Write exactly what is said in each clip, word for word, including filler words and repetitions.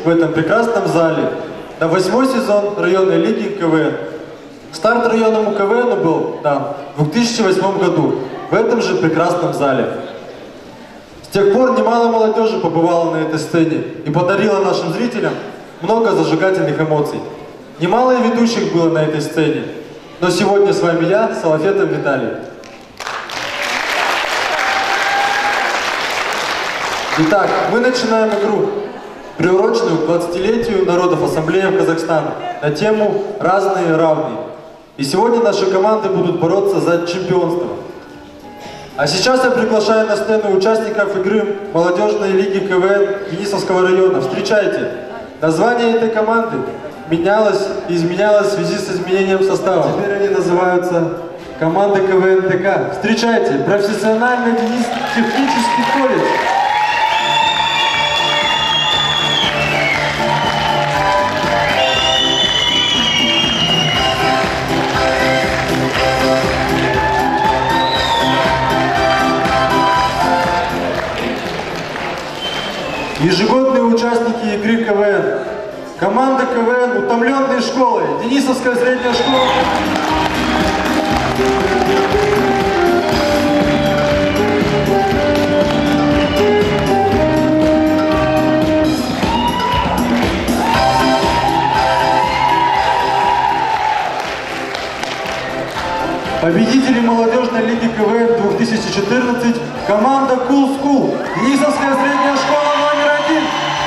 в этом прекрасном зале на восьмой сезон районной лиги КВН. Старт районному КВНу был дан в две тысячи восьмом году в этом же прекрасном зале. С тех пор немало молодежи побывало на этой сцене и подарило нашим зрителям много зажигательных эмоций. Немало и ведущих было на этой сцене, но сегодня с вами я, Салафетов Виталий. Итак, мы начинаем игру, приуроченную к двадцатилетию народов Ассамблеи Казахстана на тему «Разные равные». И сегодня наши команды будут бороться за чемпионство. А сейчас я приглашаю на сцену участников игры молодежной лиги КВН Денисовского района. Встречайте! Название этой команды менялось и изменялось в связи с изменением состава. Теперь они называются команда КВН ТК. Встречайте! Профессиональный Денис технический колледж. Ежегодные участники игры КВН. Команда КВН «Утомленные школы». Денисовская средняя школа. Победители молодежной лиги КВН две тысячи четырнадцать. Команда Cool School. Денисовская средняя школа номер один.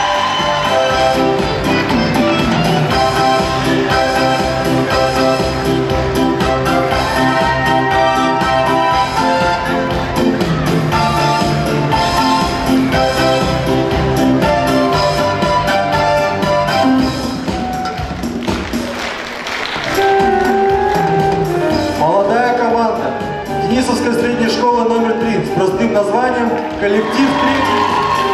Молодая команда. Денисовская средняя школа номер три с простым названием «Коллектив третий».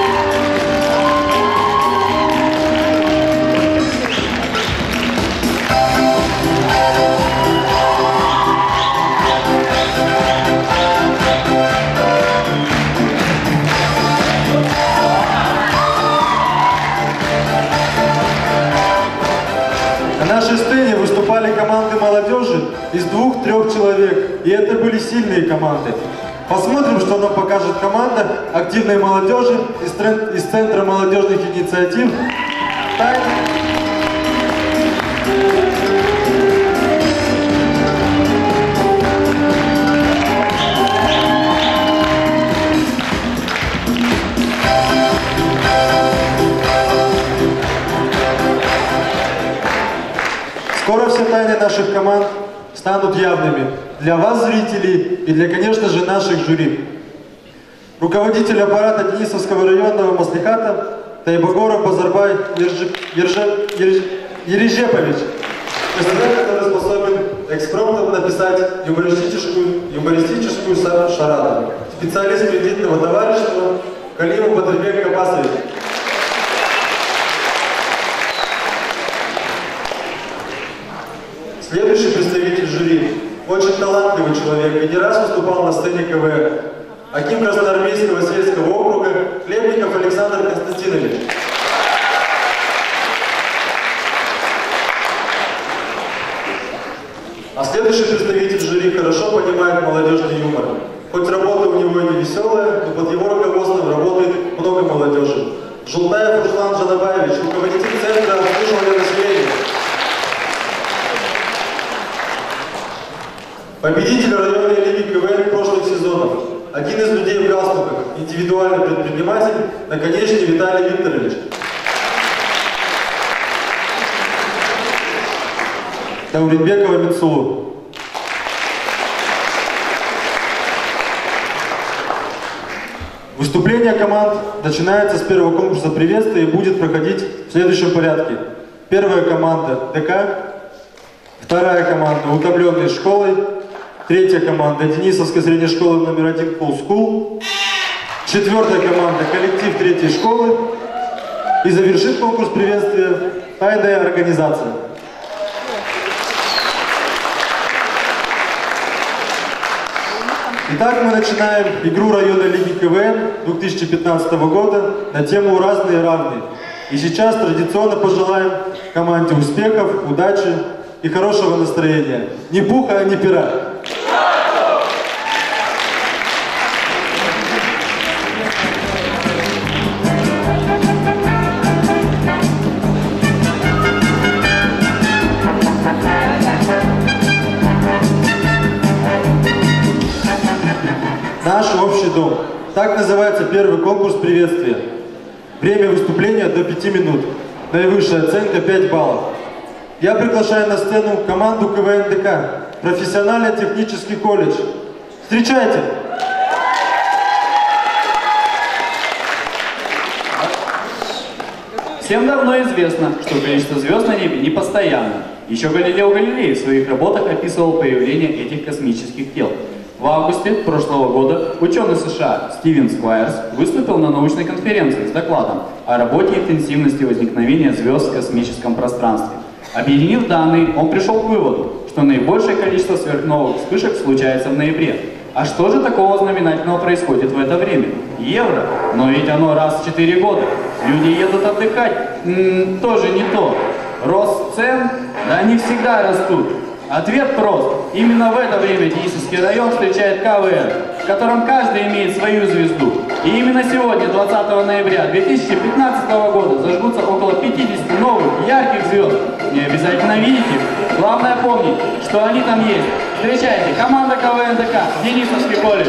На нашей сцене выступали команды молодежи из двух-трех человек, и это были сильные команды. Посмотрим, что нам покажет команда активной молодежи из, тренд, из Центра молодежных инициатив. Скоро все тайны наших команд станут явными для вас, зрителей, и для, конечно же, наших жюри. Руководитель аппарата Денисовского районного маслихата Тайбагоров Базарбай Ережепович. Человек, который способен экспромтом написать юмористическую, юмористическую шараду. Специалист кредитного товарищества Калимов Батырбек Кабасович. Следующий представитель жюри. Очень талантливый человек и не раз выступал на сцене КВН. Аким Красноармейского сельского округа Хлебников Александр Константинович. А следующий представитель жюри хорошо понимает молодежный юмор. Хоть работа у него и не веселая, но под его руководством работает много молодежи. Жултаев Руслан Жанабаевич, руководитель Центра обслуживания населения. Победитель районной лиги КВН прошлых сезонов. Один из людей в галстуках, индивидуальный предприниматель, наконечный Виталий Викторович. Дауринбекова Мицулу. Выступление команд начинается с первого конкурса приветствия и будет проходить в следующем порядке. Первая команда ДК, вторая команда «Утомленные школой», третья команда Денисовской средней школы номер один Cool School, четвертая команда коллектив третьей школы и завершит конкурс приветствия тайная организация. Итак, мы начинаем игру районной лиги КВН две тысячи пятнадцатого года на тему «Разные равные». И сейчас традиционно пожелаем команде успехов, удачи и хорошего настроения. Ни пуха, ни пера. Наш общий дом. Так называется первый конкурс приветствия. Время выступления до пяти минут. Наивысшая оценка пять баллов. Я приглашаю на сцену команду КВН ДК, профессионально-технический колледж. Встречайте! Всем давно известно, что количество звезд на небе не постоянно. Еще Галилео Галилей в своих работах описывал появление этих космических тел. В августе прошлого года ученый США Стивен Сквайрс выступил на научной конференции с докладом о работе интенсивности возникновения звезд в космическом пространстве. Объединив данные, он пришел к выводу, что наибольшее количество сверхновых вспышек случается в ноябре. А что же такого знаменательного происходит в это время? Евро, но ведь оно раз в четыре года. Люди едут отдыхать, М-м, тоже не то. Рост цен? Да они всегда растут. Ответ прост. Именно в это время Денисовский район встречает КВН, в котором каждый имеет свою звезду. И именно сегодня, двадцатого ноября две тысячи пятнадцатого года, зажгутся около пятидесяти новых, ярких звезд. Не обязательно видеть их. Главное помнить, что они там есть. Встречайте, команда КВН ДК, Денисовский колледж.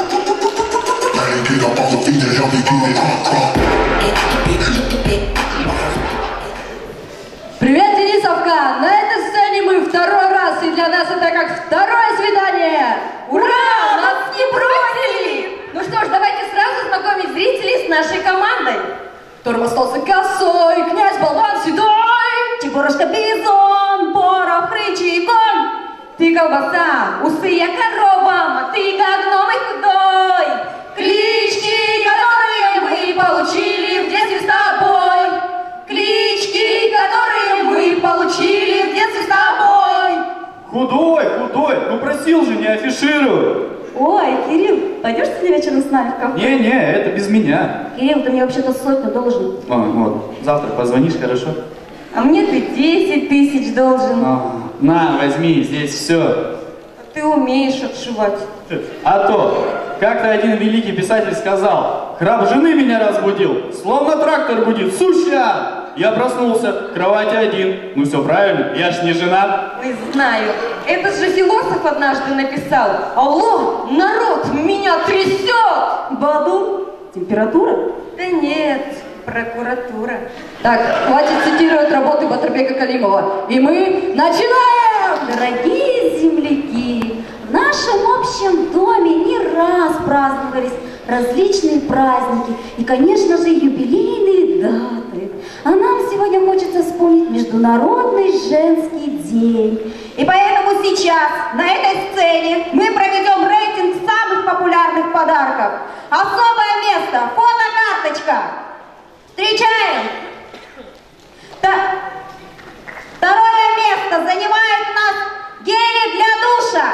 Привет, Денисовка! На этой сцене мы второй раз, и для нас это как второе свидание! Ура! Нас не бросили! Ну что ж, давайте сразу знакомить зрителей с нашей командой. Тормоз толстый косой, князь болван седой, Чебурашка бизон, Боров рычий конь. Ты колбаса, усы я корова, мотыга гном и худой. Клички, которые мы получили в детстве с тобой. Клички, которые мы получили в детстве с тобой. Худой, худой, ну просил же, не афишируй. Ой, Кирилл, пойдешь сегодня вечером с нами в кафе? Не-не, это без меня. Кирилл, ты мне вообще-то сотню должен. О, вот, завтра позвонишь, хорошо? А мне ты десять тысяч должен. А, на, возьми, здесь все. Ты умеешь отшивать. А то, как-то один великий писатель сказал: храп жены меня разбудил, словно трактор гудит, суща! Я проснулся, в кровати один. Ну все правильно, я ж не женат. Ой, знаю. Это же философ однажды написал: алло, народ, меня трясет! Баду, температура? Да нет, прокуратура. Так, хватит цитировать работы Батырбека Калимова. И мы начинаем! Дорогие земляки, в нашем общем доме не раз праздновались различные праздники и, конечно же, юбилейные даты. А нам сегодня хочется вспомнить Международный женский день. И поэтому сейчас на этой сцене мы проведем рейтинг самых популярных подарков. Особое место, фотокарточка. Встречаем! Та- Второе место занимает у нас гели для душа.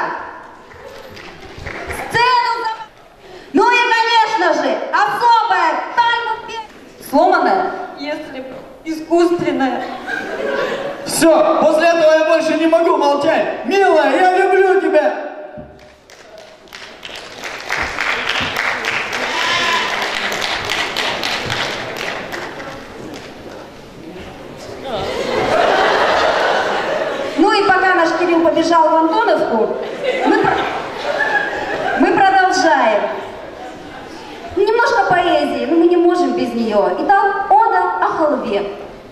Сцену за... Ну и, конечно же, особая тайна. Сломанная? Если бы искусственная. Все, после этого я больше не могу молчать. Милая, я люблю тебя. Ну и пока наш Кирилл побежал в Антоновку, мы, про... мы продолжаем. Немножко поэзии, но мы не можем без нее. Итак, ода о халве.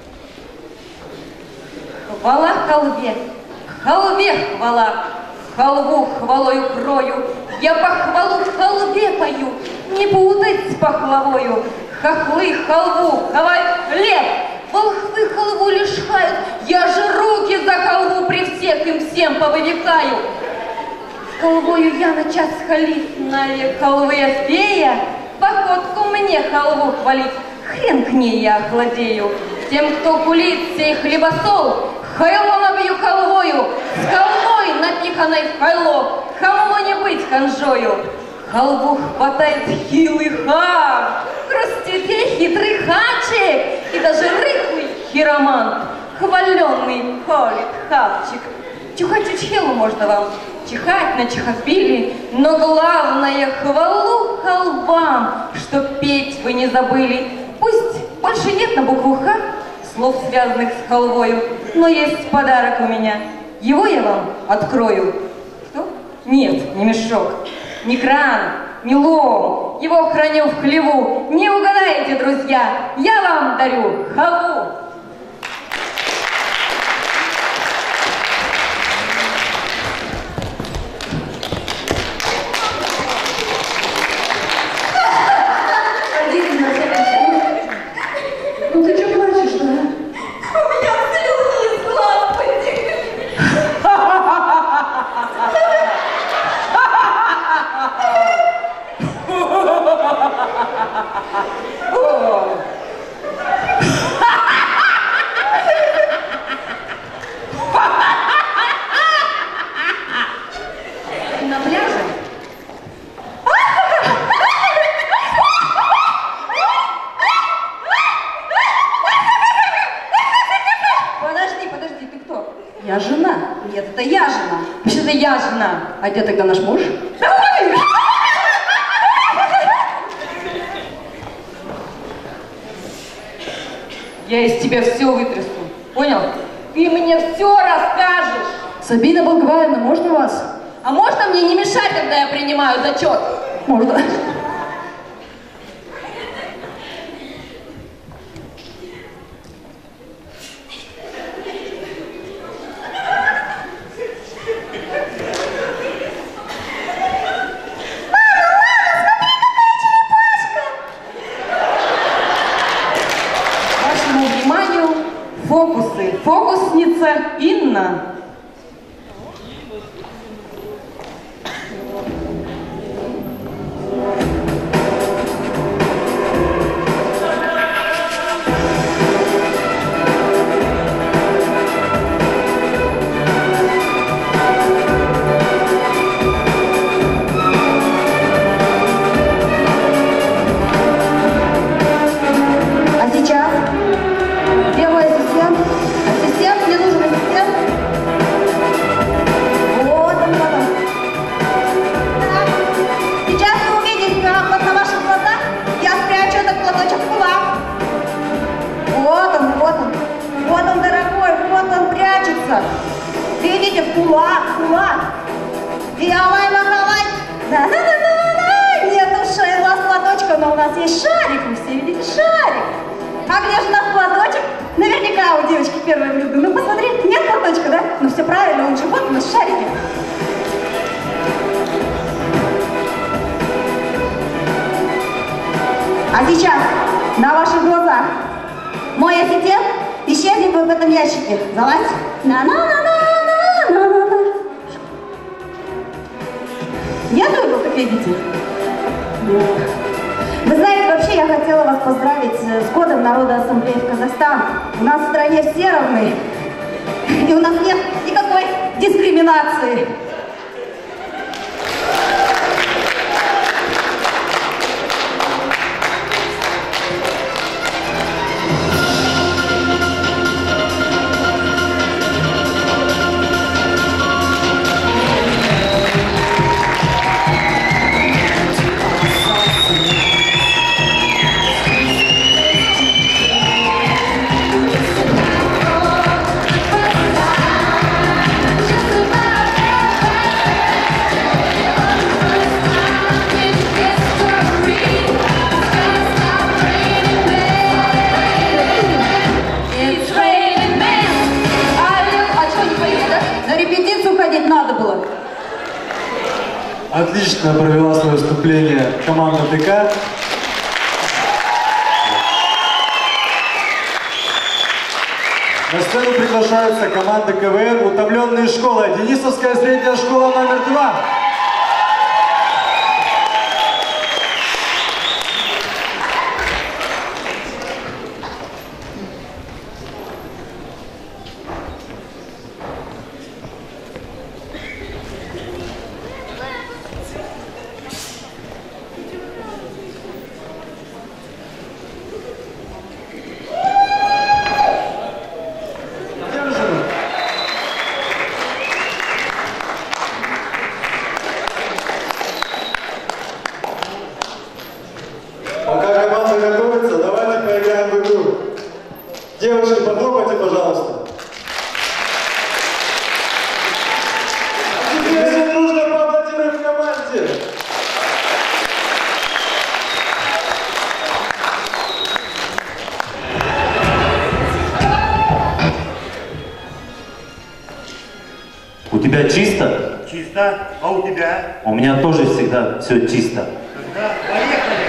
Хвала халве, халве хвала, халву хвалою крою, я похвалу в халве пою, не путать с пахлавою. Хохлы халву хавают хлеб, волхвы халву лишают, я же руки за халву при всех им всем повывекаю. Халвою я на час халить, навек халвы фея, походку мне халву хвалить, хрен к ней я охладею. Тем, кто кулит сей хлебосол, хайло набью халвою, с халвой, напиханной в хайло, кому не быть ханжою. Халву хватает хилый хар, в крустите хитрый хачик, И даже рыхлый хиромант, хваленный холит хавчик. Чухать чучхелу можно вам, чихать на чихопили, но главное хвалу халвам, что петь вы не забыли. Пусть больше нет на букву Х слов, связанных с халвою, но есть подарок у меня. Его я вам открою. Что? Нет, не мешок, не кран, не лом. Его храню в хлеву. Не угадаете, друзья, я вам дарю халву. Ну ты что плачешь-то, а? У меня слюни из глаз потекли. На пляже? Подожди, подожди, ты кто? Я жена. Нет, это я жена. Вообще-то я жена. А где тогда наш муж? Я из тебя все вытрясу. Понял? Ты мне все расскажешь. Сабина Болгваевна, можно вас? А можно мне не мешать, когда я принимаю зачет? Можно. Вашему вниманию фокусы. Фокусница Инна. А сейчас? Где мой ассистент? Ассистент, мне нужен ассистент. Вот он, вот он. Так. Сейчас вы увидите, как вот на ваших глазах я спрячу этот платочек в кулак. Вот он, вот он. Вот он, дорогой, вот он прячется. Видите, в кулак, в кулак. И алай махалай. Да-да-да-да-да. Нет ушей, у вас платочка, но у нас есть шарик. Вы все видите шарик. А где же наш платочек? Наверняка у девочки первое в виду. Ну посмотри, нет платочка, да? Ну все правильно, он же вот у нас шарики. А сейчас на ваших глазах мой ассистент исчезнет вот в этом ящике. Залазь. На-на-на-на-на-на-на-на. Нету его, как видите? Вы знаете, вообще я хотела вас поздравить с годом Народной Ассамблеи в Казахстан. У нас в стране все равны. И у нас нет никакой дискриминации. Отлично провела свое выступление команда ДК. На сцену приглашаются команды КВН «Утомленные школы». Денисовская средняя школа номер два. тебя чисто? Чисто. А у тебя? У меня тоже всегда все чисто. Тогда поехали.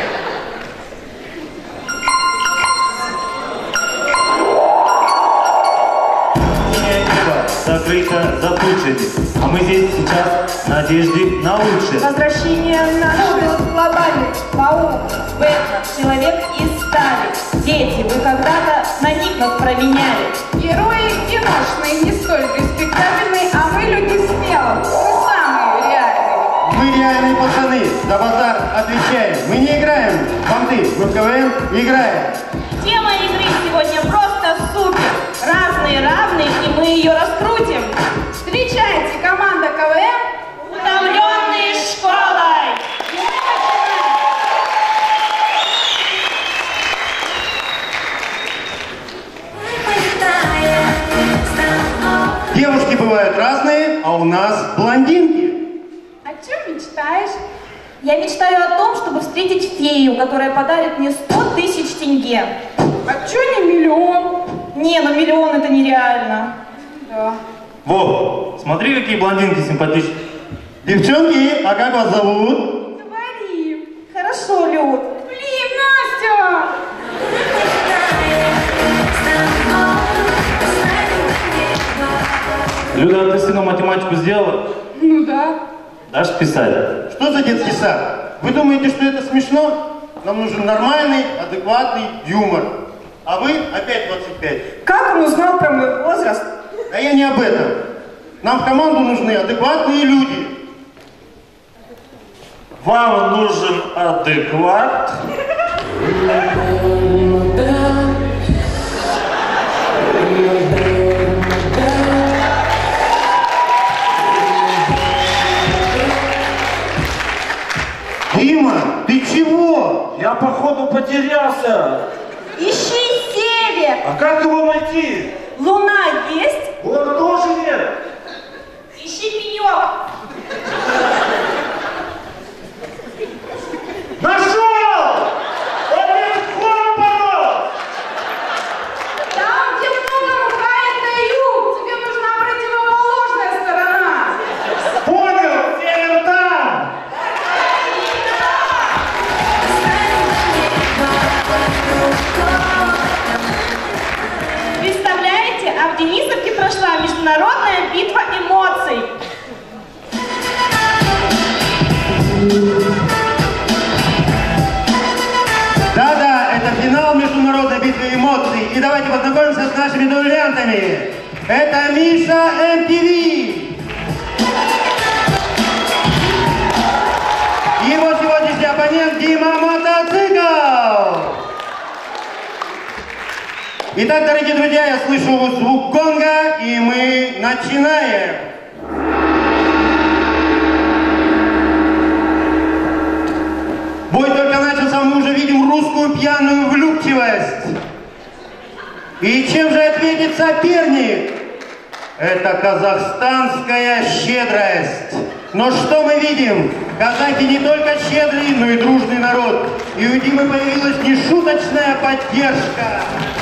Небо закрыто за тучами, а мы здесь сейчас в надежде на лучшее. Возвращение нашего глобальных паук. Бэтмен, человек из стали. Дети, вы когда-то на них нас променяли. Герои киношные, не столь респектабельные, а мы люди смелые. Мы самые реальные. Мы реальные пацаны. За базар отвечаем. Мы не играем в понты, мы в КВН играем. Тема игры сегодня просто супер. Разные равные, и мы ее раскрутим. Встречайте, команда КВН «Утомленные школой». Девушки бывают разные, а у нас блондинки. О чем мечтаешь? Я мечтаю о том, чтобы встретить фею, которая подарит мне сто тысяч тенге. А чё не миллион? Не, ну миллион это нереально. Да. Во, смотри, какие блондинки симпатичные. Девчонки, а как вас зовут? Говори. Хорошо, Люд. Блин, Настя! Люда, а ты сыну математику сделала? Ну да. Дашь писать? Что за детский сад? Вы думаете, что это смешно? Нам нужен нормальный, адекватный юмор. А вы опять двадцать пять. Как он узнал про мой возраст? А я не об этом. Нам в команду нужны адекватные люди. Вам нужен адекват? Дима, ты чего? Я, походу, потерялся. Ищи север. А как его найти? Луна есть? Он тоже нет. Ищи пенек. Нашел! Он мне вход порол! Там, где много мха и дают, тебе нужна противоположная сторона. Понял, север там! Представляете, а в Денисовке прошла международная битва эмоций. Да-да, это финал международной битвы эмоций. И давайте познакомимся с нашими дуэлянтами. Это Миша эм ти ви. Его сегодняшний оппонент Дима Мотоцикл. Итак, дорогие друзья, я слышу звук гонга, и мы начинаем. Бой только начался, мы уже видим русскую пьяную влюбчивость. И чем же ответит соперник? Это казахстанская щедрость. Но что мы видим? Казахи не только щедрый, но и дружный народ. И у Димы появилась нешуточная поддержка.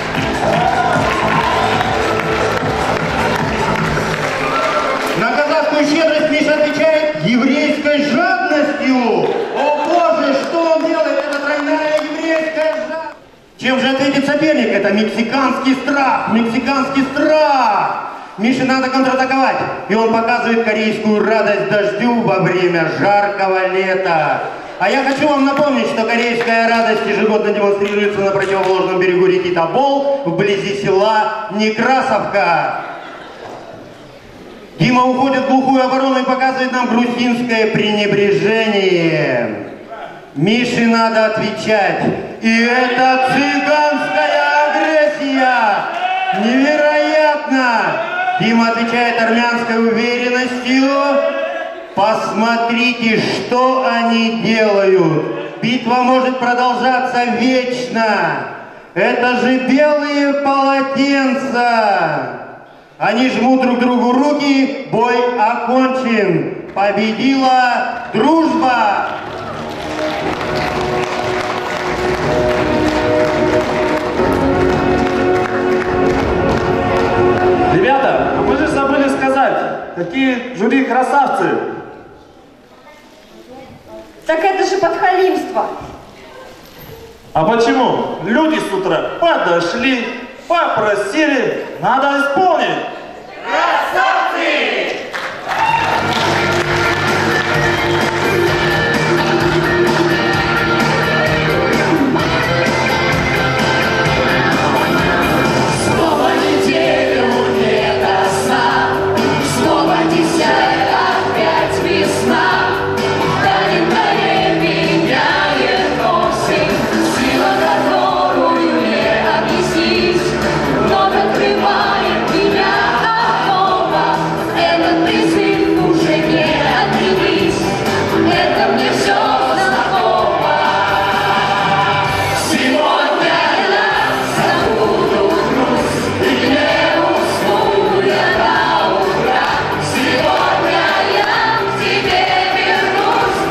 На казахскую щедрость Миша отвечает еврейской жадностью. О боже, что он делает? Это тройная еврейская жадность. Чем же ответит соперник? Это мексиканский страх, мексиканский страх. Мише надо контратаковать, и он показывает корейскую радость дождю во время жаркого лета. А я хочу вам напомнить, что корейская радость ежегодно демонстрируется на противоположном берегу реки Тобол, вблизи села Некрасовка. Дима уходит в глухую оборону и показывает нам грузинское пренебрежение. Мише надо отвечать. И это цыганская агрессия! Невероятно! Дима отвечает армянской уверенностью. Посмотрите, что они делают. Битва может продолжаться вечно. Это же белые полотенца. Они жмут друг другу руки. Бой окончен. Победила дружба. Ребята, а мы же забыли сказать, какие жюри красавцы. Так это же подхалимство. А почему? Люди с утра подошли, попросили, надо исполнить. Красавцы! Снова неделю лето сна, снова десять, опять весна. Календарь меняет осень, сила, которую не объяснить, вновь открывает меня окно. Этот призыв уже не отменить, это мне все знакомо. Сегодня я забуду грусть и не усну я до утра. Сегодня я к тебе вернусь.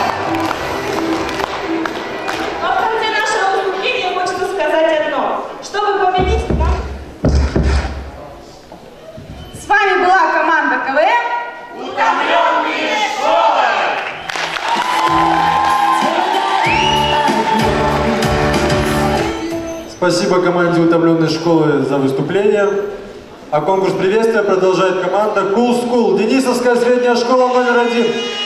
Но в конце нашего выступления хочется сказать одно. Чтобы победить, с вами была команда КВН «Утомленные школы». Спасибо команде «Утомленной школы» за выступление. А конкурс приветствия продолжает команда Cool School. Денисовская средняя школа номер один.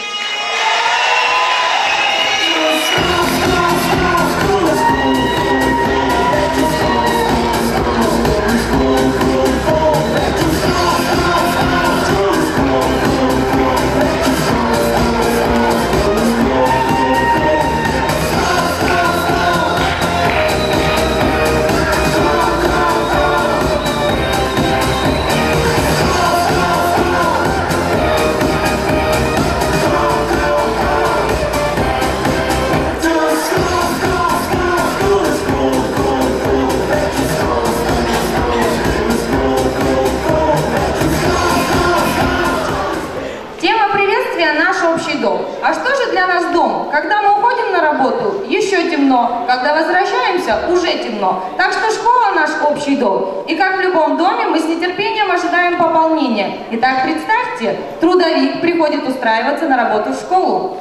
Тема приветствия – наш общий дом. А что же для нас дом? Когда мы уходим на работу, еще темно. Когда возвращаемся, уже темно. Так что школа – наш общий дом. И как в любом доме, мы с нетерпением ожидаем пополнения. Итак, представьте, трудовик приходит устраиваться на работу в школу.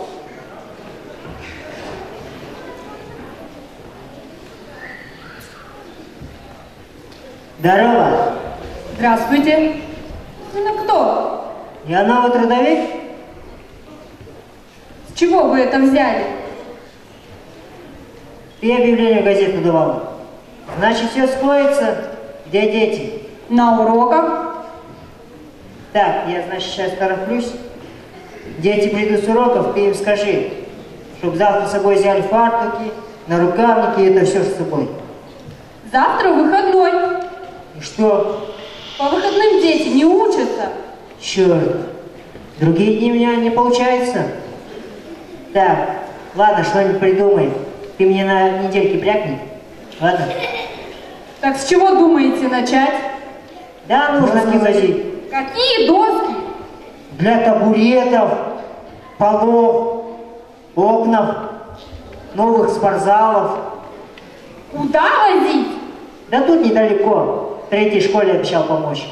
Здорово. Здравствуйте. Ну кто? Я новый трудовик. С чего вы это взяли? Ты объявление в газету давал. Значит, все сходится. Где дети? На уроках. Так, я, значит, сейчас тороплюсь. Дети придут с уроков, ты им скажи, чтобы завтра с собой взяли фартуки, нарукавники, это все с собой. Завтра выходной. И что? По выходным дети не учатся. Черт. Другие дни у меня не получается. Так, ладно, что-нибудь придумаем. Ты мне на недельке брякни. Ладно? Так с чего думаете начать? Да, нужно привозить. Какие доски? Для табуретов, полов, окнов, новых спортзалов. Куда возить? Да тут недалеко. В третьей школе обещал помочь.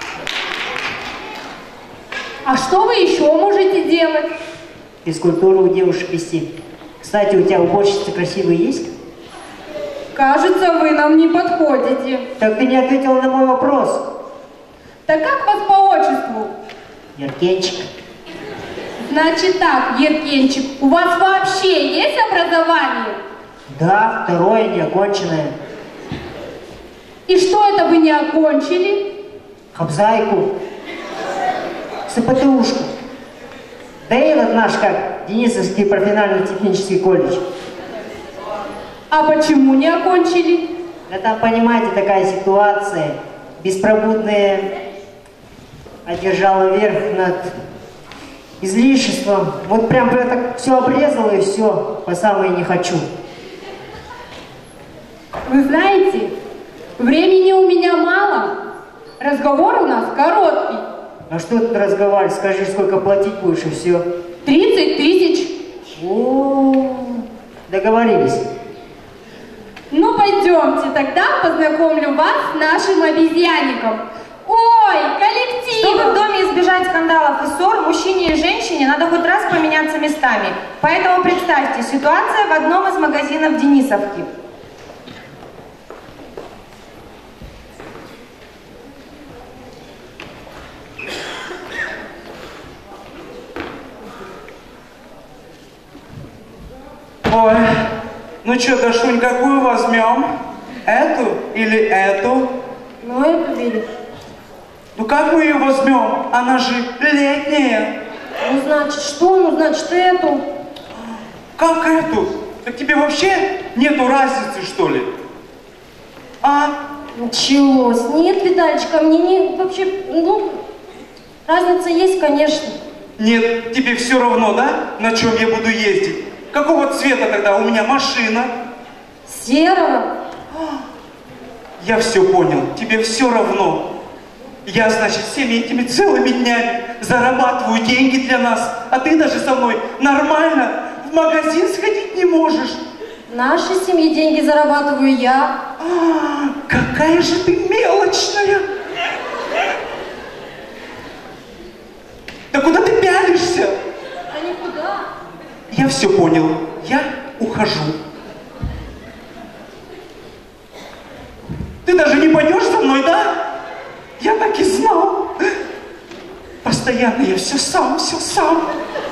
А что вы еще можете делать? Физкультуру у девушек вести. Кстати, у тебя уборщицы красивые есть? Кажется, вы нам не подходите. Так ты не ответила на мой вопрос. Так как вас по отчеству? Еркенчик. Значит так, Еркенчик, у вас вообще есть образование? Да, второе неоконченное. И что это вы не окончили? Хабзайку. СПТУшку. Да и этот наш, как, Денисовский профессионально-технический колледж. А почему не окончили? Да там, понимаете, такая ситуация. Беспробудная одержала верх над излишеством. Вот прям я так все обрезала и все, по самое не хочу. Вы знаете, времени у меня мало, разговор у нас короткий. А что тут разговаривать? Скажи, сколько платить будешь и все. тридцать тысяч. О, договорились. Ну, пойдемте, тогда познакомлю вас с нашим обезьянником. Ой, коллектив! Чтобы в доме избежать скандала ссор мужчине и женщине надо хоть раз поменяться местами. Поэтому представьте, ситуация в одном из магазинов Денисовки. Ой, ну что, Дашунь, какую возьмем? Эту или эту? Ну, эту видишь. Ну как мы ее возьмем? Она же летняя. Ну, значит, что? Ну, значит, эту. Как эту? Так тебе вообще нету разницы, что ли? А? Началось. Нет, Виталичка, мне не вообще, ну, разница есть, конечно. Нет, тебе все равно, да, на чем я буду ездить? Какого цвета тогда у меня машина? Серого. Я все понял, тебе все равно. Я, значит, всеми этими целыми днями зарабатываю деньги для нас, а ты даже со мной нормально в магазин сходить не можешь. В нашей семье деньги зарабатываю я. А, какая же ты мелочная! Да куда ты пялишься? А никуда. Я все понял, я ухожу. Ты даже не пойдешь со мной, да? Я так и знал. Постоянно я все сам, все сам.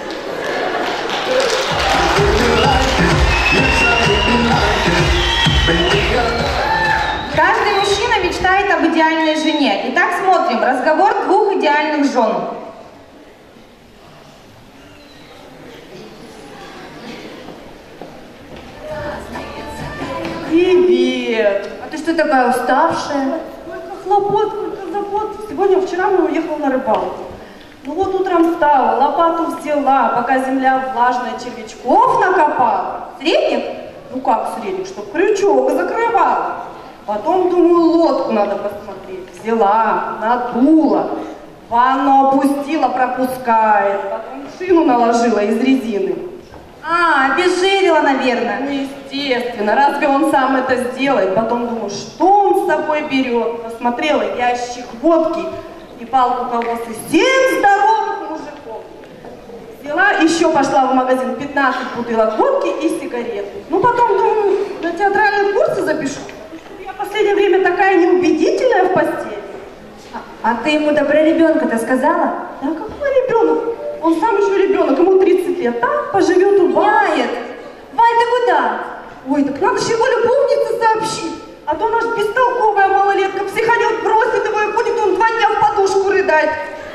Каждый мужчина мечтает об идеальной жене. Итак, смотрим. Разговор двух идеальных жен. Привет! А ты что такая уставшая? Сколько хлопот, сколько забот. Сегодня, вчера мы уехал на рыбалку. Ну вот утром встала, лопату взяла, пока земля влажная, червячков накопала. Средних? Ну как средних, чтоб крючок закрывала. Потом, думаю, лодку надо посмотреть. Взяла, надула, в ванну опустила, пропускает. Потом шину наложила из резины. А, обезжирила, наверное. Ну, естественно, разве он сам это сделает? Потом думаю, что он с собой берет? Посмотрела ящик водки и палку колбасы. Семь здоровых мужиков. Взяла, еще пошла в магазин, пятнадцать бутылок водки и сигареты. Ну, потом думаю, на театральные курсы запишу. Я в последнее время такая неубедительная в постели. А, а ты ему-то про ребенка-то сказала? Да какой ребенок? Он сам еще ребенок, ему тридцать лет. Так, поживет у Вает. Вай, ты куда? Ой, так надо же его любовнице сообщить. А то наш бестолковая малолетка психанет, бросит его, и будет он два дня в подушку рыдать.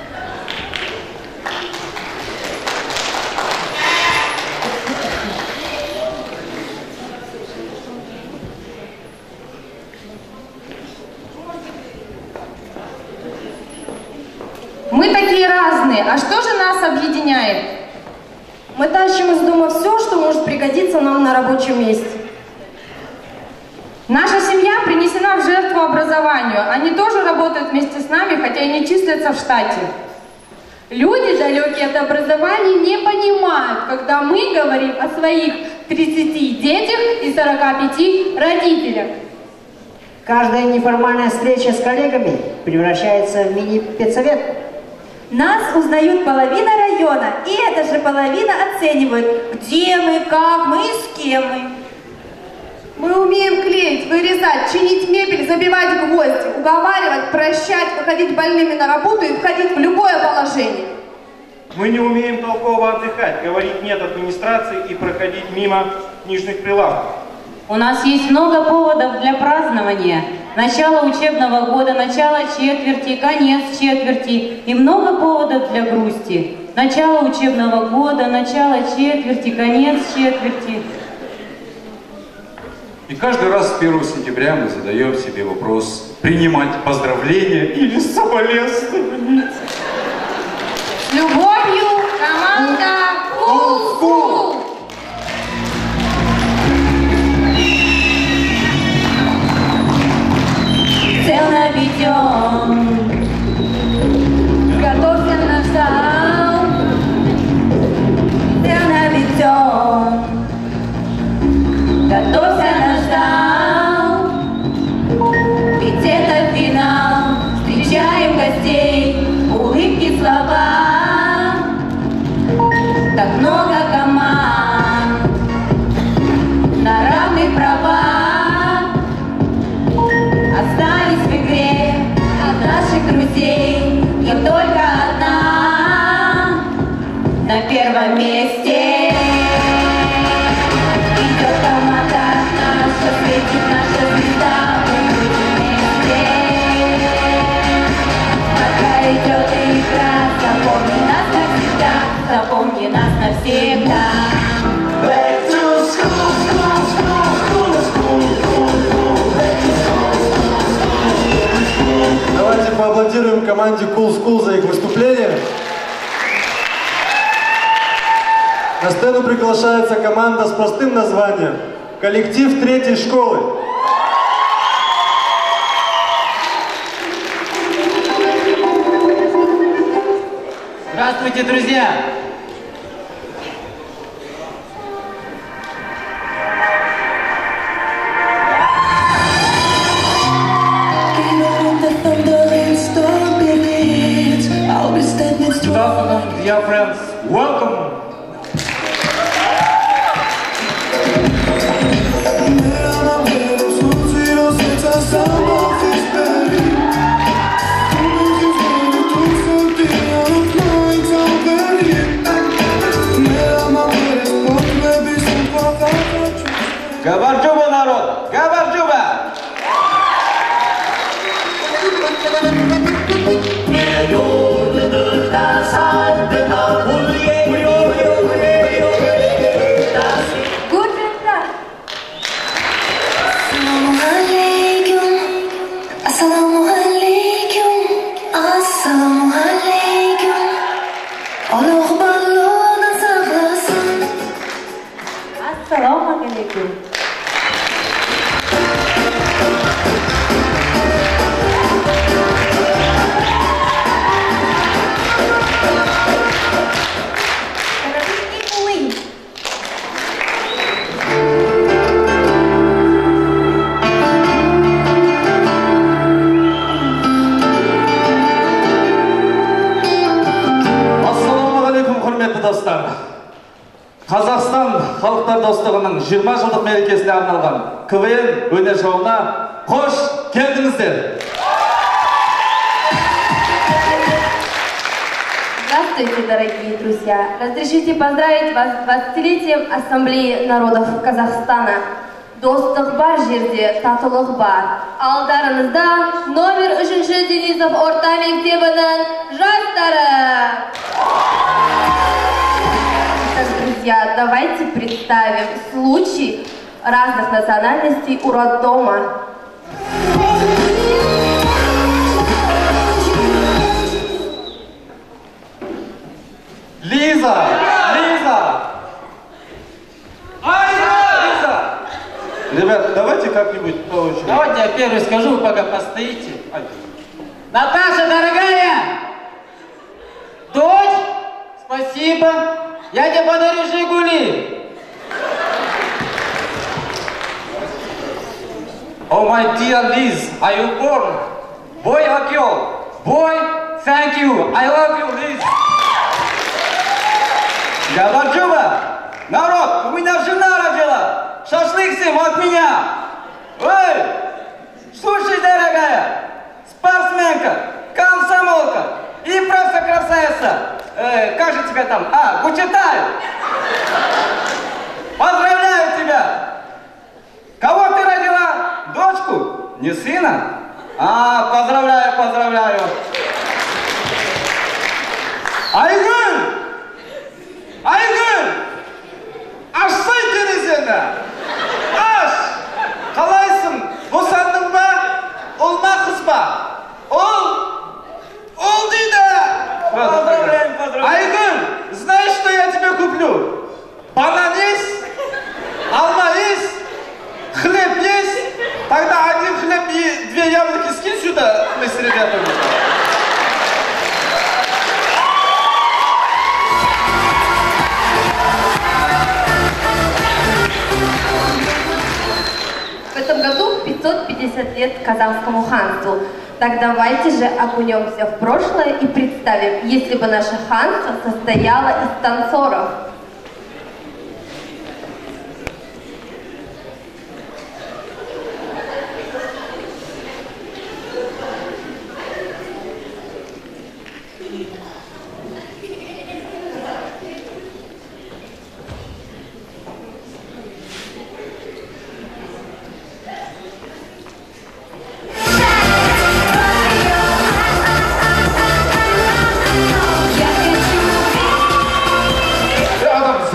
Мы такие разные, а что же нас объединяет? Мы тащим из дома все, что может пригодиться нам на рабочем месте. Наша семья принесена в жертву образованию. Они тоже работают вместе с нами, хотя и не числятся в штате. Люди, далекие от образования, не понимают, когда мы говорим о своих тридцати детях и сорока пяти родителях. Каждая неформальная встреча с коллегами превращается в мини-педсовет. Нас узнают половина района, и эта же половина оценивает, где мы, как мы и с кем мы. Мы умеем клеить, вырезать, чинить мебель, забивать гвозди, уговаривать, прощать, выходить больными на работу и входить в любое положение. Мы не умеем толково отдыхать, говорить нет администрации и проходить мимо книжных прилавков. У нас есть много поводов для празднования. Начало учебного года, начало четверти, конец четверти. И много поводов для грусти. Начало учебного года, начало четверти, конец четверти. И каждый раз с первого сентября мы задаем себе вопрос, принимать поздравления или соболезнования. С любовью, команда Cool School! Цел наведен, готовься наш зал. Цел наведен, готовься наш зал. Ведь это финал, встречаем гостей, улыбки, слова. так много команд на равных правах. Остались в игре от наших друзей и только одна на первом месте. Идет команда наша, светит наша звезда, мы будем вместе. Пока идет игра, запомни нас навсегда, запомни нас навсегда. Back to school, school, school, school, school, school, school, back to school. Давайте поаплодируем команде Cool School за их выступление. На сцену приглашается команда с простым названием «Коллектив третьей школы». Здравствуйте, друзья! Good afternoon, dear friends. Welcome. Габарджуба, народ! Габарджуба! Guten Tag! Assalamu alaikum, assalamu alaikum, assalamu alaikum. Allah balona sağlasın. Assalamu alaikum. Ассалаумағалейкум, құрметті достар. Қазақстан халықтар достығының жиырма жылдық мерекесіне арналған КВН өнер шоуына қош келдіңіздер. Здравствуйте, дорогие друзья! Разрешите поздравить вас с двадцатилетием Ассамблеи народов Казахстана. Достық бар жерде татулық бар. Алдарыңызда номер үшінші Денисов орта мектебінің жастары. Итак, друзья, давайте представим случай разных национальностей у роддома. Лиза! Лиза! Лиза! Ребят, давайте как-нибудь по очереди. Давайте я первый скажу, пока постоите. Наташа, дорогая! Дочь, спасибо. Я тебе подарю «Жигули». Oh my dear Liz, are you born? Boy or girl? Boy, thank you. I love you, Liz. Габарджуба! Народ, у меня жена родила! Шашлык всем от меня! Ой! Слушай, дорогая! Спортсменка, комсомолка и просто красавица! Э, как же тебя там? А, Гучатай! Поздравляю тебя! Кого ты родила? Дочку? Не сына? А, поздравляю, поздравляю! Айгүл! Айгүл! Ашсай терезені! Аш! Қалайсың? Босандың ба? Ол ма қыз ба? Ол? Ол дейді! Поздравляем, поздравляем! Айгүл! Знаешь, что я тебе куплю? Банан есть? Алма есть? Хлеб есть? Тогда один хлеб и две яблоки скинь сюда, мы с ребятами. В этом году пятьсот пятьдесят лет Казанскому ханству. Так давайте же окунемся в прошлое и представим, если бы наше ханство состояло из танцоров.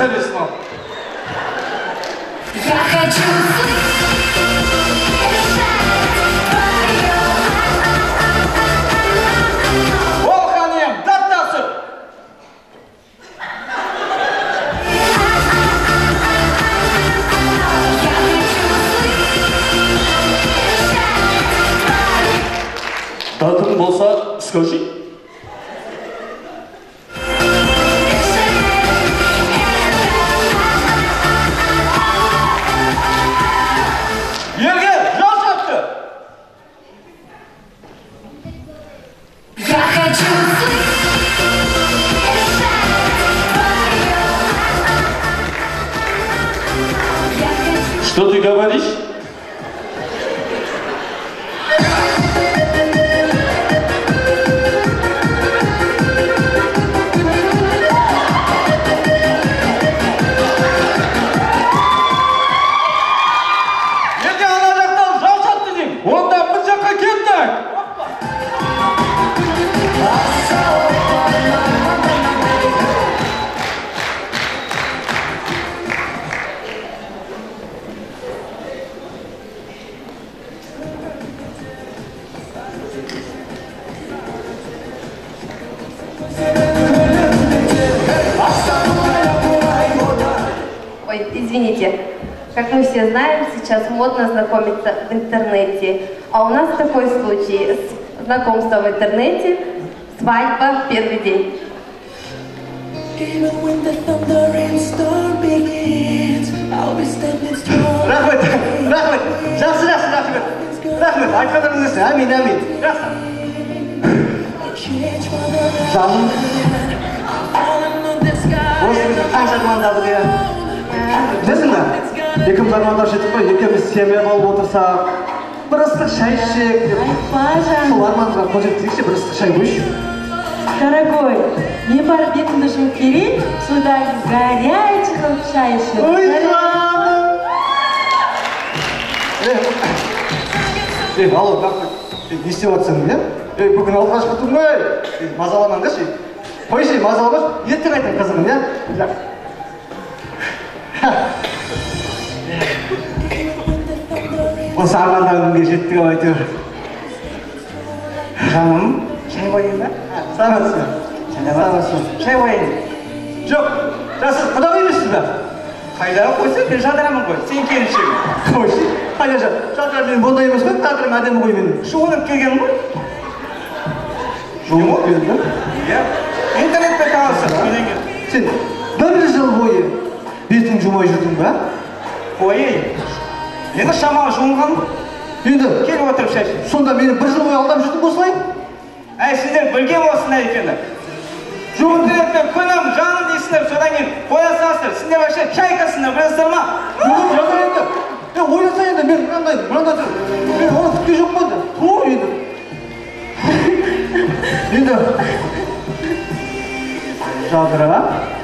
весну. Я хочу Волханем, даттасы! Датың болса, скажи. Елге, жол жапты! Я хочу Что ты говоришь? Елге ана жақтан жол жапты деймін. Онда бұл жаққа кеттік! Ой, извините. Как мы все знаем, сейчас модно знакомиться в интернете. А у нас такой случай. Знакомство в интернете, свадьба в первый день. Рахмет, рахмет, жақсы, жақсы, рахмет. Рахмет, айтқандарыңыз, әмин, әмин. Жақсы. Жаным, осы қанша армандадық, иә. Білесің бе, екеуміз армандап жеттік қой, екеуміз семья болып отырсақ, бір ыстық шай ішсек деп. Сол арманға қол жеткізейікші, бір ыстық шай қойшы. Дорогой, не барып бетіңді жуып келейін, судан горячий қылып шай ішіп. Ой, жаным! Ей, алло, как ты? Не істеп жатсың, иә? Ей, бүгін алғашқы тұрмын ғой. Мазаламаңдаршы. Қойшы, мазаламашы. Ертең айтам қызығым, иә? Осы армандаған күнге жеттік ау әйтеуір. Жаным, шай қойайын ба? Саламатсыз ба? Саламатсыз. Шай қойайын. Жоқ, жасыз құда қоймайсыз ба? Қайдағы қойса, мен жадырамын ғой. Сен келіншегің. Қойшы. Қайда жад? Жадырам мен бұндай емес қой, жадырам әдемі ғой менің. Шуынып келгенім ғой. Шуынып келдің? Иә. Интернетте қаласың. Сен бір жыл бойы бетің жумай жүрдің ба? Ой, енді шамалы жуынған. Енді келіп отырып шай. Сонда мені бір жыл бойы алдап жүрдің осылай? Әй, сендер білген осындай екені. Жоқ, интернеттен күнім, жаным дейсіңдер, содан кейін қоя саласыздар. Сендер вообще чайкасыңдар, білесіздер ма? Жоқ, жатыр енді. Е, ойласа енді, мен мынандай, мынандай, мен оны күткен жоқпын енді. Тұр енді. Енді жадыра.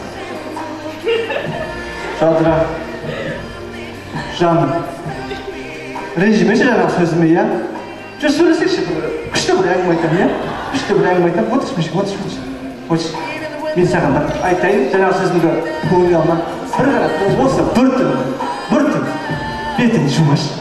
Жадыра. Жаным. Ренжімеші жаңағы сөзіме, иә? Жүр сөйлесекші, күшті бір әңгіме айтамын, иә? Күшті бір әңгіме айтамын, отыршмеші, отыршмеші. Отырш. Мен саған бір айтайын, жаңағы сөзімді көңілге алма. Бір қара, осы бір түн, бір түн бетіңді жумашы.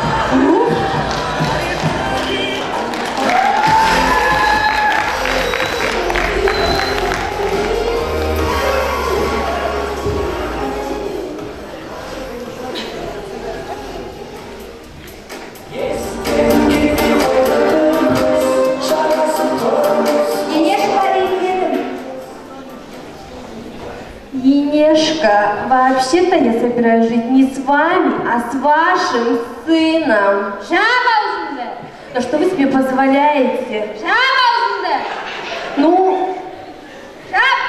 Енешка, вообще-то я собираюсь жить не с вами, а с вашим сыном. Шабаузунде! Да что вы себе позволяете? Шабаузунде! Ну, шаб!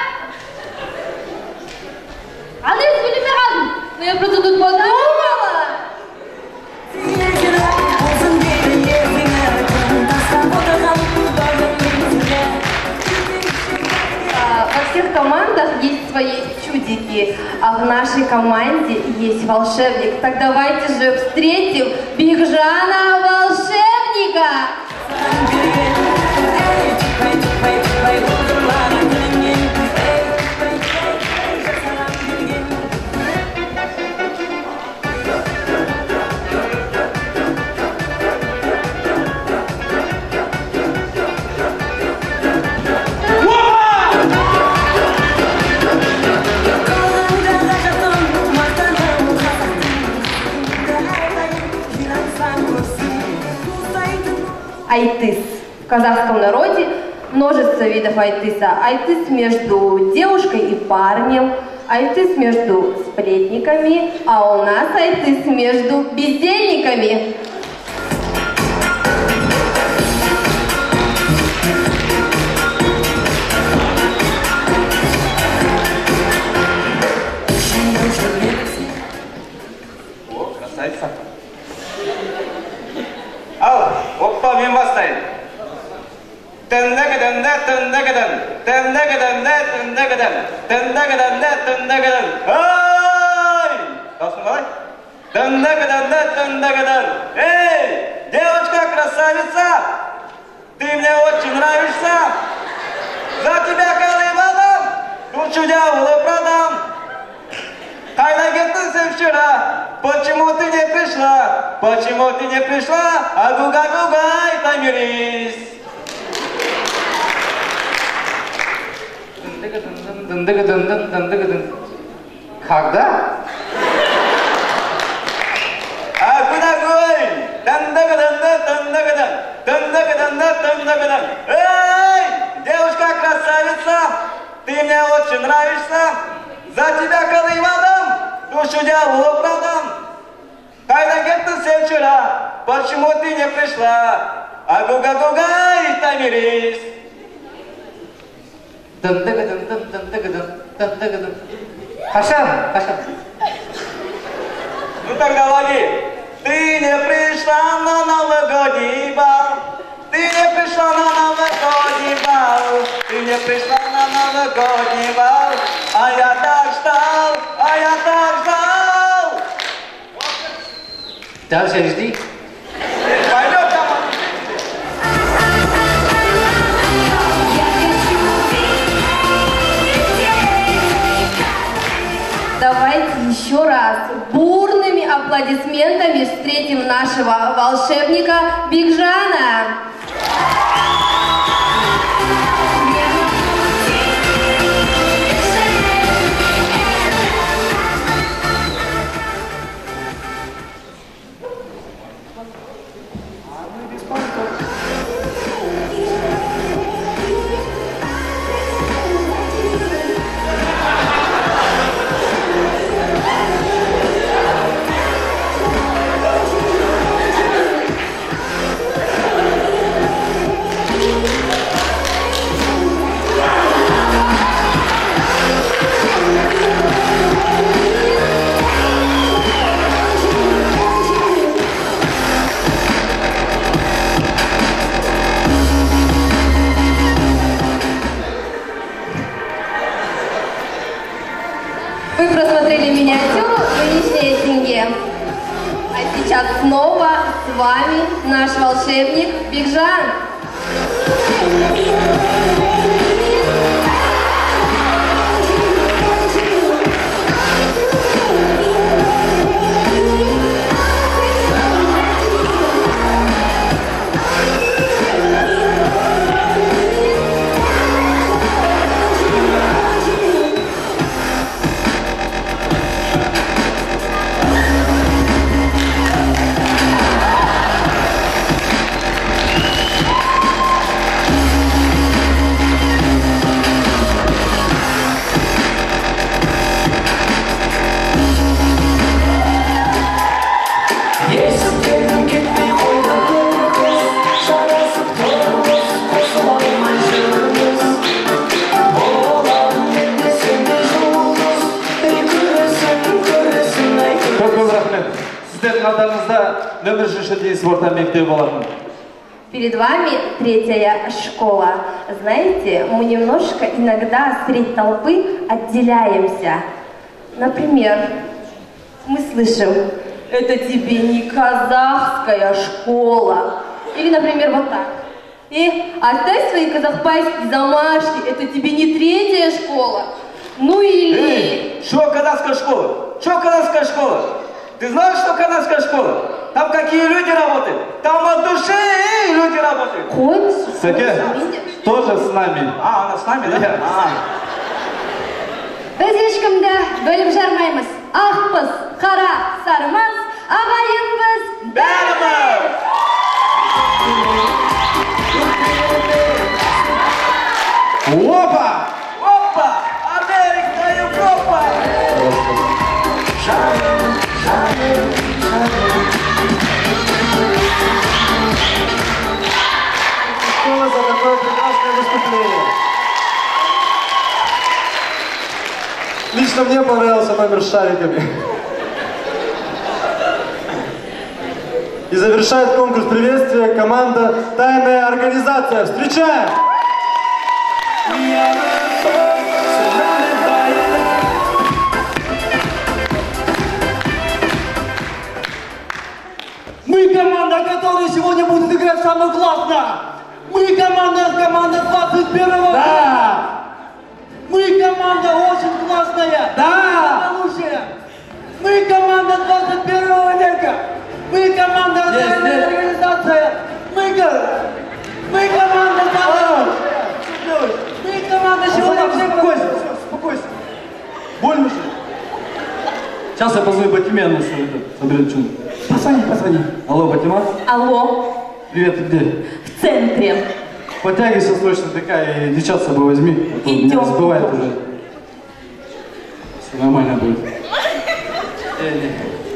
А ты с разум? Ну я просто тут подумала. Во всех командах есть свои чудики, а в нашей команде есть волшебник. Так давайте же встретим Бигжана волшебника! айтыс. В казахском народе множество видов айтыса. Айтыс между девушкой и парнем, айтыс между сплетниками, а у нас айтыс между бездельниками. О, красавица. Ал, оппа, мен бастайын. Тындагыдында, тындагыдын, тындагыдында, тындагыдын, тындагыдында, тындагыдын. Ай! Тосын қалай? Тындагыдында, тындагыдын. Эй, девочка красавица, ты мне очень нравишься. За тебя колымадам, душу дьяволу продам. Кайда кеттің сен вчера? Почему ты не пришла? Почему ты не пришла? Агуга-гугай, тамирис. Когда? Агуга-гугай. Эй, девушка красавица, ты мне очень нравишься. За тебя колымадам, душу дьяволу продам. Кайда кеттің сен вчера? Почему ты не пришла? Агуга-гугай, тамирис. Хашам, Хашам. Ну тогда лови. Ты не пришла на новогодний бал. Ты не пришла на новогодний бал. Ты не пришла на новогодний бал. А я так ждал, а я так ждал. Дальше жди. Пойдем там. Давайте еще раз бурными аплодисментами встретим нашего волшебника Бигжана. Вы просмотрели миниатюру «Нынешние деньги». А сейчас снова с вами наш волшебник Бигжан. Нөмір үшінші спорта мектебі болатын. Перед вами третья школа. Знаете, мы немножко иногда среди толпы отделяемся. Например, мы слышим: это тебе не казахская школа. Или, например, вот так: и оставь свои казахпайские замашки, это тебе не третья школа. Ну или... Эй, что казахская школа? Что казахская школа? Ты знаешь, что канадская школа? Там какие люди работают? Там от души люди работают. Хоть? Саке, тоже с нами. А, она с нами, да? А. Біз ешкімді бөліп жармаймыз. Ақпыз, қара, сарымыз, ағайынбыз бәріміз. Опа! Опа! Америка, Европа! Шагом, шагом, шагом. Спасибо за такое прекрасное выступление. Лично мне понравился номер с шариками. И завершает конкурс приветствия команда «Тайная организация». Встречаем! Мы команда, которая сегодня будет играть самое классно! Мы команда, команда двадцать первого года! Да! Мы команда очень классная! Да! Самая лучшая! Мы команда двадцать первого века! Мы команда, тайная организация! Мы, мы команда самая лучшая! Мы команда сегодня все... Успокойся, успокойся! Больно же? Сейчас я позвоню Батимену, что это, соберет чудо. Позвони, позвони. Алло, Батима? Алло, Привет, ты где? в центре. Подтягивайся срочно такая и девчат с собой возьми. А то меня Идем. сбывает уже. Все нормально будет. Э,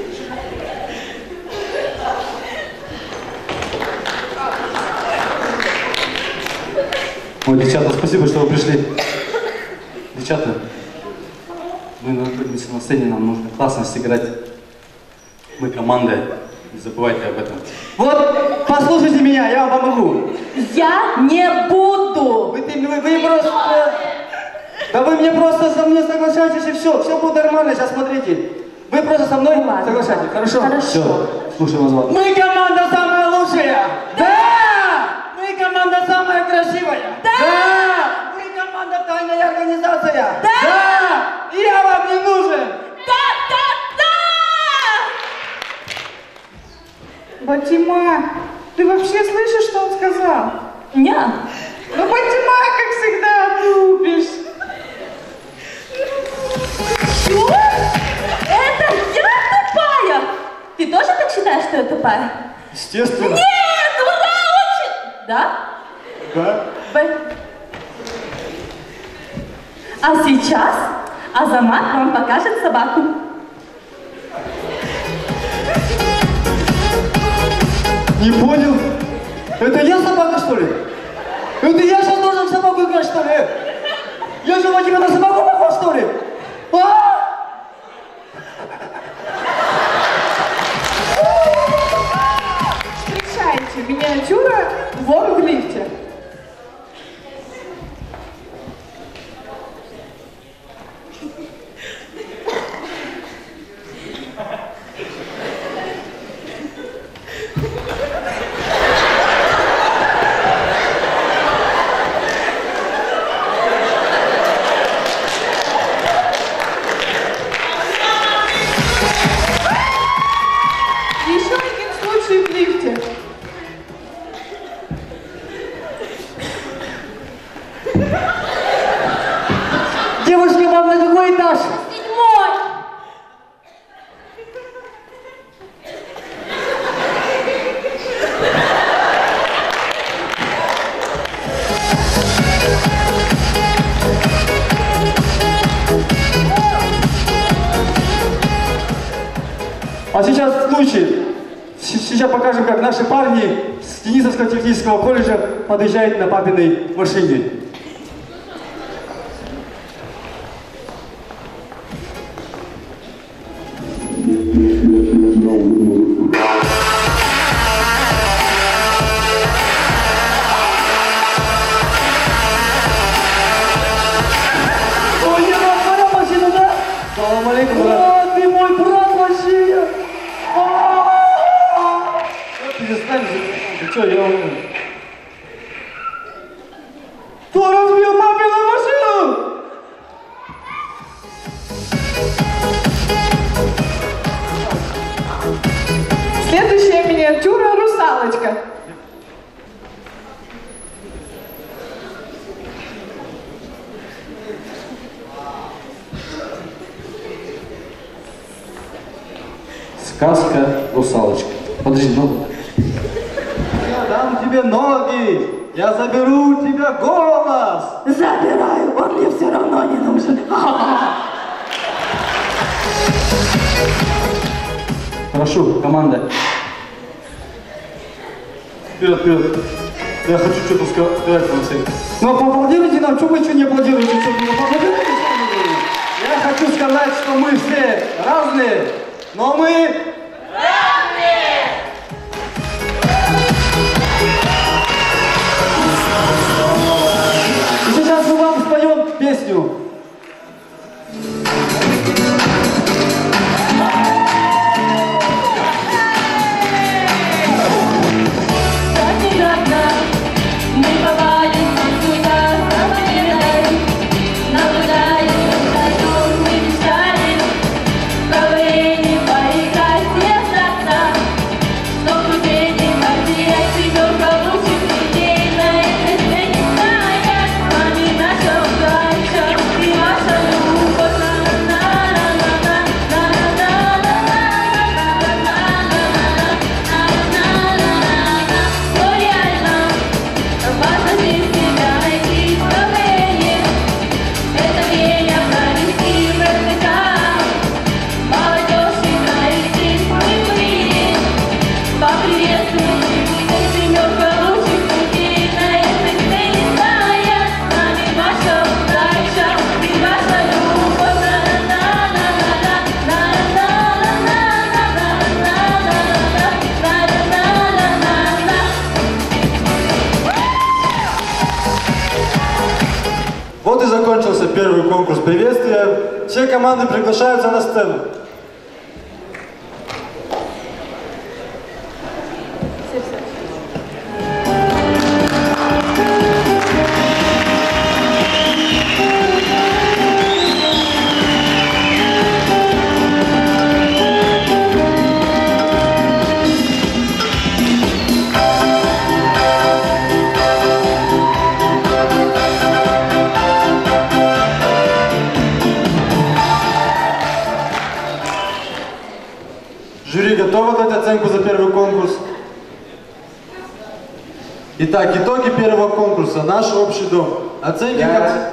Ой, девчата, спасибо, что вы пришли. Девчата, мы находимся на сцене, нам нужно классно сыграть. Мы команда, не забывайте об этом. Вот, послушайте меня, я вам помогу. Я не буду. Вы, ты- вы, вы просто... Да вы мне просто со мной соглашайтесь и все, все будет нормально, сейчас смотрите. Вы просто со мной соглашайтесь, хорошо? Хорошо. Все, слушай вас. Влад. Мы команда самая лучшая! Да! Мы команда самая красивая! Да! Мы команда тайная организация! Да! И я вам не нужен! Батима, ты вообще слышишь, что он сказал? Ня. Ну, Батима, как всегда, тупишь. Что? Это я тупая? Ты тоже так считаешь, что я тупая? Естественно. Нет, ура, очень... Да? Да. Б. А сейчас Азамат вам покажет собаку. Не понял? Это я собака, что ли? Это я сейчас должен в собаку играть, что ли? Я же Вадима на собаку похож, что ли? А? Встречайте, миниатюра вон в лифте. Еще один случай в лифте. Девушки, вам на какой этаж? Седьмой. А сейчас случай. С- Сейчас покажем, как наши парни с Денисовского технического колледжа подъезжают на папиной машине. Ой, не моя машина, да? Салам алейкум, брат. О, ты мой брат вообще! Перестань же. Ты что, я умею. Кто разбил папину машину? Следующая миниатюра «Русалочка». Сказка «Русалочка». Подожди, ну. Я дам тебе ноги. я заберу у тебя голос. Забираю, он мне все равно не нужен. Прошу, команда. Вперед, вперед. Я хочу что-то сказать вам всем. Ну, поаплодируйте нам, что вы еще не аплодируете? Что, не поаплодируйте, что ли? Я хочу сказать, что мы все разные, но мы... Разные! И сейчас мы вам споем песню. Вот и закончился первый конкурс приветствия. Все команды приглашаются на сцену. Жюри готово дать оценку за первый конкурс? Итак, итоги первого конкурса. Наш общий дом. Оценки как...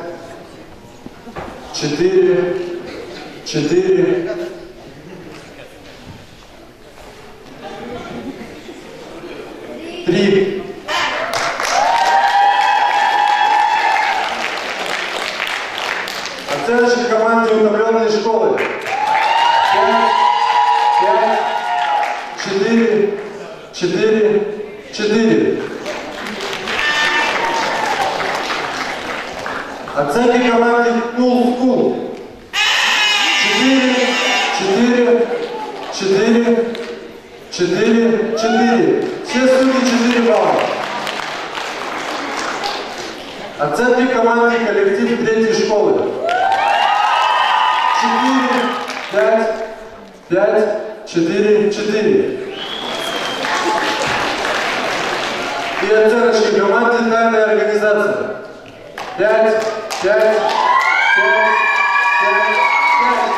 Четыре. Четыре. Три. Оценочки команде утомленной школы. Пять. Пять. Четыре. Четыре. Четыре. Оценки команды Cool School. Четыре. Четыре. Четыре. Четыре. Четыре. Все студии четыре балла. Оценки команды коллектив третьей школы. Четыре. Пять. Пять. Четыре. Четыре. И оценочки команды тайная организация. Пять. Пять. Пять. Пять. Пять.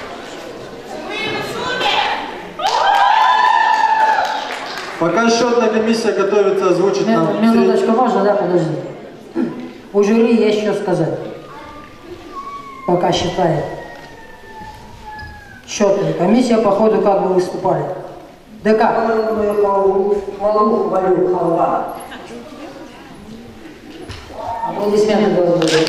Пока счетная комиссия готовится озвучить нам... Минуточку, можно, да, подожди. У жюри есть что сказать. Пока считает. Счетная комиссия, походу, как бы выступали. Да как? Аплодисменты должны быть.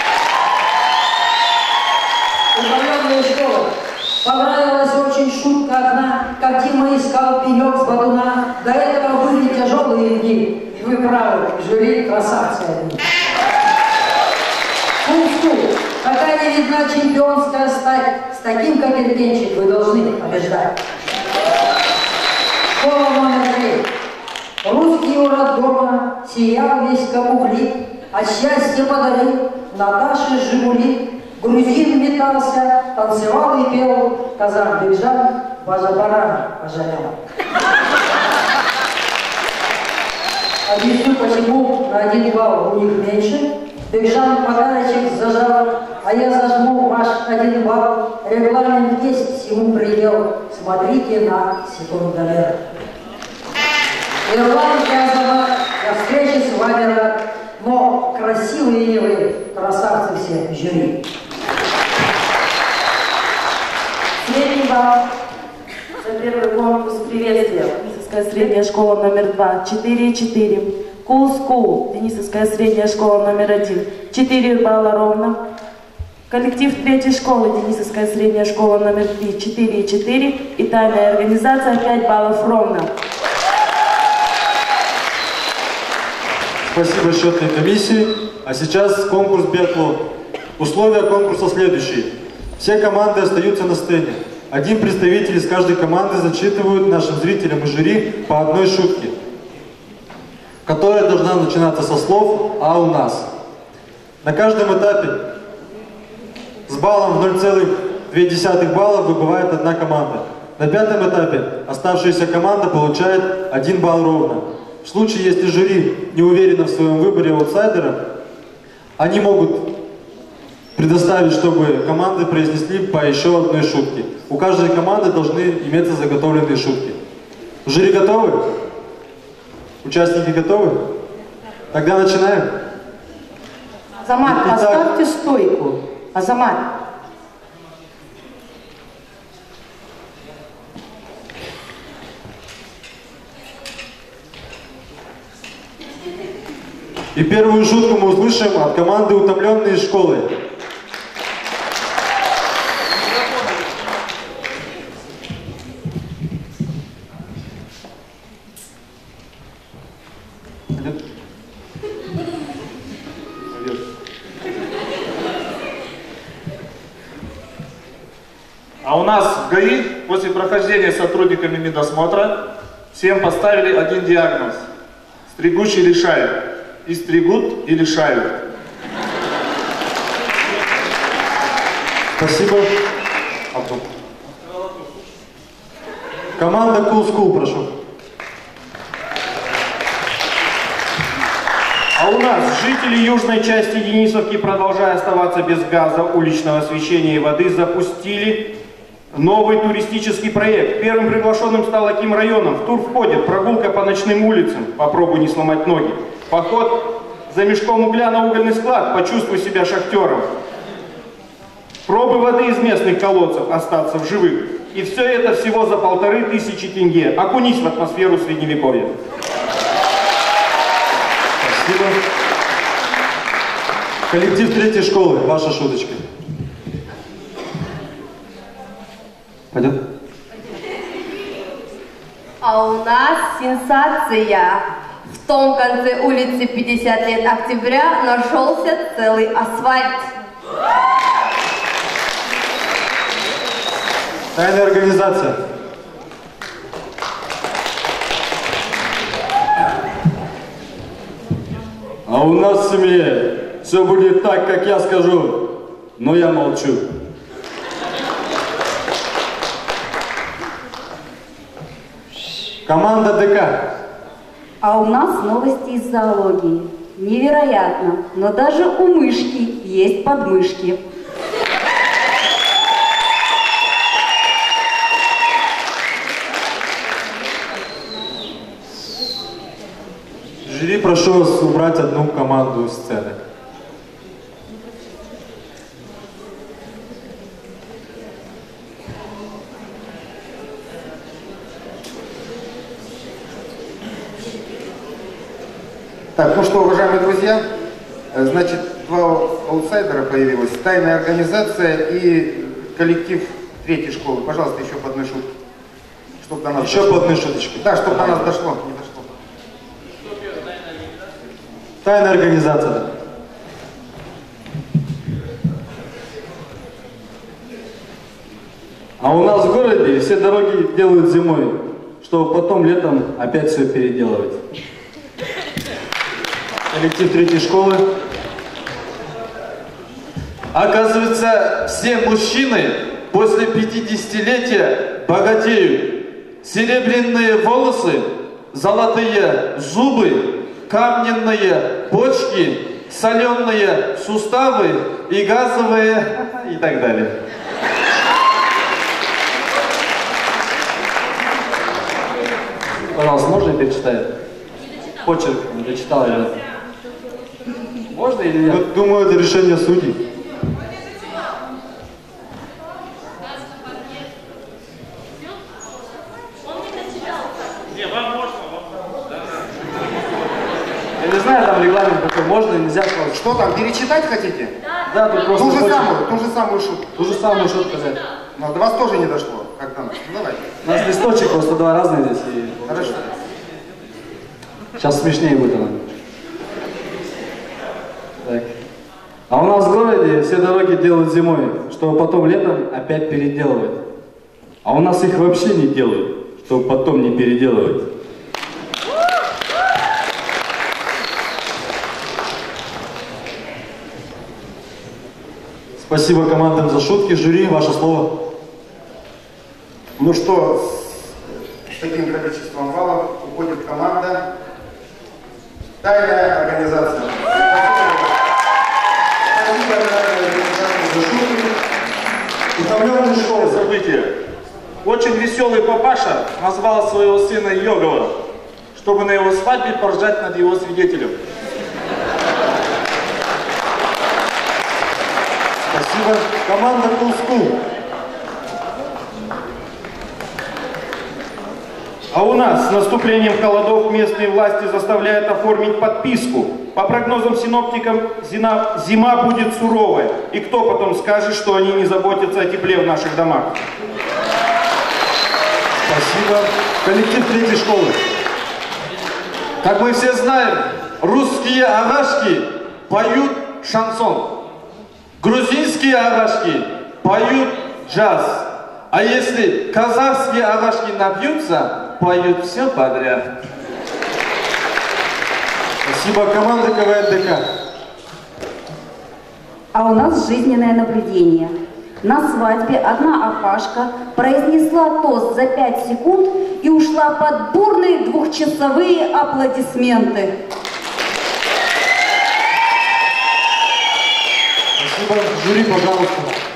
Удаленная школа. Понравилась очень шутка одна, как Дима искал пенек с бодуна. До этого были тяжелые дни. Вы правы, жюри красавцы одни. Фу-фу, пока не видна чемпионская стать, с таким, как Иргенчик, вы должны побеждать. Школа номер три. Русский урод дома сиял весь как угли, а счастье подарил Наташе Жигули. Грузин метался, танцевал и пел, казах бежал, база-барана пожалел. Объясню, почему на один балл у них меньше. Бекжан подарочек зажал, а я зажму ваш один балл. Регламент есть, всему предел. Смотрите на секундомер. Ирландия Азамат, до встречи с вами рад. Но красивые ли вы, красавцы все, жюри. Средний балл за первый конкурс приветствия. Денисовская средняя школа номер два, четыре и четыре. Cool School, Денисовская средняя школа номер один, четыре балла ровно. Коллектив третьей школы, Денисовская средняя школа номер три, четыре и четыре. И тайная организация, пять баллов ровно. Спасибо счетной комиссии. А сейчас конкурс биатлон. Условия конкурса следующие. Все команды остаются на сцене. Один представитель из каждой команды зачитывают нашим зрителям и жюри по одной шутке, которая должна начинаться со слов «а у нас». На каждом этапе с баллом в ноль целых две десятых балла выбывает одна команда. На пятом этапе оставшаяся команда получает один балл ровно. В случае, если жюри не уверено в своем выборе аутсайдера, они могут предоставить, чтобы команды произнесли по еще одной шутке. У каждой команды должны иметься заготовленные шутки. Жюри готовы? Участники готовы? Тогда начинаем. Азамат, Итак, поставьте стойку. Азамат. И первую шутку мы услышим от команды «Утомленные школы». А у нас в ГАИ после прохождения сотрудниками медосмотра всем поставили один диагноз. Стригущий лишают. И стригут, и лишают. Спасибо. Команда Cool School, прошу. А у нас жители южной части Денисовки, продолжая оставаться без газа, уличного освещения и воды, запустили новый туристический проект. Первым приглашенным стал Аким районом. В тур входит прогулка по ночным улицам, попробуй не сломать ноги. Поход за мешком угля на угольный склад, почувствуй себя шахтером. Пробы воды из местных колодцев, остаться в живых. И все это всего за полторы тысячи тенге. Окунись в атмосферу средневековья. Спасибо. Коллектив третьей школы, ваша шуточка. Пойдет? А у нас сенсация. В том конце улицы пятьдесят лет октября нашелся целый асфальт. Тайная организация. А у нас в семье все будет так, как я скажу, но я молчу. Команда ДК. А у нас новости из зоологии. Невероятно, но даже у мышки есть подмышки. Жюри, прошу вас убрать одну команду с сцены. Так, ну что, уважаемые друзья, значит, два аутсайдера появилось. Тайная организация и коллектив третьей школы. Пожалуйста, еще по одной шутке. Чтобы до нас еще дошло. по одной шуточке. Да, чтобы до нас дошло. Не дошло. Тайная организация, да. А у нас в городе все дороги делают зимой, чтобы потом летом опять все переделывать. Коллектив третьей школы. Оказывается, все мужчины после пятидесятилетия богатеют. Серебряные волосы, золотые зубы, каменные почки, соленые суставы и газовые и так далее. Пожалуйста, можно я перечитаю? почерк не дочитал, ребят. Можно или нет? Ну, думаю, это решение судей. Не, вам можно, Я не знаю, там регламент какой, можно и нельзя. Что там, перечитать хотите? Да, тут просто Ту же почерк. самую, ту же самую шутку. Ту же самую шутку взять. Но до вас тоже не дошло, как до нас. Ну давай. У нас листочек просто два разных здесь. И... Хорошо. Сейчас смешнее будет она. Так. А у нас в городе все дороги делают зимой, чтобы потом летом опять переделывать. А у нас их вообще не делают, чтобы потом не переделывать. Спасибо командам за шутки. Жюри, ваше слово. Ну что, с таким количеством баллов уходит команда «Тайная организация». Спасибо за шутки. Утомленные школы события. Очень веселый папаша назвал своего сына Йогова, чтобы на его свадьбе поржать над его свидетелем. Спасибо. Команда Cool School. А у нас с наступлением холодов местные власти заставляют оформить подписку. По прогнозам синоптикам, зина- зима будет суровая. И кто потом скажет, что они не заботятся о тепле в наших домах? Спасибо. Коллектив третьей школы. Как мы все знаем, русские агашки поют шансон. Грузинские агашки поют джаз. А если казахские агашки напьются, поют все подряд. Спасибо. Команда КВН-ДК. А у нас жизненное наблюдение. На свадьбе одна афашка произнесла тост за пять секунд и ушла под бурные двухчасовые аплодисменты. Спасибо. Жюри, пожалуйста.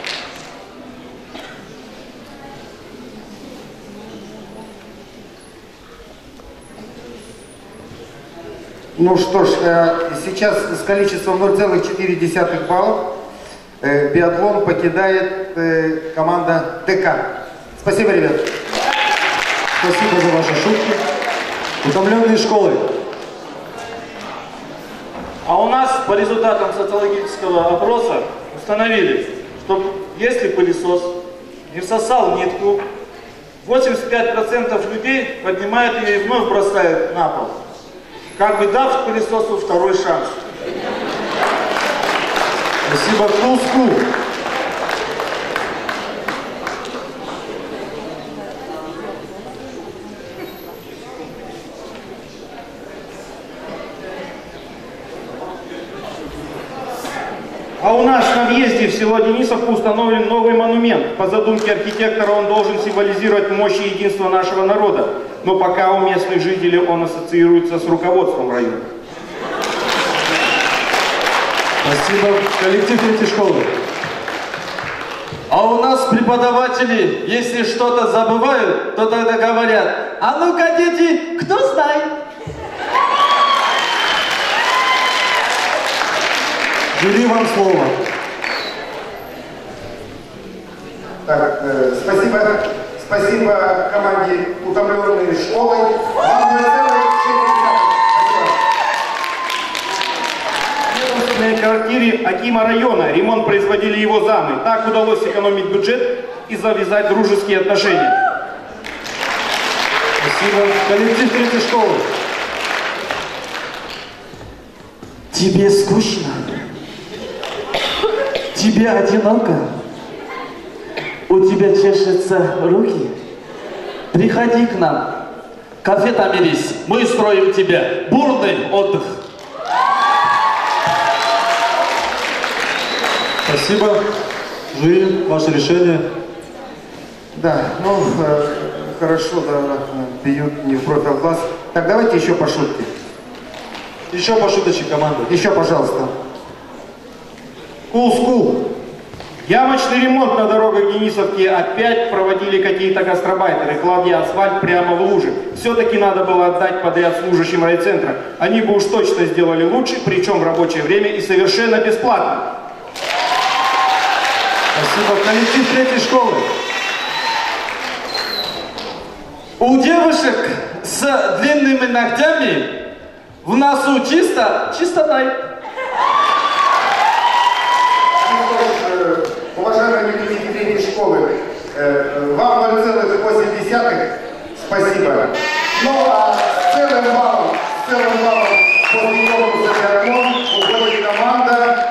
Ну что ж, э, сейчас с количеством ноль целых четыре десятых баллов э, биатлон покидает э, команда ДК. Спасибо, ребят. Спасибо за ваши шутки. Утомленные школы. А у нас по результатам социологического опроса установили, что если пылесос не всосал нитку, восемьдесят пять процентов людей поднимают ее и вновь бросают на пол, как бы дав пылесосу второй шанс. Спасибо. Cool School. А у нас на въезде в село Денисовку установлен новый монумент. По задумке архитектора он должен символизировать мощь и единство нашего народа. Но пока у местных жителей он ассоциируется с руководством района. Спасибо. Коллектив третьей школы. А у нас преподаватели, если что-то забывают, то тогда говорят: а ну-ка, дети, кто знает? Жюри, вам слово. Так, э, спасибо, спасибо команде «Утомленные школы». Вам ноль целых шесть десятых. В собственной квартире Акима района ремонт производили его замы. Так удалось экономить бюджет и завязать дружеские отношения. Спасибо. Коллектив третьей школы. Тебе скучно? Тебе одиноко? У тебя чешутся руки? Приходи к нам. Кафе Тамирис. Мы устроим тебе бурный отдых. Спасибо. Жюри, ваше решение. Да, ну, э, хорошо, да, бьют не в бровь, а в глаз. Так, давайте еще по шутке. Еще по шуточке команды. Еще, пожалуйста. Cool School. Ямочный ремонт на дорогах Денисовки опять проводили какие-то гастробайтеры, кладя асфальт прямо в лужи. Все-таки надо было отдать подряд служащим райцентра. Они бы уж точно сделали лучше, причем в рабочее время и совершенно бесплатно. Спасибо. Коллектив третьей школы. У девушек с длинными ногтями в носу чисто, чистота. Уважаемые коллектив третьей школы, э, вам ноль целых восемь десятых спасибо. Ну а с целым баллом, с целым баллом после конкурса «Биатлон» уходит команда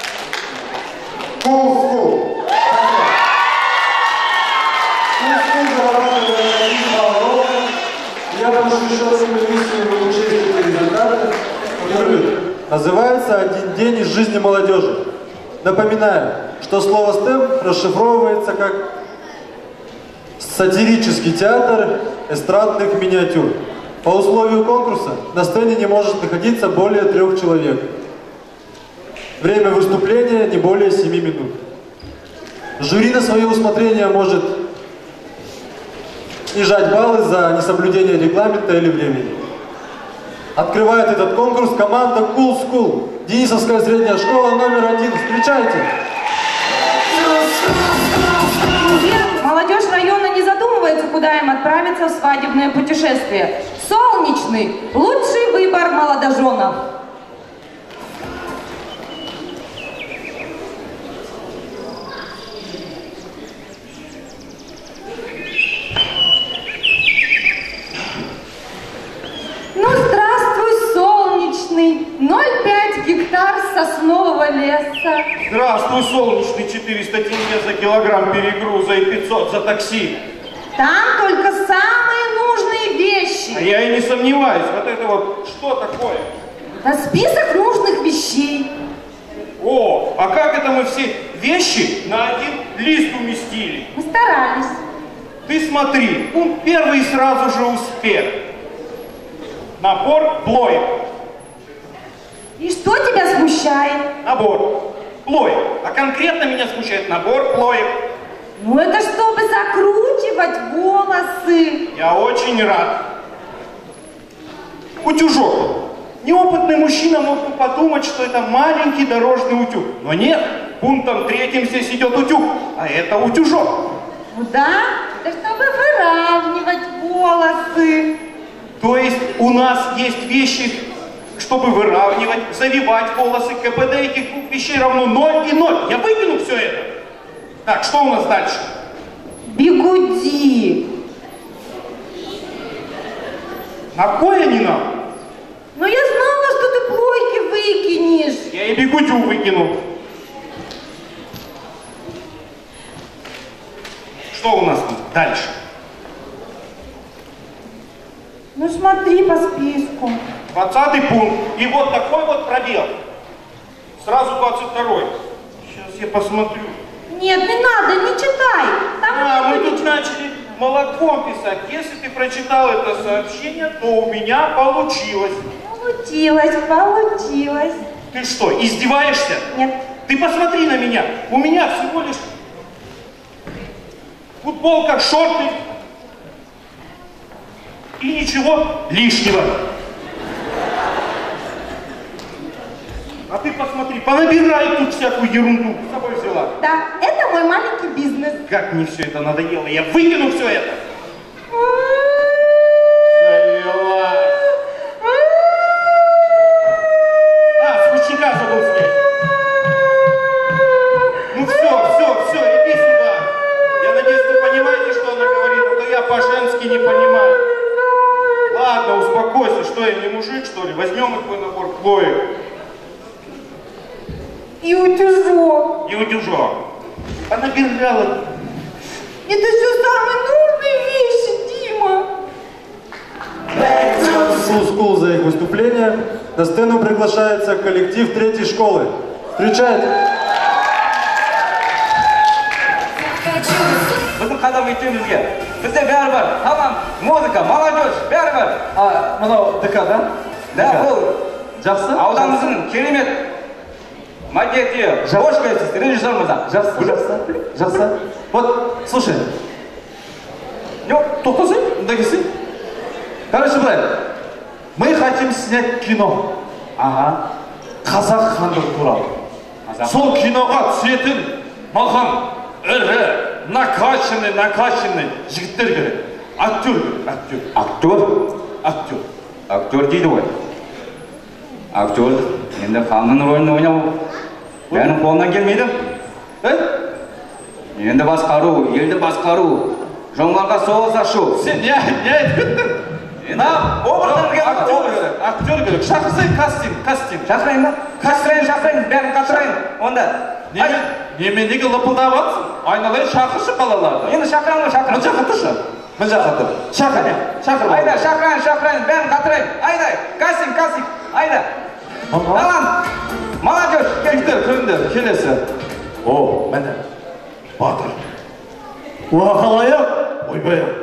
Cool School. Я прошу еще раз комиссию учесть результаты. Называется «Один день из жизни молодежи». Напоминаю, что слово «стем» расшифровывается как сатирический театр эстрадных миниатюр. По условию конкурса на сцене не может находиться более трех человек. Время выступления не более семи минут. Жюри на свое усмотрение может снижать баллы за несоблюдение регламента или времени. Открывает этот конкурс команда Cool School. Денисовская средняя школа номер один. Встречайте! Молодежь района не задумывается, куда им отправиться в свадебное путешествие. Солнечный – лучший выбор молодоженов. Ну, здравствуй, солнечный. ноль целых пять гектар соснового леса. Здравствуй, солнечный, четыреста тенге за килограмм перегруза и пятьсот за такси. Там только самые нужные вещи. А я и не сомневаюсь. Вот это вот что такое? Это список нужных вещей. О, а как это мы все вещи на один лист уместили? Мы старались. Ты смотри, пункт первый сразу же успех. Набор плоек. И что тебя смущает? Набор плоек. А конкретно меня смущает набор плоек. Ну это чтобы закручивать волосы. Я очень рад. Утюжок. Неопытный мужчина мог бы подумать, что это маленький дорожный утюг. Но нет, пунктом третьим здесь идет утюг, а это утюжок. Ну да, это чтобы выравнивать волосы. То есть у нас есть вещи, чтобы выравнивать, завивать волосы. КПД этих двух вещей равно ноль и ноль. Я выкину все это. Так, что у нас дальше? Бигуди. На кой они нам? Ну я знала, что ты плойки выкинешь. Я и бигудю выкину. Что у нас тут дальше? Ну смотри по списку. Двадцатый пункт. И вот такой вот пробел. Сразу двадцать второй. Сейчас я посмотрю. Нет, не надо, не читай. Там а, мы тут начали молоком писать. Если ты прочитал это сообщение, то у меня получилось. Получилось, получилось. Ты что, издеваешься? Нет. Ты посмотри на меня. У меня всего лишь футболка, шорты и ничего лишнего. А ты посмотри, понабирай тут всякую ерунду. С собой взяла. Да, это мой маленький бизнес. Как мне все это надоело. Я выкину все это. Завела. А, с ручника забыл снять. Ну все, все, все, иди сюда. Я надеюсь, вы понимаете, что она говорит, а то я по-женски не понимаю. Ладно, успокойся, что я не мужик, что ли? Возьмем и твой набор плоек. И утюжок. И утюжок. Понабирала. Это все самые нужные вещи, Дима. Cool School за их выступление. На сцену приглашается коллектив третьей школы. Встречайте. Bizim qadam ettiğimizge bizde beraber hamam muzika, молодежь beraber. А, мынау ДК, да? Да, ол Жақсы. ауданымыздың керемет Макет Хош келіпсіз, режиссер мырза. Жақсы, жақсы, жақсы. Вот, слушай. Нет, тоқтасай, мында келсей. Короче, былай. Мы хотим снять кино. Ага. Қазақ хандығы туралы. Сол киноға түсетін маған ірі, накачанный, накачанный жігіттер керек. Актер керек, актер. Актер? Актер. Актер дейді ғой. Актер, енді ханның рөлін ойнау бәрінің қолынан келмейді. Енді басқару, елді басқару, жоңғарға соғыс ашу. Сен не айтып кеттің? Актер керек, актер керек. Шақырсай кастинг, кастинг. Шақырайын ба? Шақырайын, шақырайын, бәрін қатырайын. Онда. Неме неге лыпылдап атсың? Айналайын шақыршы балаларды. Енді шақырайын ба, шақырайын. Мына жаққа тұршы. Мына жаққа тұр. Шақыр, шақыр. Айда, шақырайын, шақырайын, бәрін қатырайын. Айда, кастинг, кастинг. Айда. Алан, молодежь. Кеттер, кіріңдер, келесі. О, мәне. Батыр. Уақалайық. Ойбай.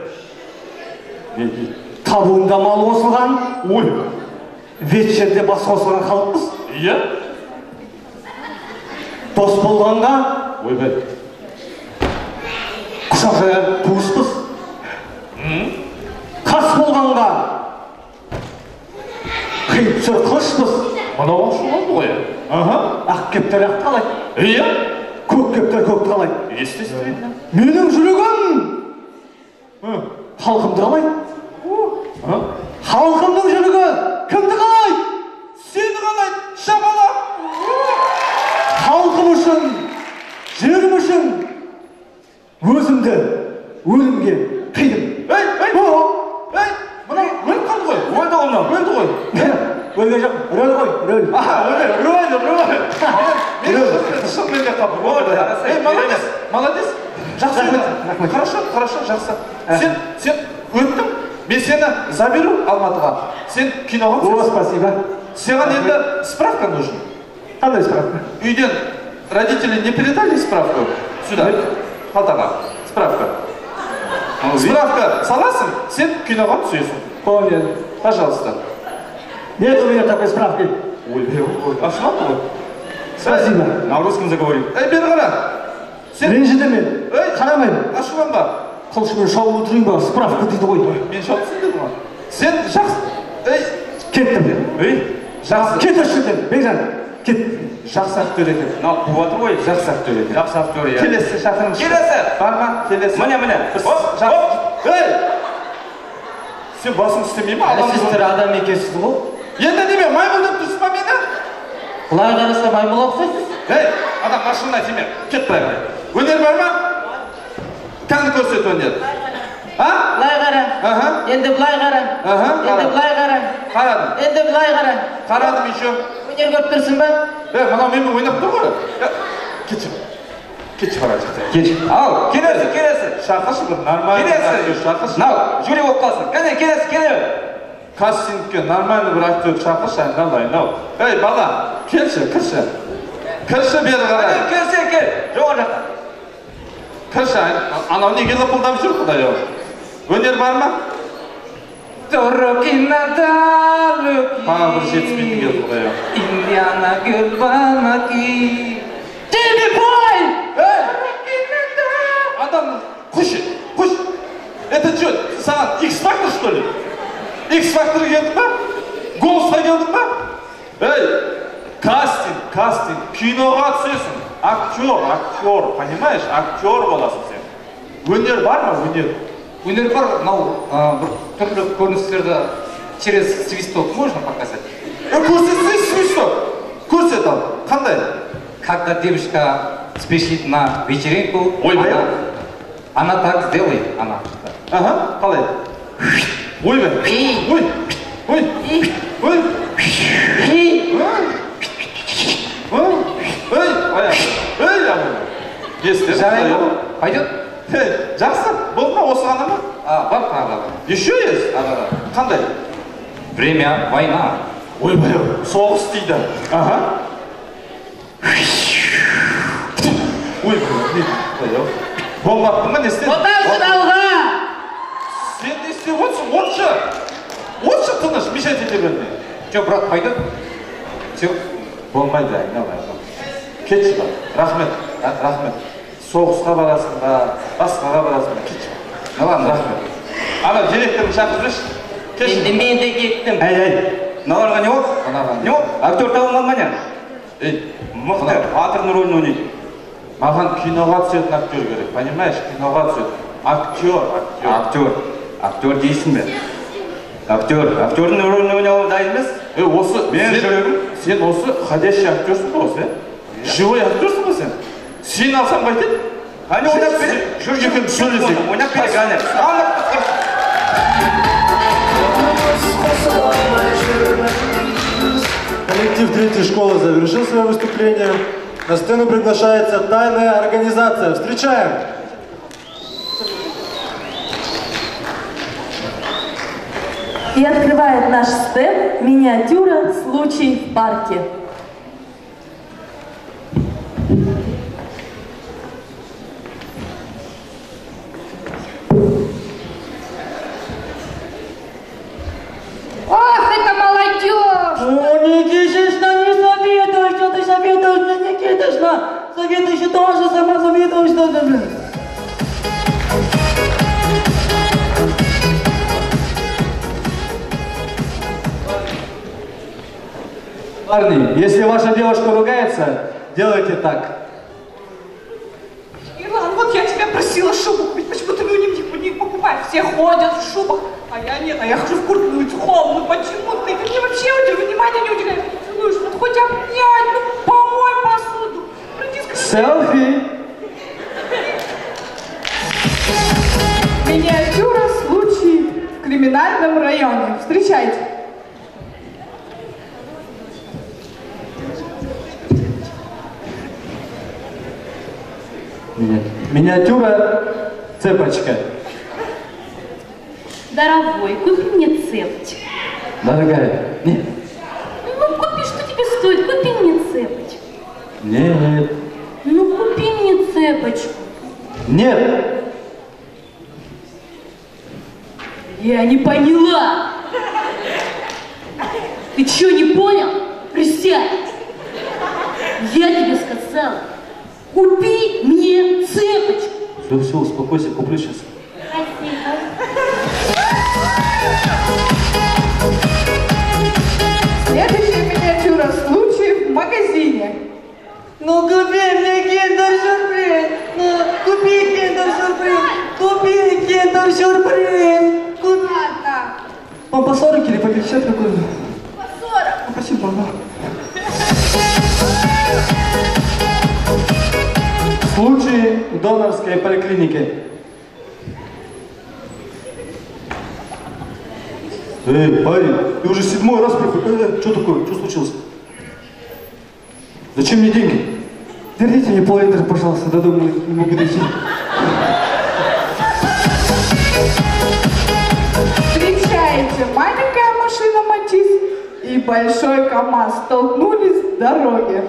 Табуында мал қосылған. Ой. Вечерде бас қосылған халықпыз. Иә. Дос болғанға. Ойбай. Құшақ жаяр туыспыз. Қас болғанға. Қиып жүр қылышпыз. Мынау шуған ғой. Аха. Ақ кептер ақ қалайды. Иә. Көк кептер көк қалайды. Естесін. Менің жүрегім халқымды қалайды. Халқымның жүрегі кімді қалайды? Сені қалайды, шапалақ. Халқым үшін, жерім үшін өзімді өлімге қидым. Ей, ей, ей, мына өліп қалды ғой. Өлді ғой мынау. Өлді ғой. Өлген жоқ, рөл ғой, рөл. Аха, рөл, рөл, рөл. Шынымен де қапы. Ей, молодец, молодец. Жақсы өлді. Хорошо, хорошо, жақсы. Сен, сен өттің. Мен сені заберу Алматыға. Сен киноға түсесің. О, спасибо. Саған енді справка нужен. Қандай справка? Үйден родители не передали справку? Сюда, қалтаға. Справка. Справка саласың, сен киноға түсесің. Понял. Пожалуйста. Нет у меня такой справки. Ой, ой, а что было? Спасибо. На русском заговорим. Эй, бері қара. Ренжіді мен. Қарамаймын. Ашуланба. Қылышымен шауып отырайын ба, справка дейді ғой. Мен шауыпсың деді ма? Сен жақсы. Ей, кеттім. Ей, жақсы. Кетірші дем, Бейжан, кет. Жақсы актер екен. Мынау қуып отыр ғой. Жақсы актер екен. Жақсы актер, иә. Келесі шақырыңызшы. Келесі. Бар ма? Келесі. Міне, міне. Оп, оп. Ей! Сен басың істемей ма? Сіздер адам екенсіз ғой. Енді неме, маймылдап тұрсыз ба мені? Құлай қараса маймыл ұқсайсыз. Ей, адам машина тиме. Кет былай қарай. Өнер бар ма? Кәнді көрсет өнер. А? Былай қара. Аха. Енді былай қара. Аха. Енді былай қара. Қарадым. Енді былай қара. Қарадым еще. Өнер көріп тұрсың ба? Е, мынау менің ойнап тұр ғой. Кетші. Кетші бара жақта. Кетші. Ал, келесі, келесі. Шақыршы бір нормальный актер шақыршы. Нау, жюри болып қалсын. Кәне, келесі, келе. Кастингке нормальный бір актер шақыршы, айналайын ау. Ей, бала, келші, кірші. Кірші бері қарай. Келсе, кел. Жоғар жақта. Кірші, анау неге лыпылдап жүр құдай ау. Өнер бар ма? Тағы бір жетіспейтін келді құдай ау. Индиана гүлбанаки. Телефон! Эй! Адам, құш, құш. Это что, саған X-Factor, что ли? X-Factor келдің ба? Голосқа келдің ба? Эй, кастинг, кастинг, киноға түсесің. Актер, актер, понимаешь? Актер боласың сен. Өнер бар ма, өнер? Өнер бар, мынау бір түрлі көріністерді через свисток можно показать? Э, көрсетсей свисток. Көрсет ал. Қандай? Когда девушка спешит на вечеринку, Ойбай. она, она так сделает, она. Ага, қалай? Ойбай. Ой, ой, ой, ой. Ой, ой, ой, естер. Жарай ма? Пойдет? Жақсы, болды ма осы ғана ма? А, бар тағы да. Еще есть? Қандай? Время война. Ойбай, соғыс дейді. Ага. Ой, не, болмаппын ба, не істедің? Отарсың алға! Сен не істеп отырсың? Отшы! Отшы тыныш, мешать ете берме. Че, брат, пойдет? Все. Болмайды, айналайын. кетші ба, рахмет, рахмет. Соғысқа барасың ба, басқаға барасың ба, кетші. Ладно, рахмет. Ана директорын шақырып жүрші. Енді мен де кеттім. Әй, әй. Мыналарға не болды? Не болды? Актер табылмады ма не? Ей, мықты батырдың рөлін ойнайды. Маған киноға түсетін актер керек, понимаешь? Киноға түсетін. Актер, актер. Актер. Актер дейсің бе? Актер. Актердің рөлін ойнауға дайын емес? Е, осы, мен жүрегім. Сен осы ходящий актерсың ба осы, е? Живой актерсың ба сен? Сен алсам қайтеді? Қане ойнап бере? Жүр екен сөйлесек. Ойнап бере, қане. Коллектив третьей школы завершил свое выступление. На сцену приглашается тайная организация. Встречаем! И открывает наш стенд миниатюра «Случай в парке». Ах, это молодежь! О, Никитична, не советуй, что ты советуешь мне, Никитична? Советуешь и тоже сама советуешь, что ты, блин. Парни, если ваша девушка ругается, делайте так. Иван, вот я тебя просила шубу купить, почему ты мне не покупаешь? Все ходят в шубах, а я нет, а я хожу в куртке, ну ведь холодно, почему ты? Ты мне вообще внимания не уделяешь, ты целуешь, вот хоть обнять, ну помой посуду. Селфи. Миниатюра «Случай в криминальном районе». Встречайте. Миниатюра цепочка. Дорогой, купи мне цепочку. Дорогая, нет. Ну, купи, что тебе стоит, купи мне цепочку. Нет. Ну, купи мне цепочку. Нет. Я не поняла. Ты что, не понял? Присядь. Я тебе сказала, купи мне цепочку. Все, все, успокойся, куплю сейчас. Следующая миниатюра «Случай в магазине». Ну, купи мне киндер-сюрприз. Ну, купи киндер-сюрприз. Купи киндер-сюрприз. Купи. Ладно. Вам по сорок или по пятьдесят какой? По сорок. Ну, спасибо, мама. Случай в донорской поликлинике. Эй, парень, ты уже седьмой раз приходишь. Что такое? Что случилось? Зачем мне деньги? Верните мне пол-литра, пожалуйста, до дома не могу дойти. Встречаете, маленькая машина Матис и большой КамАЗ столкнулись в дороге.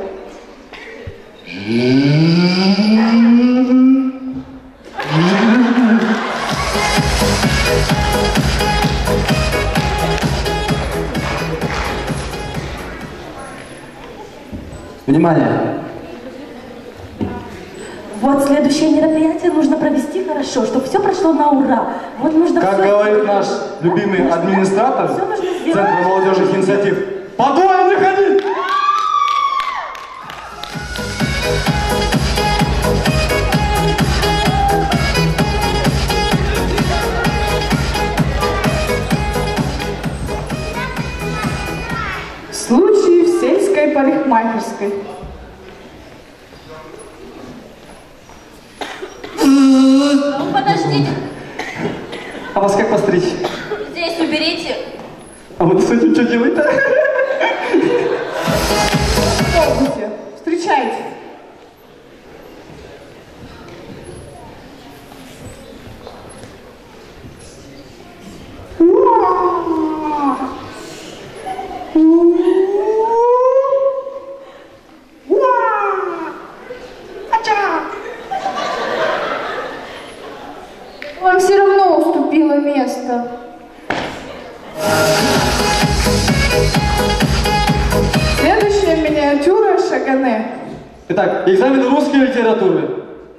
Внимание! Вот следующее мероприятие нужно провести хорошо, чтобы все прошло на ура. Вот нужно Как всё- говорит наш любимый администратор Всё нужно сделать. Центра молодежных инициатив, по двое не ходи! Случай в сельской парикмахерской. Ну, подождите, А вас как постричь? здесь уберите. А вот с этим что делать-то? Автобусе. Встречайте. Вам все равно уступило место. Следующая миниатюра Шагане. Итак, экзамен русской литературы.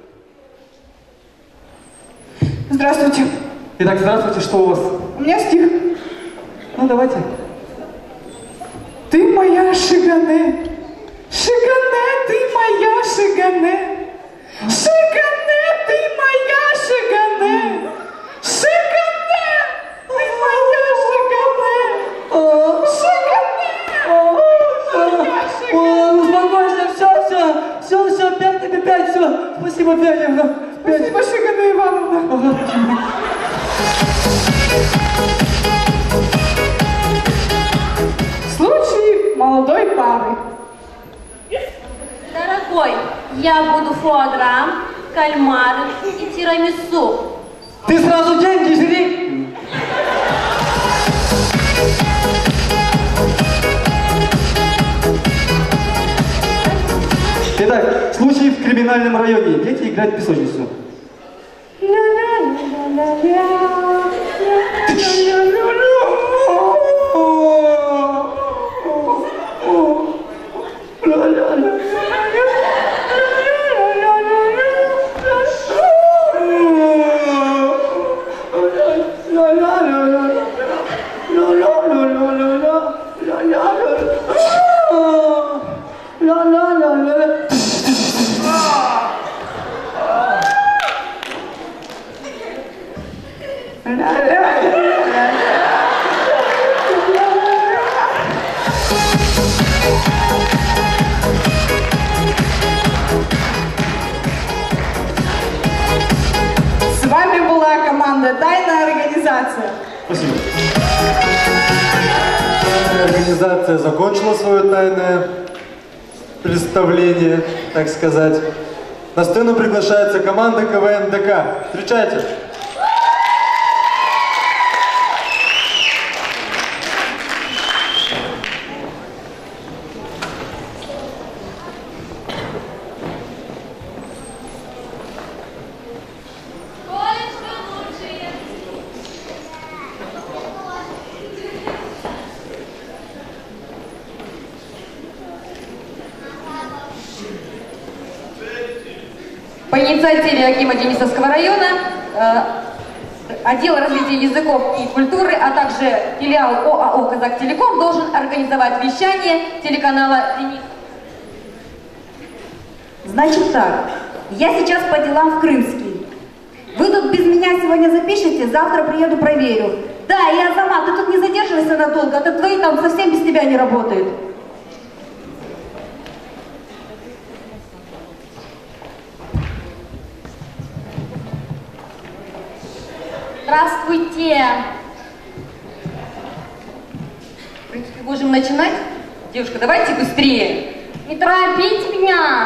Здравствуйте. Итак, здравствуйте, что у вас? У меня стих. Ну, давайте. Ты моя Шигане, Шигане, ты моя Шигане, Шигане, ты моя Шигане, Шигане, ты моя Шигане, Шигане. О, успокойся, все, все, все, все, пять на пять, все. Спасибо, Пятя. Спасибо, Шигане Ивановна. Случай молодой пары. Дорогой, я буду фуагра, кальмары и тирамису. Ты сразу деньги жри. Итак, случай в криминальном районе. Дети играют в песочницу. С вами была команда «Тайная организация». Спасибо. Тайная организация закончила свое тайное представление, так сказать. На сцену приглашается команда КВН ДК. Встречайте! По инициативе Акима Денисовского района, э, отдел развития языков и культуры, а также филиал ОАО «Казахтелеком» должен организовать вещание телеканала «Денис». Значит так, я сейчас по делам в Крымский. Вы тут без меня сегодня запишите, завтра приеду проверю. Да, и Азамат, ты тут не задерживайся надолго, а то твои там совсем без тебя не работают. Здравствуйте! В принципе, можем начинать. Девушка, давайте быстрее. Не торопите меня.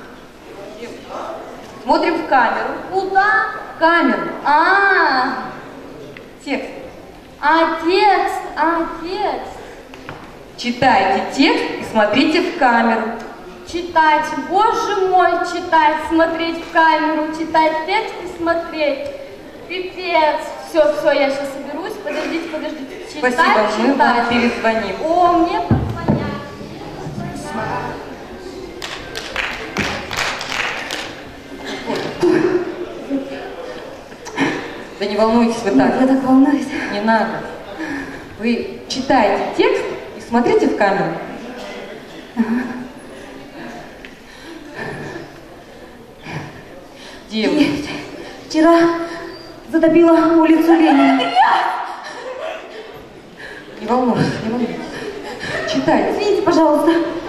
Смотрим в камеру. Куда? В камеру. А, текст. А, текст. А, текст. Читайте текст и смотрите в камеру. Читать, боже мой, читать, смотреть в камеру, читать текст и смотреть. Пипец. Все, все, я сейчас соберусь. Подождите, подождите. Читать, Спасибо, мы читать. вам перезвоним. О, мне позвонят. Да не волнуйтесь вы так. Я так волнуюсь. Не надо. Вы читаете текст и смотрите в камеру. Девушка. Вчера затопила улицу Ленина. Не волнуйтесь, не волнуйтесь. Читайте. Извините, пожалуйста.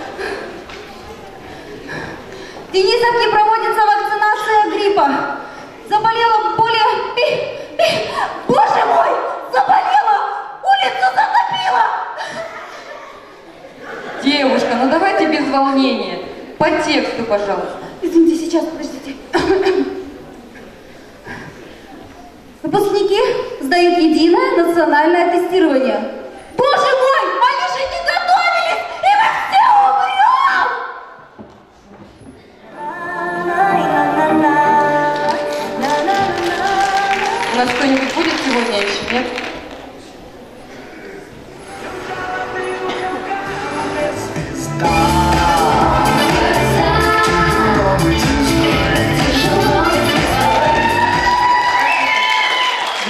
В Денисовке проводится вакцинация гриппа. Заболела более... пи- пи- Боже мой! Заболела! Улицу затопила! Девушка, ну давайте без волнения. По тексту, пожалуйста. Извините, сейчас, подождите. Выпускники сдают единое национальное тестирование. Боже мой, они же не готовились, и мы все умрем! У нас кто-нибудь будет сегодня еще, нет?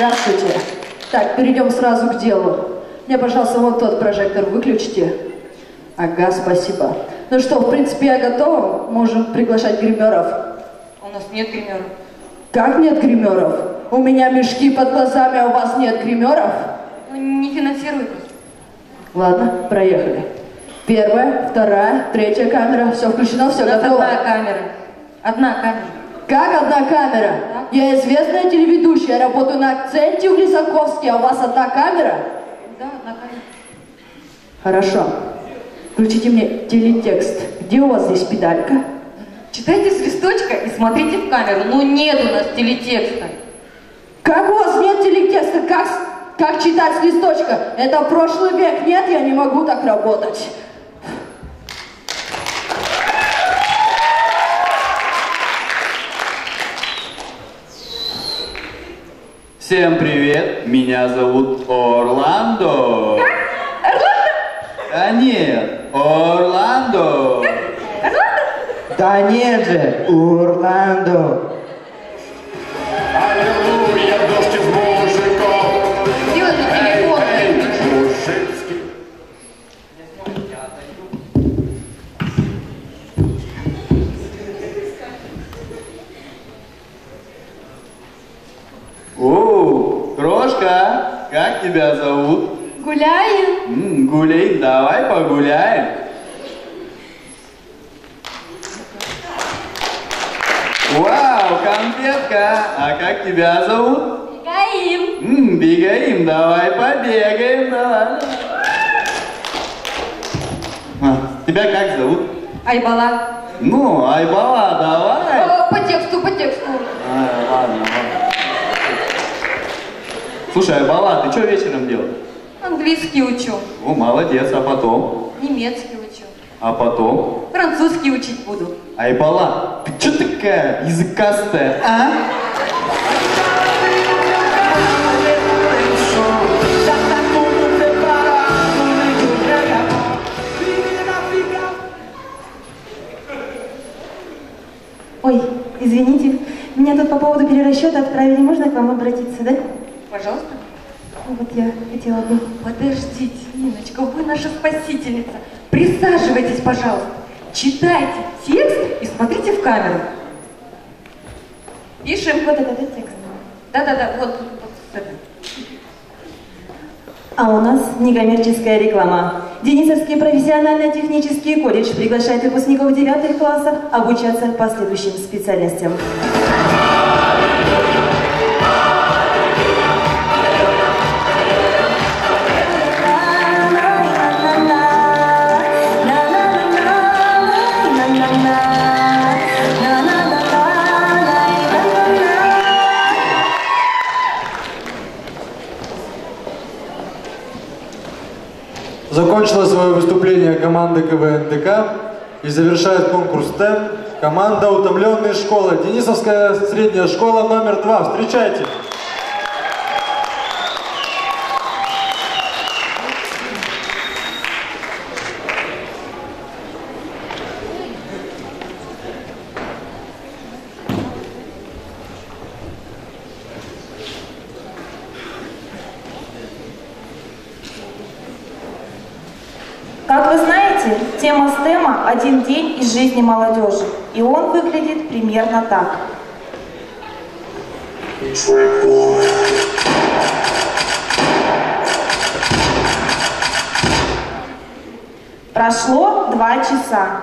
Здравствуйте. Так, перейдем сразу к делу. Мне, пожалуйста, вот тот прожектор выключите. Ага, спасибо. Ну что, в принципе, я готова. Можем приглашать гримеров. У нас нет гримеров. Как нет гримеров? У меня мешки под глазами, а у вас нет гримеров? Ну, не финансируют. Ладно, проехали. Первая, вторая, третья камера. Все включено, все у нас готово. Одна камера. Одна камера. Как одна камера? Да. Я известная телеведущая, я работаю на акценте в Лисаковске, а у вас одна камера? Да, одна камера. Хорошо. Включите мне телетекст. Где у вас здесь педалька? Читайте с листочка и смотрите в камеру. Ну нет у нас телетекста. Как у вас нет телетекста? Как, как читать с листочка? Это прошлый век. Нет, я не могу так работать. Всем привет, меня зовут Орландо. Как? Орландо? Да нет, Орландо. Орландо? Да нет же, Орландо. Аллилуйя, дождь из мужиков. Где он на телефон? Мужицкий. О, крошка, как тебя зовут? Гуляем. М, гуляй, давай погуляем. Вау, конфетка, а как тебя зовут? Бегаем. М, бегаем, давай побегаем, давай. А, тебя как зовут? Айбала. Ну, Айбала, давай. О, по тексту, по тексту. А, ладно, ладно. Слушай, Айбала, ты что вечером делаешь? Английский учу. О, молодец, а потом? Немецкий учу. А потом? Французский учить буду. Айбала, ты что такая языкастая, а? Ой, извините, меня тут по поводу перерасчета отправили, можно к вам обратиться, да? Пожалуйста. Ну, вот я хотела бы... Подождите, Ниночка, вы наша спасительница. Присаживайтесь, пожалуйста. Читайте текст и смотрите в камеру. Пишем. Вот этот текст. Да-да-да, вот, вот это. А у нас некоммерческая реклама. Денисовский профессионально-технический колледж приглашает выпускников девятых классов обучаться по следующим специальностям. Закончила свое выступление команда КВН ДК и завершает конкурс ТЭМ команда «Утомленные школы». Денисовская средняя школа номер два. Встречайте! Как вы знаете, тема стема «Один день из жизни молодежи», и он выглядит примерно так. Прошло два часа.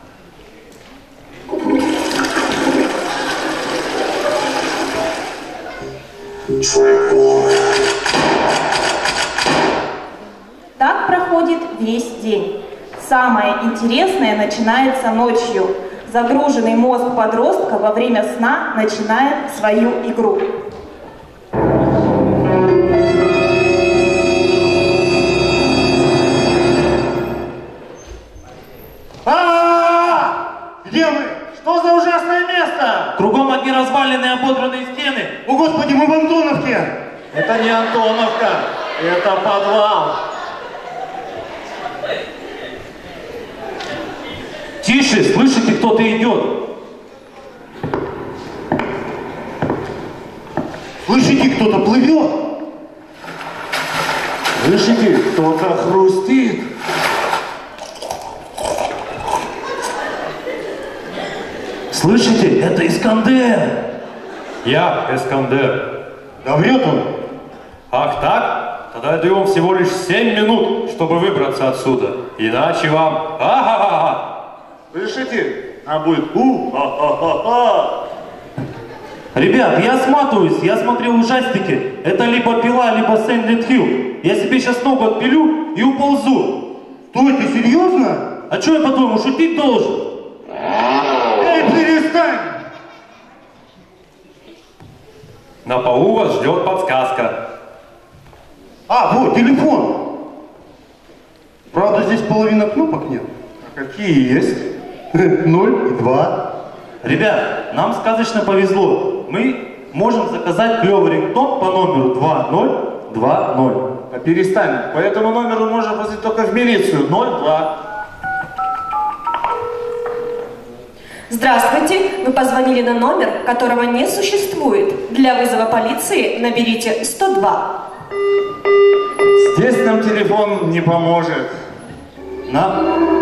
Так проходит весь день. Самое интересное начинается ночью. Загруженный мозг подростка во время сна начинает свою игру. А-а-а! Где мы? Что за ужасное место? Кругом одни разваленные ободранные стены. О, Господи, мы в Антоновке! Это не Антоновка, это подвал. Тише, слышите, кто-то идет. Слышите, кто-то плывет? Слышите, кто-то хрустит? Слышите, это Искандер. Я Искандер. Да врет он. Ах так? Тогда я даю вам всего лишь семь минут, чтобы выбраться отсюда. Иначе вам... А-ха-ха-ха! Слышите? А будет у-ха-ха-ха-ха. Ребят, я сматываюсь, я смотрел ужастики. Это либо пила, либо Silent Hill. Я себе сейчас ногу отпилю и уползу. Стой, ты серьезно? А что я, по-твоему, шутить должен? Эй, перестань! На полу вас ждет подсказка. А, вот, телефон. Правда, здесь половина кнопок нет. А какие есть? Ноль и два. Ребят, нам сказочно повезло. Мы можем заказать клевый рингтон по номеру два ноль два ноль. А перестань. По этому номеру можно позвонить только в милицию. ноль два. Здравствуйте, вы позвонили на номер, которого не существует. Для вызова полиции наберите сто два. Здесь нам телефон не поможет. На.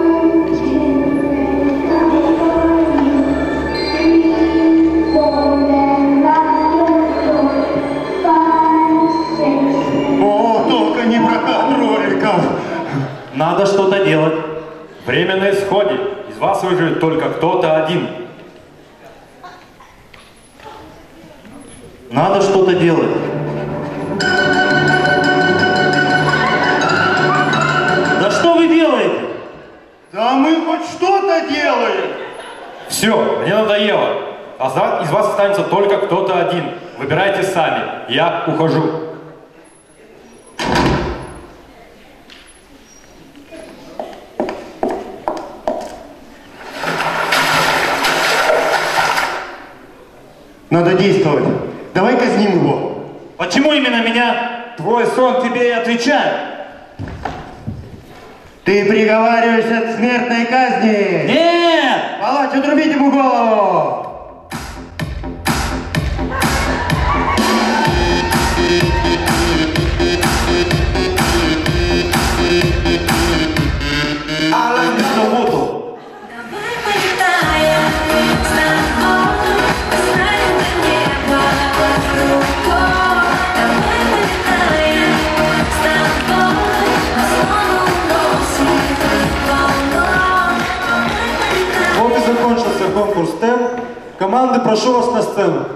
О, только не прокат роликов. Надо что-то делать. Время на исходе. Из вас выживет только кто-то один. Надо что-то делать. Да что вы делаете? Да мы хоть что-то делаем. Все, мне надоело. А за- из вас останется только кто-то один. Выбирайте сами. Я ухожу. Надо действовать. Давай казним его. Почему именно меня? Твой сон тебе и отвечает. Ты приговариваешься к смертной казни. Нет! Палач, отрубить ему голову. Работу. Вот и закончился конкурс ТЭМ. Команды, прошу вас на сцену.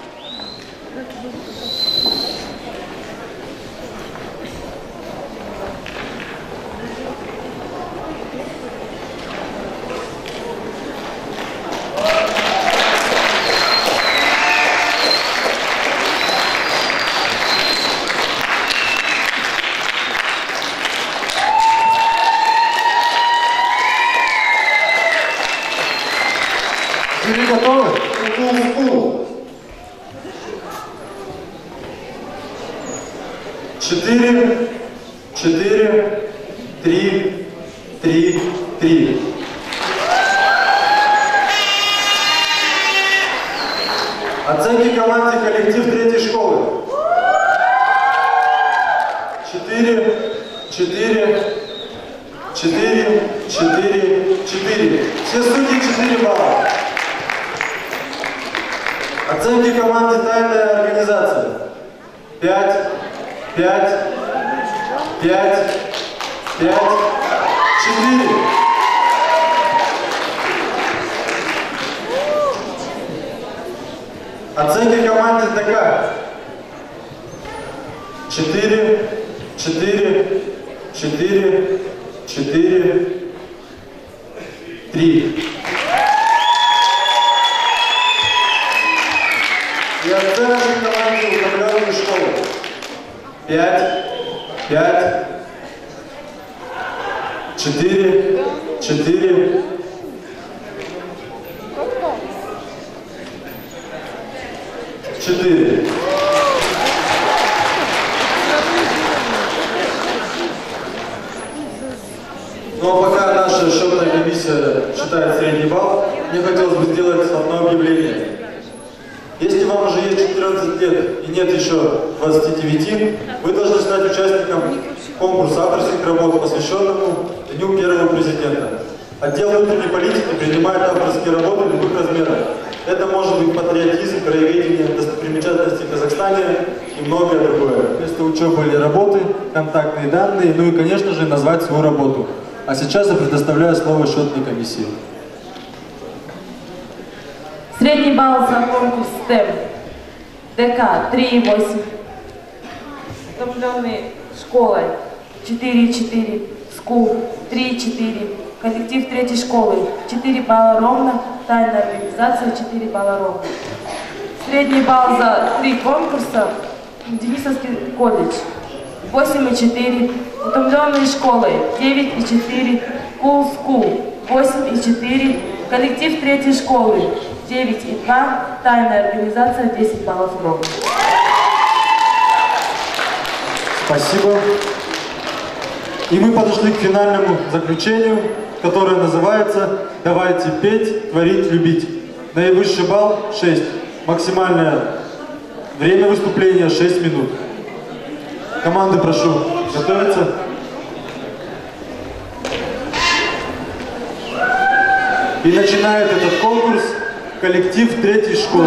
Жюри готовы? Четыре, четыре, три, три, три. Оценки команде коллектив третьей школы. Четыре, четыре, четыре, четыре, четыре. Все судьи четыре балла. Оценки команды «Тайная организация». Пять, пять, пять, пять, четыре. Оценки команды ТК. Четыре, четыре, четыре, четыре, три. И оценки команды управленной школы. Пять, пять, четыре, четыре, четыре. Ну а пока наша счетная комиссия считает средний балл, мне хотелось бы сделать одно объявление. Если вам уже есть четырнадцать лет и нет еще двадцати девяти, вы должны стать участником конкурса авторских работ, посвященному Дню первого президента. Отдел внутренней политики принимает авторские работы любых размеров. Это может быть патриотизм, краеведение, достопримечательности в Казахстане и многое другое. Место учебы или работы, контактные данные, ну и, конечно же, назвать свою работу. А сейчас я предоставляю слово счетной комиссии. Средний балл за конкурс стэм. ДК три и восемь. Утомленные школой четыре и четыре. СКУ три и четыре. Коллектив третьей школы четыре балла ровно. Тайная организация четыре балла ровно. Средний балл за три конкурса. Денисовский колледж восемь и четыре. Утомленные школы девять и четыре. КУЛ СКУ восемь и четыре. Коллектив третьей школы девять и два. Тайная организация десять баллов ровно. Спасибо. И мы подошли к финальному заключению, которое называется «Давайте петь, творить, любить». Наивысший балл шесть. Максимальное время выступления шесть минут. Команды прошу готовиться. И начинает этот конкурс коллектив третьей школы.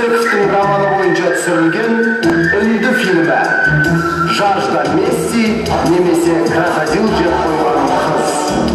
Жажда мести немесе крокодил деп қойған қыз.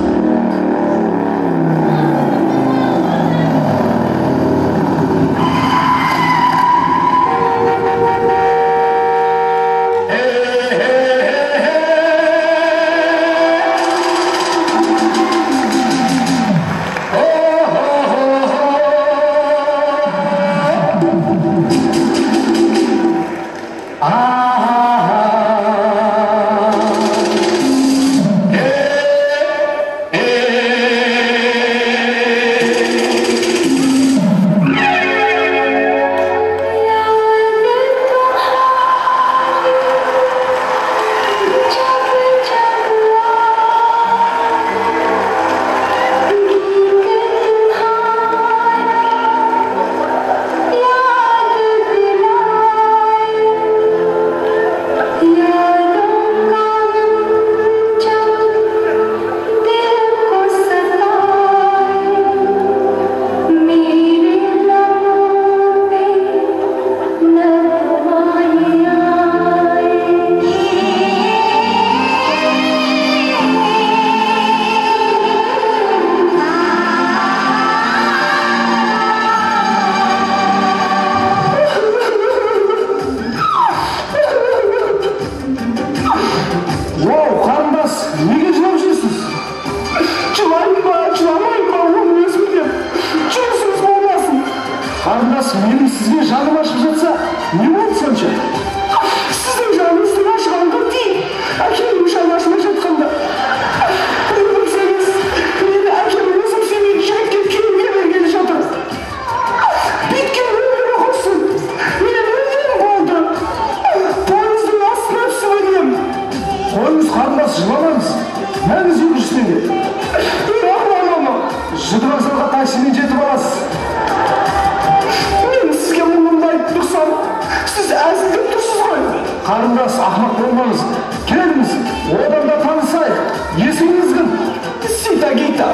Қарындас, ақымақ болмаңыз. Келіңіз, одан да танысайық. Есіміңіз кім? Сита Гита.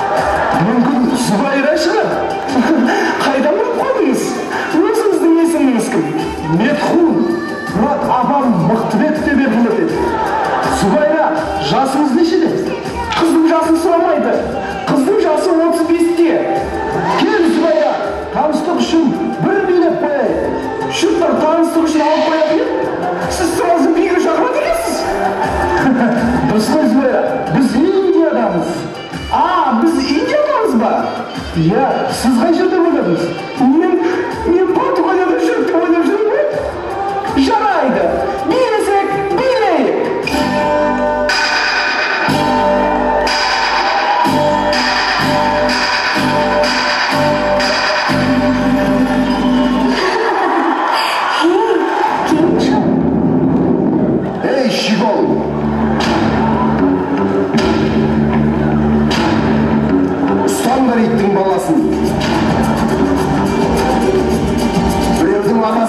Мүмкін Зубайра шығар. Қайдан біліп қойдыңыз? Өзіңіздің есіміңіз кім? Метхун. Бірақ апам Мықтыбек деп белгіледі. Зубайра, жасыңыз нешеде? Қыздың жасын сұрамайды. Қыздың жасы отыз бесте. Кел, Зубайра, таныстық үшін бір билет қояйық. Шүттар таныстық үшін алып қояйық. Siz sırası bir gün şakra değilsiniz. Dostlarız böyle, biz India'damız. Aa, biz India'damız mı? Ya, siz kaç yılda oynadınız? Ben, ben Portugalya'da şirkte oynamışım mı? Jaraydı. Bilesek, bileyik. Стандар иттің баласын.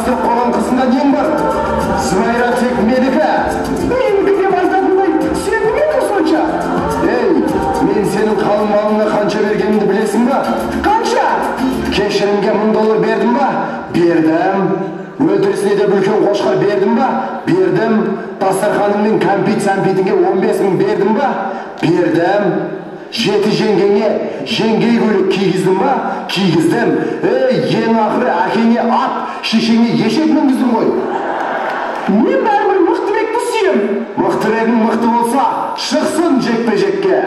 таныстырып қойған қызында нең бар? Зайра тек менікі. Менікі деп айтатындай, сен неге сонша? Ей, мен сенің қалың малыңа қанша бергенімді білесің ба? Қанша? Кешірімге мың доллар бердім ба? Бердім. Өлтірісіне де бүлкен қошқар бердім ба? Бердім. Дастарханыңның кәмпит-сәмпитіңе он бес мың бердім ба? Бердім. Жеті жеңгеңе жеңгей көйлек кигіздім ба? Кигіздім. Ей, ең ақыры әкеңе ат, шешеңе ешек мінгіздің ғой. Мен бәрібір Мықтыбекті сүйем. Мықтыбегің мықты болса, шықсын жекпе-жекке.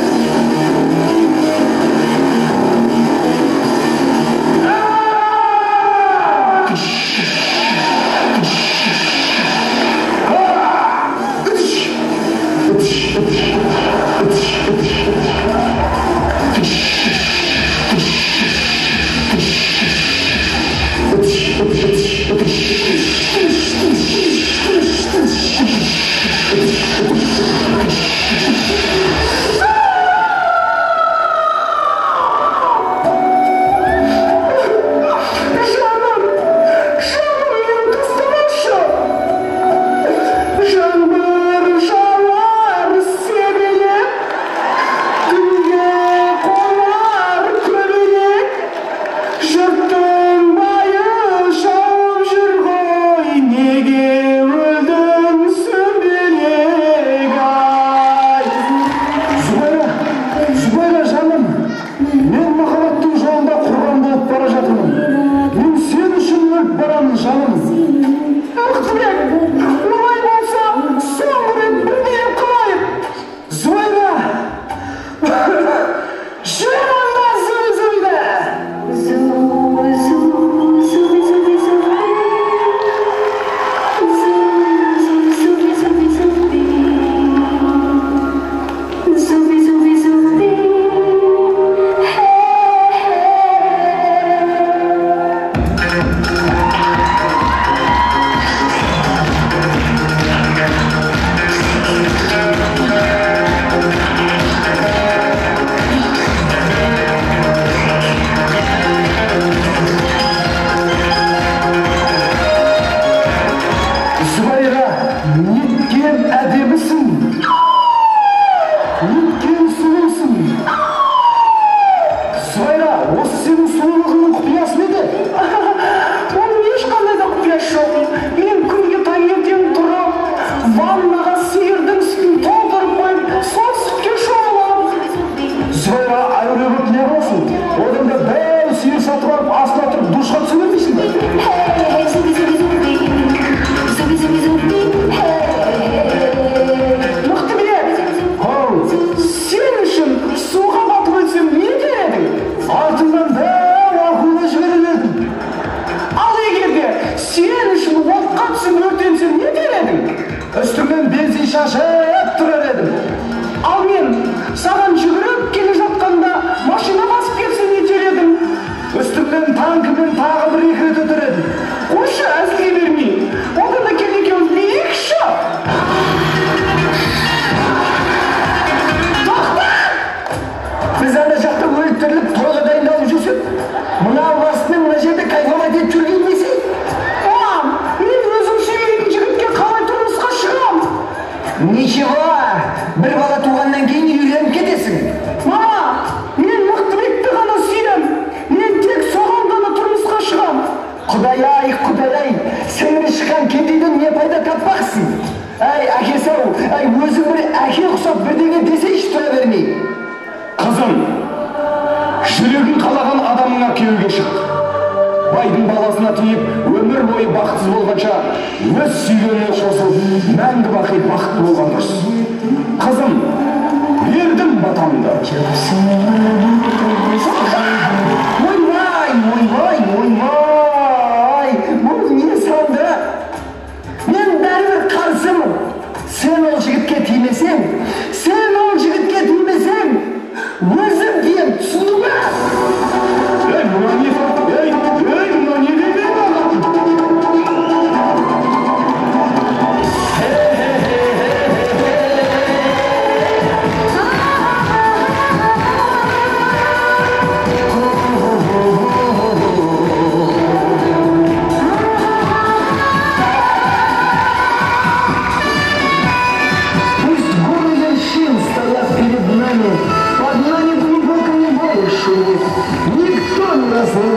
Oh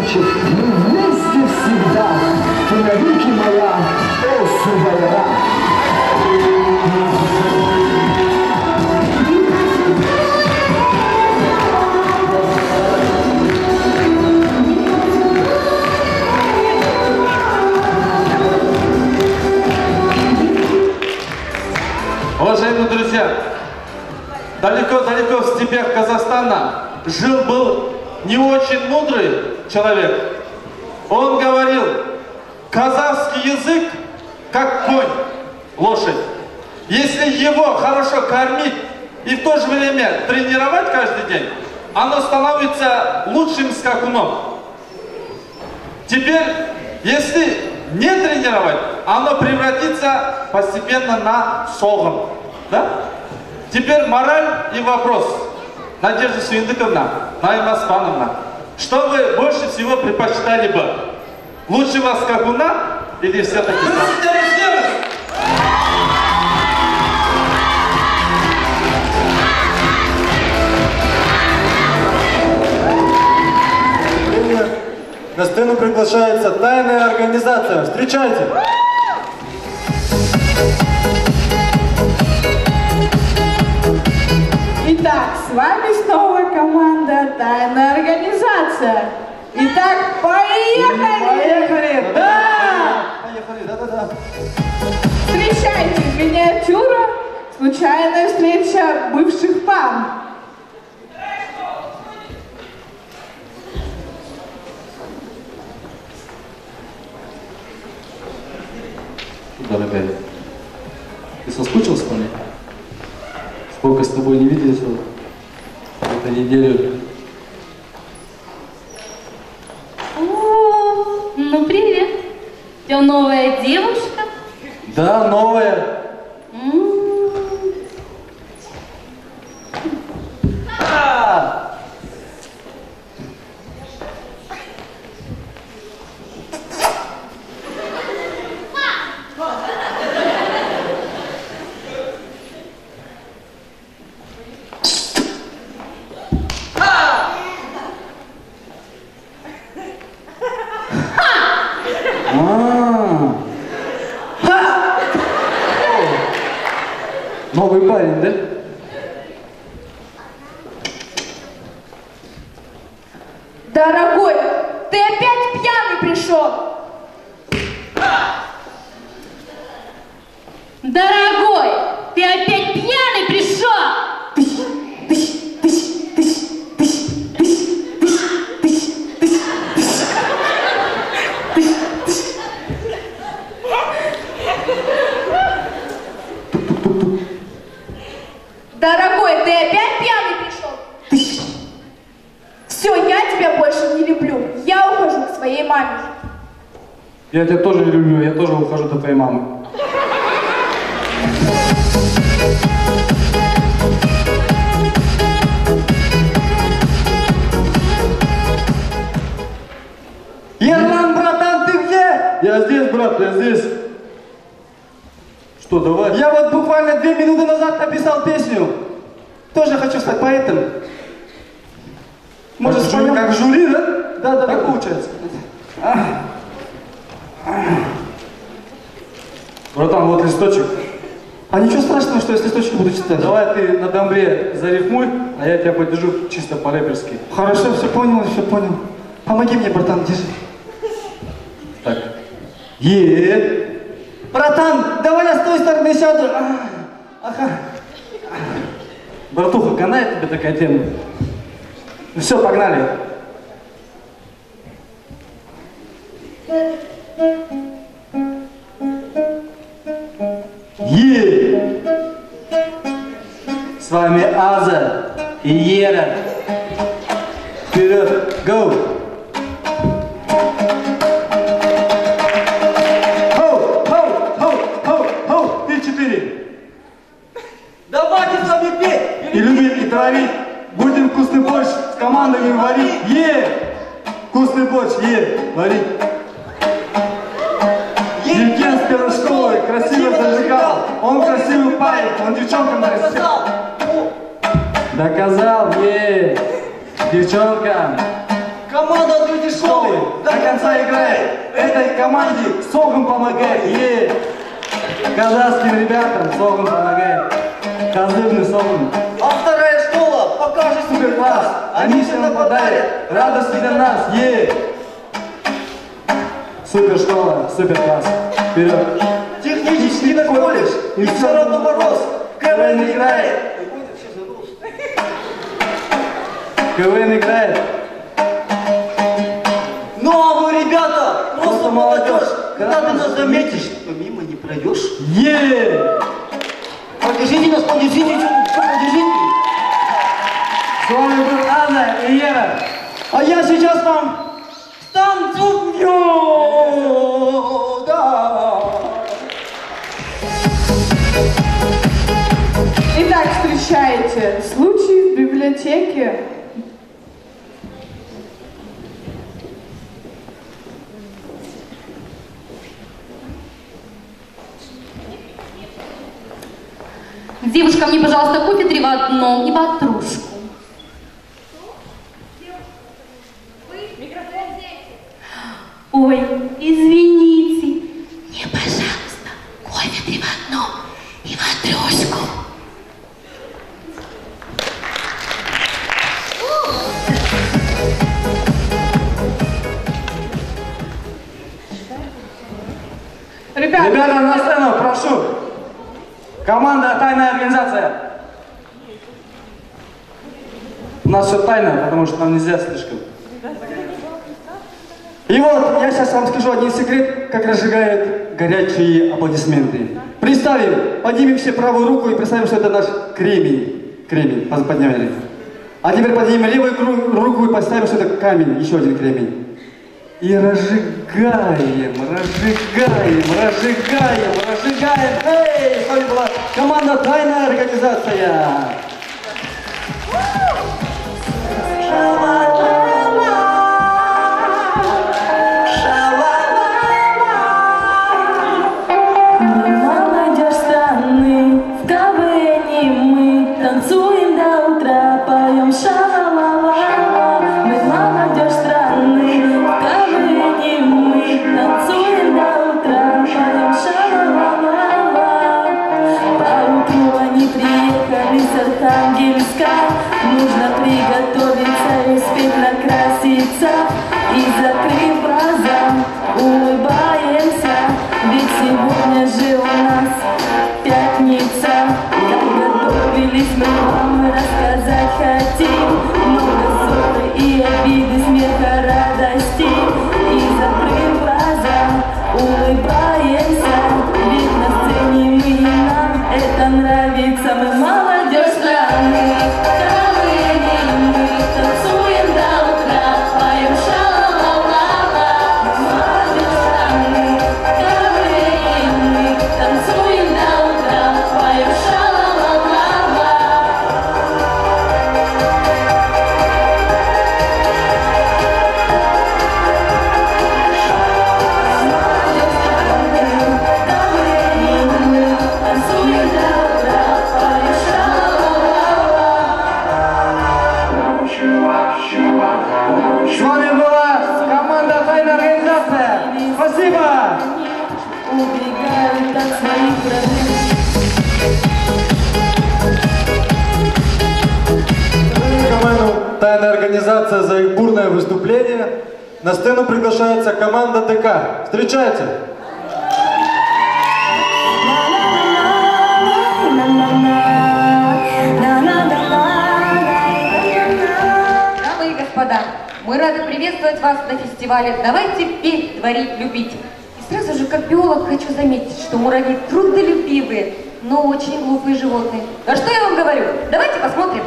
значит, мы вместе всегда. Ты навеки моя, о, Субайра. Уважаемые друзья, далеко-далеко в степях Казахстана жил-был не очень мудрый человек. Он говорил, казахский язык как конь, лошадь. Если его хорошо кормить и в то же время тренировать каждый день, оно становится лучшим скакуном. Теперь, если не тренировать, оно превратится постепенно на согон. Да? Теперь мораль и вопрос. Надежда Суиндыковна, Наима Спановна, что вы больше всего предпочитали бы? Лучшего скакуна или все-таки... На сцену приглашается тайная организация. Встречайте! Итак, с вами снова команда «Тайная организация». Итак, поехали! Поехали! Да! Поехали, да-да-да. Встречайте, миниатюра, случайная встреча бывших пар. Дорогая, ты соскучился по мне? Сколько с тобой не виделись эту неделю? О, ну привет. У тебя новая девушка? Да, новая. М. А! Новый парень, да? Дорогой, ты опять пьяный пришел. Дорогой, ты опять пьяный пришел? Дорогой, ты опять пьяный пришел? Все, я тебя больше не люблю. Я ухожу к своей маме. Я тебя тоже не люблю, я тоже ухожу до твоей мамы. Ерлан, братан, ты где? Я здесь, брат, я здесь. Что, давай? Я вот буквально две минуты назад написал песню. Тоже хочу стать поэтом. Может, Как споем? жюри, как жюри, да? Да, да, Так да. получается. Братан, вот листочек. А ничего страшного, что я с листочки буду читать. Давай ты на домбре зарифмуй, а я тебя поддержу чисто по-рэперски. Хорошо, все понял, все понял. Помоги мне, братан, держи. Так. Е. Братан, давай я с той стороны сяду. А, Ага. Братуха, канает тебе такая тема? Ну все, погнали. Е. С вами Аза и Ера. Вперед, go! Хоу, хоу, хоу, хоу, хоу, три, четыре. Давайте с вами петь! И любить, и травить. Будем вкусный борщ с командами варить. Е! Вкусный борщ, е, варить. Евген с первой школы красиво зажигал. Он красивый парень, он девчонкам нарисовал. Доказал, е, девчонкам. Команда открытия школы до конца играет. Этой команде Согун помогает. Е! Казахским ребятам Согун помогает. Козырный Согун. А вторая школа покажет суперкласс. Они все нападают. Радость для нас. Е! Супер школа, супер класс. Вперед. Технический колледж. И все равно мороз. КВН играет. КВН играет. Ну а вы, ребята, просто молодежь. Когда ты нас заметишь, то мимо не пройдешь. Е! Подержите нас, подержите, что подержите. С вами был Анна и Ера. А я сейчас вам станцую. Да. Итак, встречайте случай в библиотеке. Девушка, мне, пожалуйста, кофе три в одном и ватрушку. Ой, извините. Мне, пожалуйста, кофе три в одном и ватрушку. Ребята, Ребята, на сцену, прошу. Команда «Тайная организация». У нас все тайно, потому что нам нельзя слишком. И вот, я сейчас вам скажу один секрет, как разжигают горячие аплодисменты. Представим, поднимем все правую руку и представим, что это наш кремень. Кремень, подняли. А теперь поднимем левую руку и поставим, что это камень, еще один кремень. И разжигаем, разжигаем, разжигаем, разжигаем. Эй, с вами была команда «Тайная организация». Молодежь страны, в КВНе мы танцуем до утра, поем ша-ла-ла-ла. Мы молодежь страны, в КВНе мы танцуем до утра, поем ша-ла-ла-ла. Поутру они приехали с Архангельска, нужно приготовиться и спеть, накраситься. И закрыв глаза, улыбаемся, ведь сегодня же у нас пятница. Как готовились мы вам рассказать хотим, много ссоры и обиды, смеха, радости. И закрыв глаза, улыбаемся, ведь на сцене мы и нам это нравится. Мы молодежь страны, КВН мы танцуем до утра, поем ша-ла-ла-ла. Молодежь страны, КВН мы танцуем до утра, поем ша-ла-ла-ла. С вами была команда «Тайная организация». Спасибо! Убегают от своих проблем. Команду «Тайная организация» за их бурное выступление. На сцену приглашается команда ДК. Встречайте! Дамы и господа, мы рады приветствовать вас на фестивале «Давайте петь, творить, любить». И сразу же, как биолог, хочу заметить, что муравьи трудолюбивые, но очень глупые животные. А что я вам говорю? Давайте посмотрим.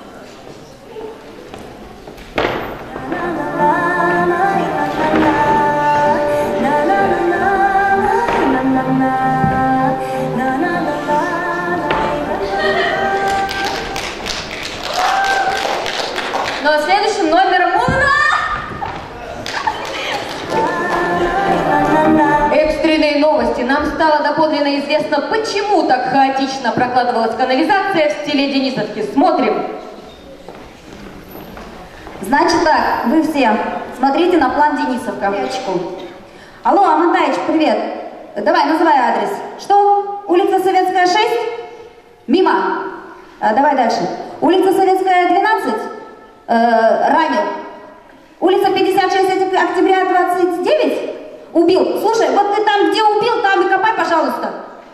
Ну а следующим номером у нас экстренные новости. Нам стало доподлинно известно, почему так хаотично прокладывалась канализация в стиле Денисовки. Смотрим. Значит так, вы все смотрите на план Денисовка. Алло, Амантаич, привет. Давай, называй адрес. Что? Улица Советская, шесть? Мимо. А, давай дальше. Улица Советская, двенадцать? Э, ранил. Улица пятьдесят шесть, октября, двадцать девять? Убил. Слушай, вот ты там, где убил, там и копай, пожалуйста.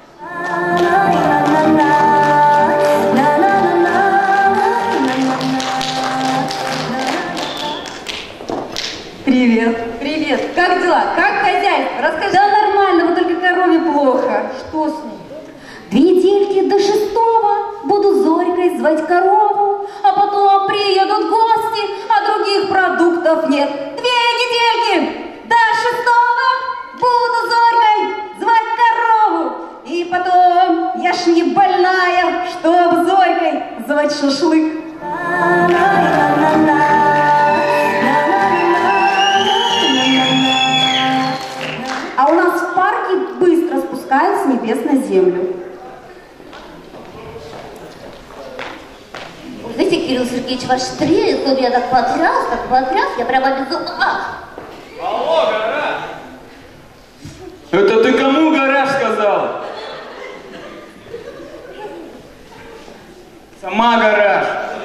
Привет. Привет. Как дела? Как хозяйство? Расскажи. Да нормально, вот только корове плохо. Что с ней? Две недельки до шестого буду Зорькой звать корову, а потом приедут гости, а других продуктов нет. Две недельки до шестого буду Зорькой звать корову, и потом я ж не больная, чтоб Зорькой звать шашлык. А у нас в парке быстро спускают с небес на землю. Знаете, Кирилл Сергеевич, ваш стрелец, он меня так потряс, так потряс, я прямо без ума. Алло, гараж! Это ты кому гараж сказала? Сама гараж.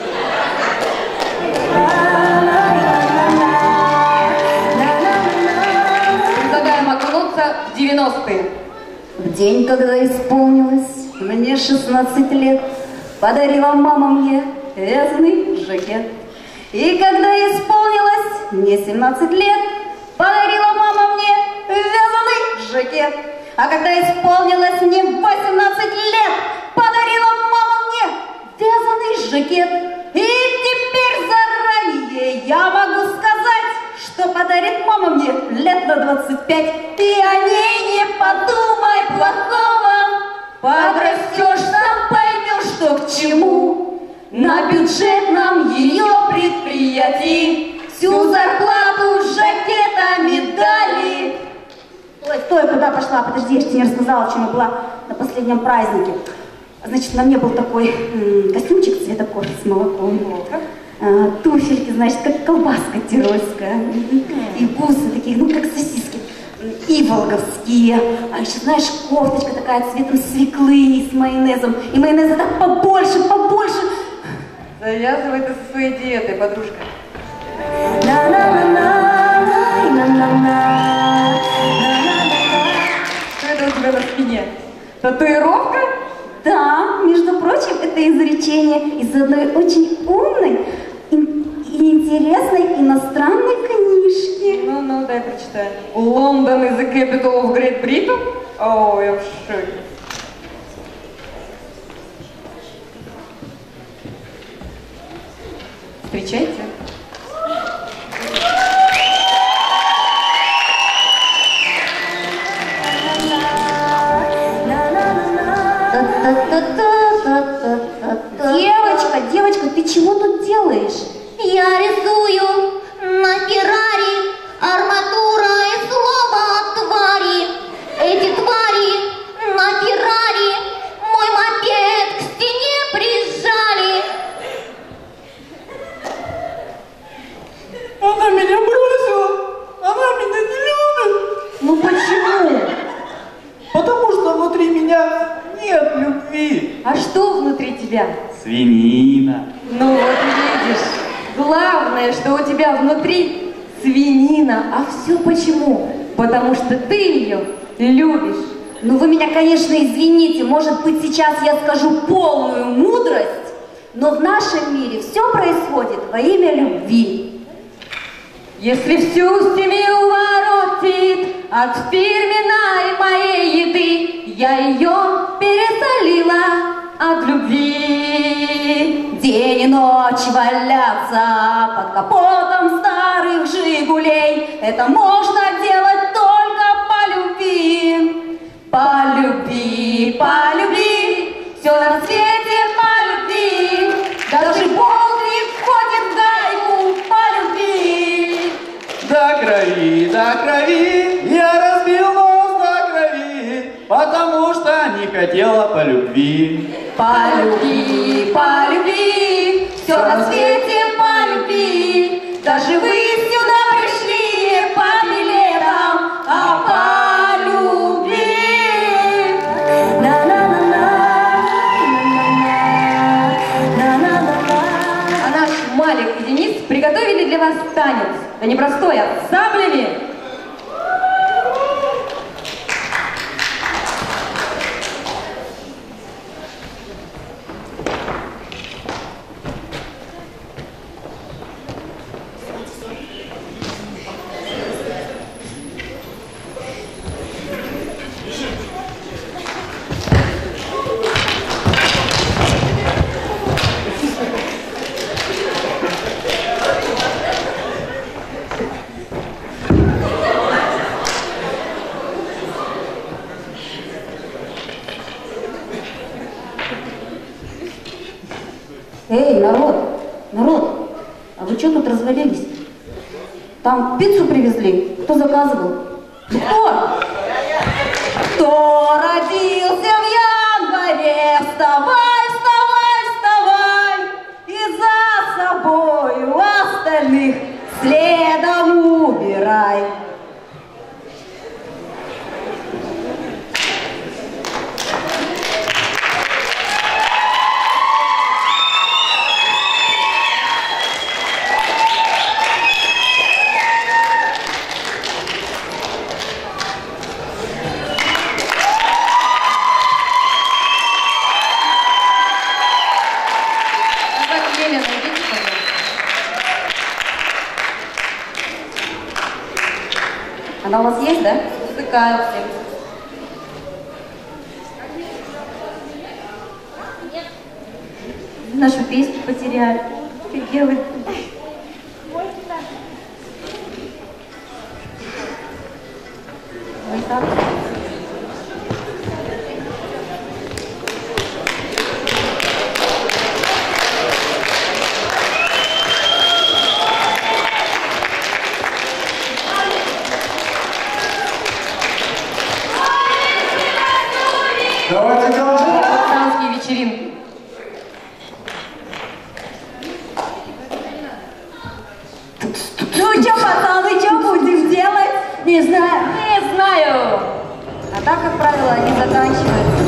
Предлагаем окунуться в девяностые. В день, когда исполнилось мне шестнадцать лет, подарила мама мне вязаный жакет. И когда исполнилось мне семнадцать лет, подарила мама мне вязаный жакет. А когда исполнилось мне восемнадцать лет, подарила мама мне вязаный жакет. И теперь заранее я могу сказать, что подарит мама мне лет на двадцать пять. Ты о ней не подумай плохого, подрастешь, сам поймешь, что к чему. На бюджетном ее предприятии всю зарплату жакетами дали. Ой, стой, куда пошла? Подожди, я же тебе не рассказала, в чем я была на последнем празднике. Значит, на мне был такой м, костюмчик цвета кофе с молоком. А, туфельки, значит, как колбаска тирольская. И бусы такие, ну, как сосиски. Иволговские. А еще, знаешь, кофточка такая цветом свеклы с майонезом. И майонеза так побольше, побольше. Завязывай ты со своей диетой, подружка. Что это у тебя на спине? Татуировка? Да, между прочим, это изречение из одной очень умной и интересной иностранной книжки. Ну-ну, дай прочитаю. Лондон is the capital of Great Britain? О, я в шоке. Встречайте. Девочка, девочка, ты чего тут делаешь? Я рисую на Феррари арматура и слово твари. Эти твари на Феррари мой мопед к стене прижали. Она меня бросила, она меня не любит. Ну почему? Потому что внутри меня нет любви. А что внутри тебя? Свинина. Ну вот видишь, главное, что у тебя внутри свинина. А все почему? Потому что ты ее любишь. Ну вы меня, конечно, извините, может быть, сейчас я скажу полную мудрость, но в нашем мире все происходит во имя любви. Если всю семью воротит от фирменной моей еды, я ее пересолила от любви. День и ночь валяться под капотом старых «Жигулей» — это можно делать только по любви. По любви, по любви, все на свете по любви. Даже болтик входит в гайку по любви. До крови, до крови, я разбил нос до крови, потому что не хотела по любви. По любви, по любви, все на свете по любви. Даже вы сюда пришли не по билетам, а по любви. А наш Малик и Денис приготовили для вас танец. Да не простой, а с саблями. Эй, народ, народ, а вы что тут развалились? Там пиццу привезли. Кто заказывал? Кто? Кто родился в январе? Вставай, вставай, вставай! И за собою остальных следом убирай. Она у вас есть, да? Втыкаются. Нашу песню потеряли. Что делать? Ой, так. Давайте дальше. Пацанские вечеринки. Ну что, пацаны, что будем делать? Не знаю. Не знаю. А так, как правило, они заканчиваются.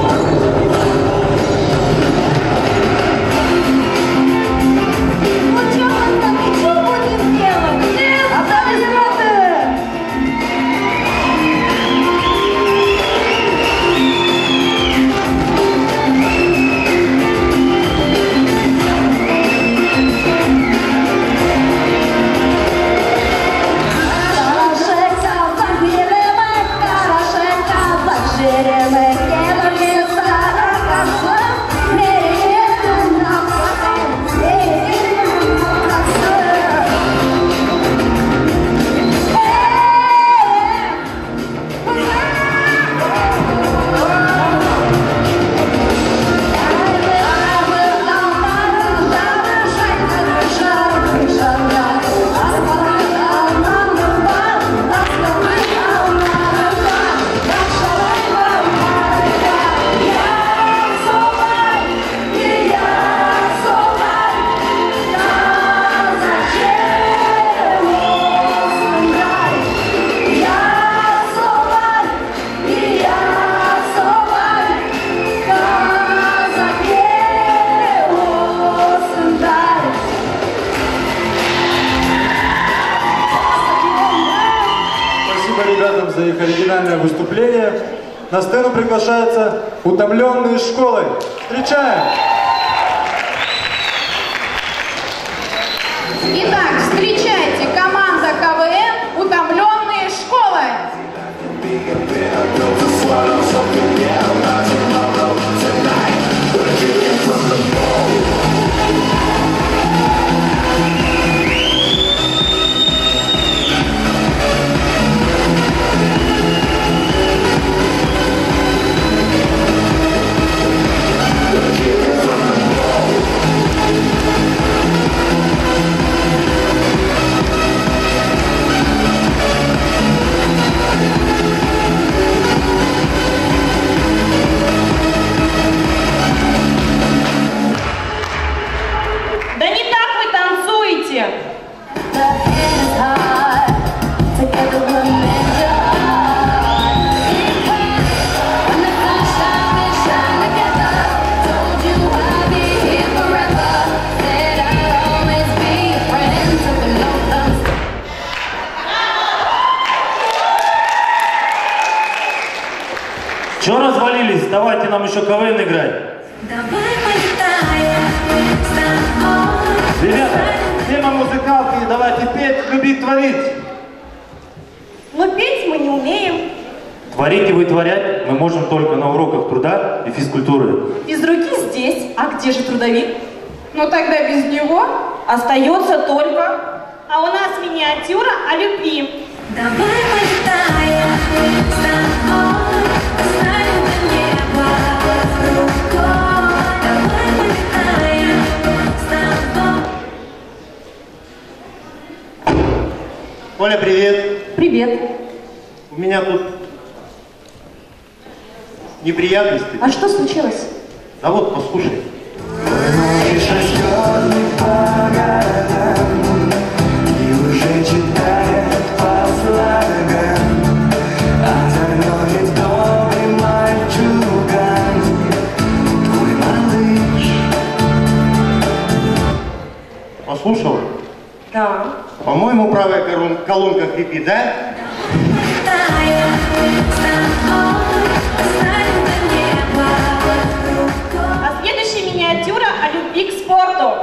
Ну что, пацаны, что будем делать? Аплодисменты! Ребятам за их оригинальное выступление. На сцену приглашаются утомленные школы. Встречаем! Итак, встречайте, команда КВН «Утомленные школы». From the Чё развалились? Давайте нам еще КВН играть. Ребята, тема музыкалки, давайте петь, любить, творить. Но петь мы не умеем. Творить и вытворять мы можем только на уроках труда и физкультуры. Физруки здесь, а где же трудовик? Ну тогда без него остается только... А у нас миниатюра о любви. Давай полетаем с тобой, оставим до неба рукой. Давай полетаем с тобой. Оля, привет. Привет. У меня тут неприятности. А что случилось? Да вот, послушай. Послушал? Да. По-моему, правая корон- колонка хрипит, да? А следующая миниатюра о любви к спорту.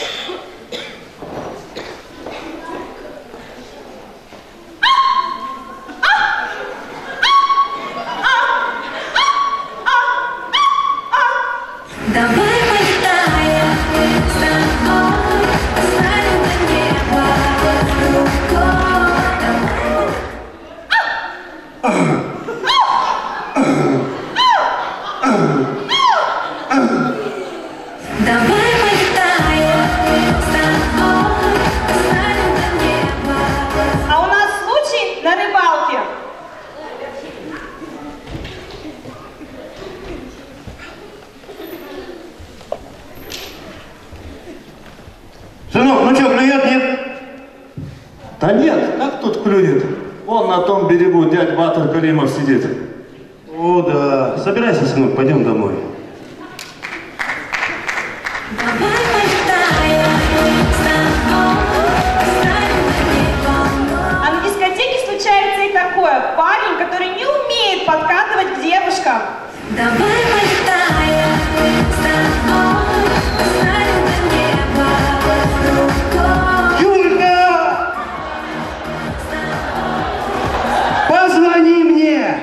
Давай полетаем с тобой, оставим до неба рукой. Давай полетаем с тобой, оставим до неба. А у нас случай на рыбалке. Сынок, ну что, клюет, нет? Да нет, как тут клюет? Вон на том берегу дядь Батыр Каримов сидит. О, да. Собирайся, сынок, пойдем домой. Давай полетаем с тобой, оставим до неба. А на дискотеке случается и такое. Парень, который не умеет подкатывать к девушкам. Давай полетаем с тобой, оставим до неба рукой. Юлька! Позвони мне!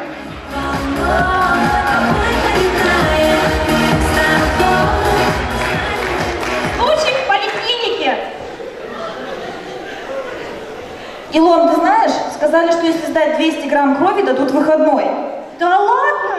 Случай в поликлинике. Илон, ты знаешь, сказали, что если сдать двести грамм крови, дадут выходной. Да ладно?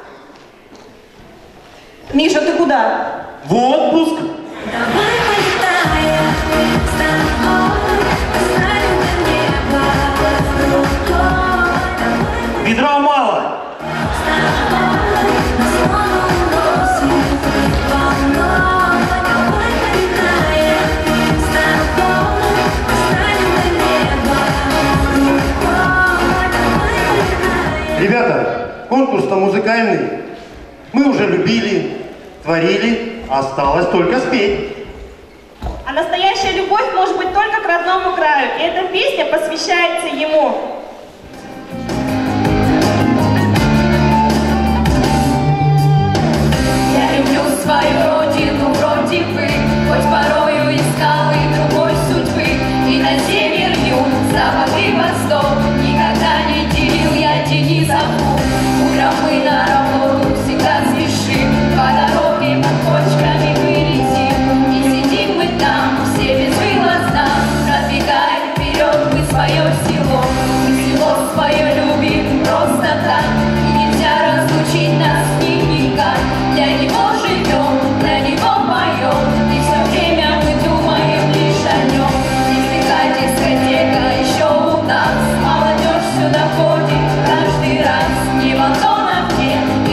Миша, ты куда? В отпуск. Давай полетаем с тобой, оставим до неба рукой. Ведра мало. С тобой на снова уносим волной. Давай полетаем с тобой, оставим до неба рукой. Давай полетаем. Ребята, конкурс-то музыкальный. Мы уже любили, творили, осталось только спеть. А настоящая любовь может быть только к родному краю. И эта песня посвящается ему. Я люблю свою родину, вроде бы, хоть порою искал и другой судьбы. И на север, юг, запад и восток никогда не делил я день и забыл. Утром мы на работу всегда спешим, по дороге под кочками вылетим. И сидим мы там, все безвылазно, пробегаем вперед мы свое село. Мы село свое любим просто так, и нельзя разлучить нас никак. Для него живем, для него поем, и все время мы думаем лишь о нем. Если дискотека еще у нас, молодежь сюда ходит каждый раз. Не в Антоновке,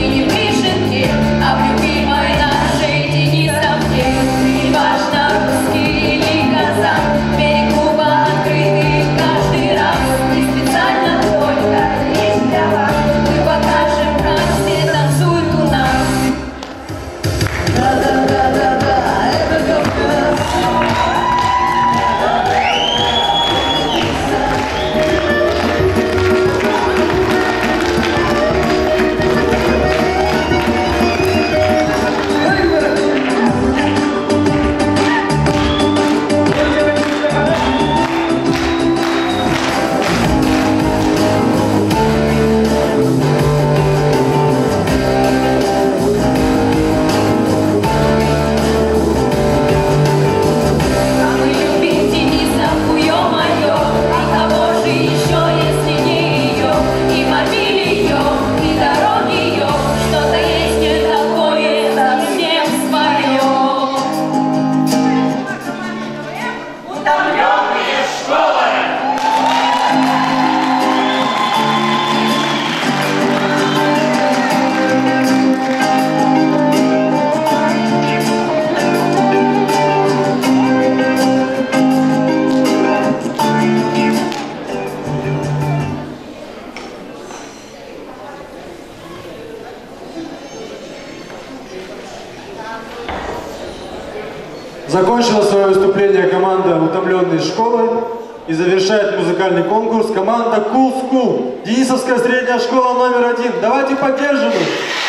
Закончила свое выступление команда «Утомленные школой». И завершает музыкальный конкурс команда Cool School. Денисовская средняя школа номер один. Давайте поддержим их.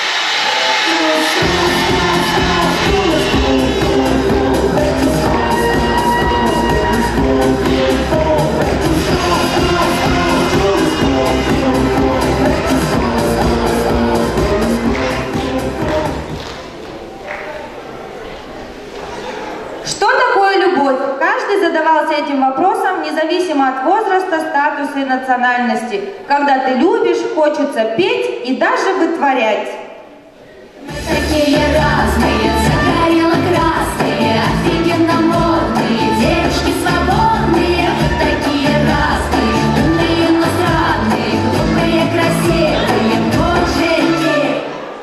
Что такое любовь? Каждый задавался этим вопросом, независимо от возраста, статуса и национальности. Когда ты любишь, хочется петь и даже вытворять. Такие разные, загорело-красные, офигенно модные, девушки свободные. Такие разные, умные, но странные, глупые, красивые, мужики.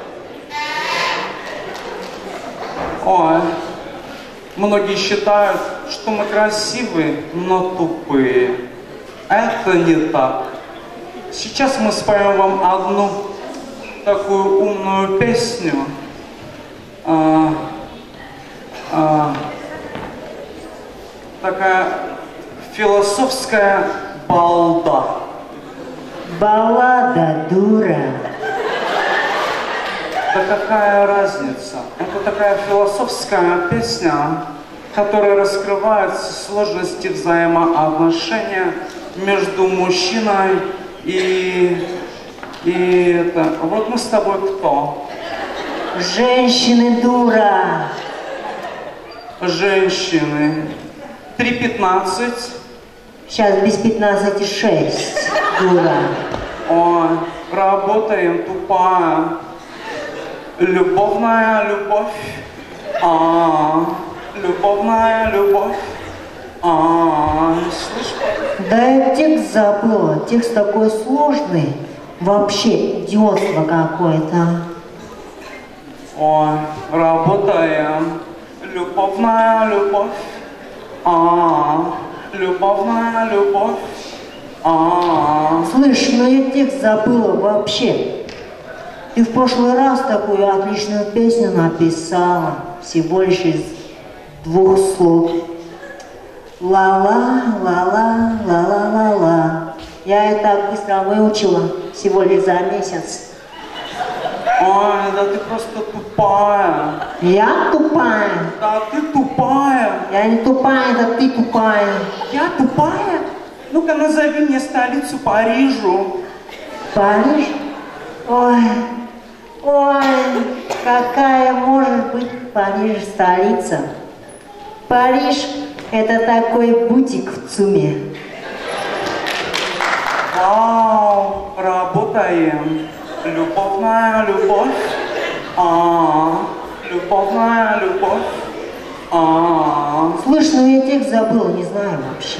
Ой, многие считают, что мы красивые, но тупые. Это не так. Сейчас мы споем вам одну такую умную песню. А, а, такая философская балда. Баллада, дура. Да какая разница? Это такая философская песня, которая раскрывает сложности взаимоотношения между мужчиной и... и это... Вот мы с тобой кто? Женщины, дура. Женщины. три пятнадцать. Сейчас без пятнадцати шесть, дура. Ой, работаем, тупая. Любовная любовь. А, любовная любовь. А, слышь? Да я текст забыла. Текст такой сложный. Вообще идиотство какое-то. Ой, работаем. Любовная любовь. А, любовная любовь. А. Слышь, ну я текст забыла вообще. Ты в прошлый раз такую отличную песню написала. Всего лишь из двух слов. Ла-ла, ла-ла, ла-ла-ла-ла. Я это так быстро выучила. Всего лишь за месяц. Ой, да ты просто тупая. Я тупая? Да ты тупая. Я не тупая, да ты тупая. Я тупая? Ну-ка назови мне столицу Парижу. Париж? Ой, ой, какая может быть Париж столица? Париж — это такой бутик в ЦУМе. Вау, работаем. Любовная любовь. А, любовная любовь. А. Слышь, ну я текст забыла, не знаю вообще.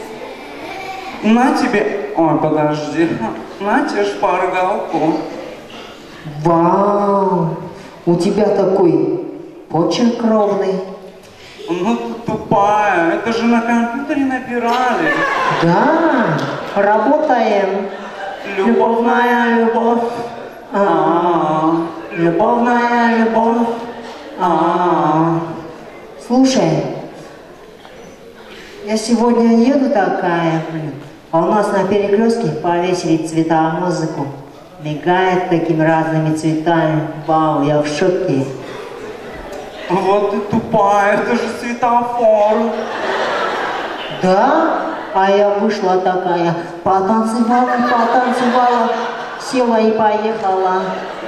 На тебе... Ой, подожди. На тебе шпаргалку. Вау, у тебя такой почерк ровный. Ну ты тупая, это же на компьютере набирали. Да, работаем. Любовная любовь. А, любовная любовь. А. Слушай, я сегодня еду такая, блин, а у нас на перекрестке повесили цветомузыку. Мигает такими разными цветами. Вау, я в шоке. Вот ты тупая, это же светофор. Да? А я вышла такая, потанцевала, потанцевала, села и поехала.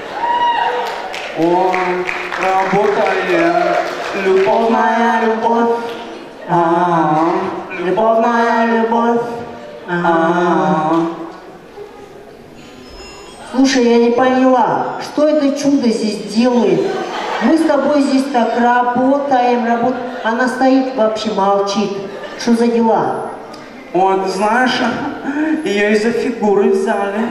Ой, работаем. Любовная любовь. А, любовная любовь. А. Слушай, я не поняла, что это чудо здесь делает? Мы с тобой здесь так работаем, работаем. Она стоит, вообще молчит. Что за дела? Ой, ты знаешь, ее из-за фигуры взяли.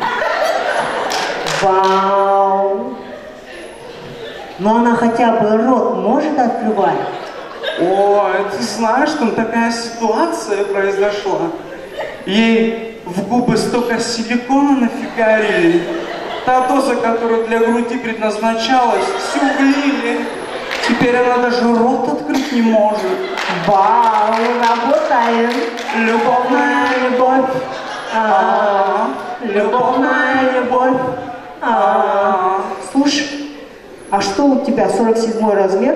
Вау! Но она хотя бы рот может открывать? Ой, ты знаешь, там такая ситуация произошла. Ей в губы столько силикона нафигарили. Та доза, которая для груди предназначалась, всю влили. Теперь она даже рот открыть не может. Вау, работаем. Любовная любовь. А, любовная любовь. А, слушай, а что у тебя, сорок седьмой размер?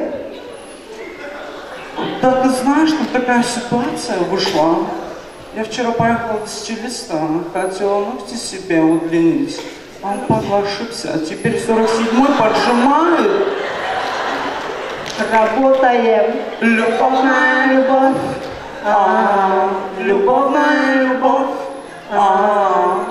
Да ты знаешь, тут такая ситуация вышла. Я вчера поехала к стилисту, хотела ногти себе удлинить. Он падла ошибся, а теперь сорок седьмой поджимает. Работаем. Любовная любовь. А, любовная любовь. А.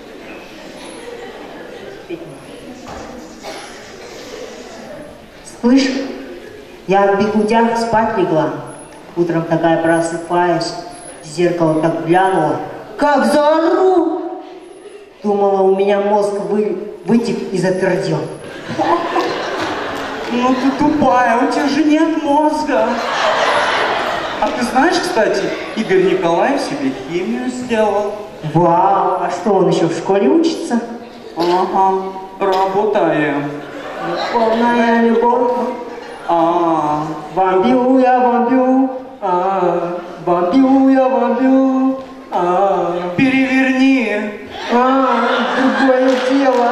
Слышь, я в бегудях спать легла. Утром такая просыпаюсь, в зеркало так глянула. Как заору! Думала, у меня мозг вы, вытек и затвердел. Ну ты тупая, у тебя же нет мозга. А ты знаешь, кстати, Игорь Николаев себе химию сделал. Вау, а что, он еще в школе учится? Ага, работаем. Любовная любовь. А, бомбю я бомбю. А, бомбю я бомбю. А, переверни. А, другое дело.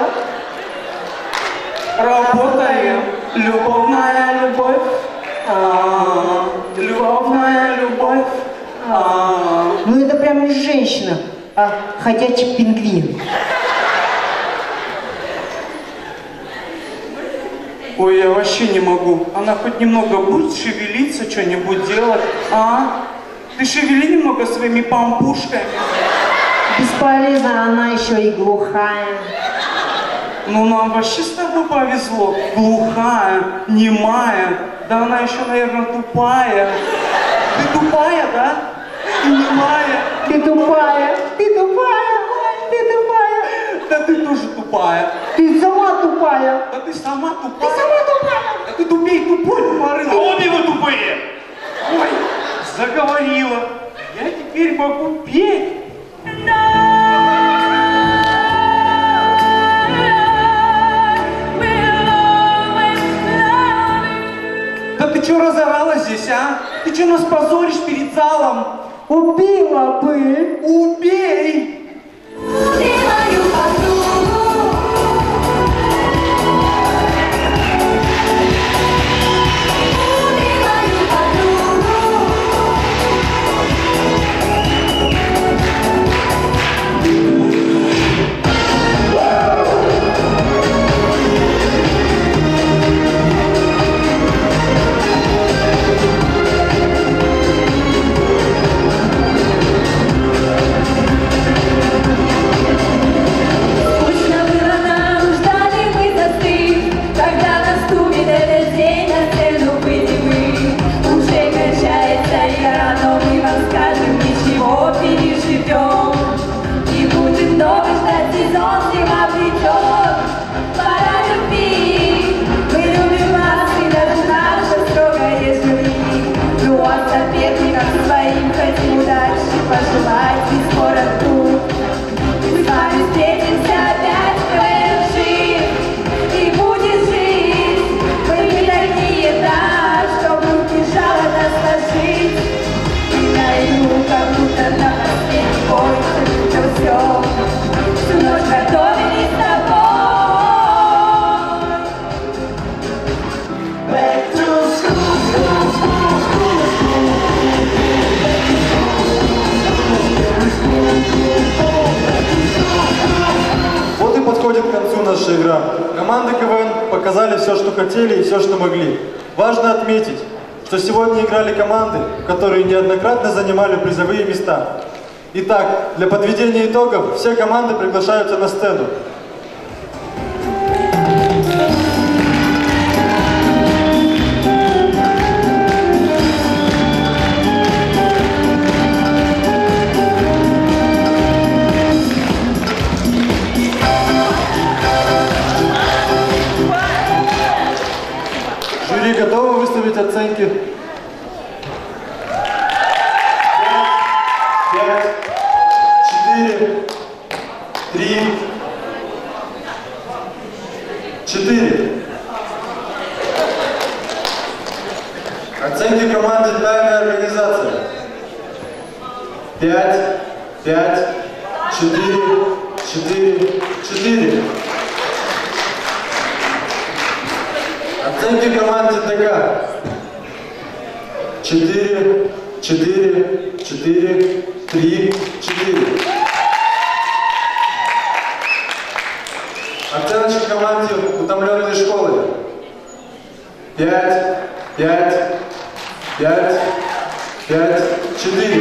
Работаем. Любовная любовь. А, любовная любовь. А. Ну это прям не женщина, а ходячий пингвин. Ой, я вообще не могу. Она хоть немного будет шевелиться, что-нибудь делать, а? Ты шевели немного своими пампушками. Бесполезно, она еще и глухая. Ну, нам вообще с тобой повезло. Глухая, немая. Да она еще, наверное, тупая. Ты тупая, да? Ты немая. Ты тупая, ты тупая, ты тупая. Да ты тоже тупая. Ты сама тупая. Да ты сама тупая. Ты сама тупая. Да ты тупей тупой, тупорылый. Обе вы тупые. Ой, заговорила. Я теперь могу петь. Да ты что разоралась здесь, а? Ты что нас позоришь перед залом? Убила бы. Убей! Убиваю подругу. Убиваю подругу. Пожелать и скоро тут мы с вами встретимся опять в КФЖ. И будет жизнь, мы не такие, да, чтобы убежала нас сложить. И на игру, как будто на последний бой, что все, всю ночь готовились с тобой. Back to school, school, school, school, school. Вот и подходит к концу наша игра. Команды КВН показали все, что хотели и все, что могли. Важно отметить, что сегодня играли команды, которые неоднократно занимали призовые места. Итак, для подведения итогов все команды приглашаются на сцену. Жюри готовы выставить оценки? Пять, четыре, три, четыре. Оценки команды «Тайная организация». Пять, пять, четыре, четыре, четыре. Оценки команде ТК. Четыре, четыре, четыре, три, четыре. Оценочки команде «Утомленные школы». Пять, пять, пять, пять, четыре.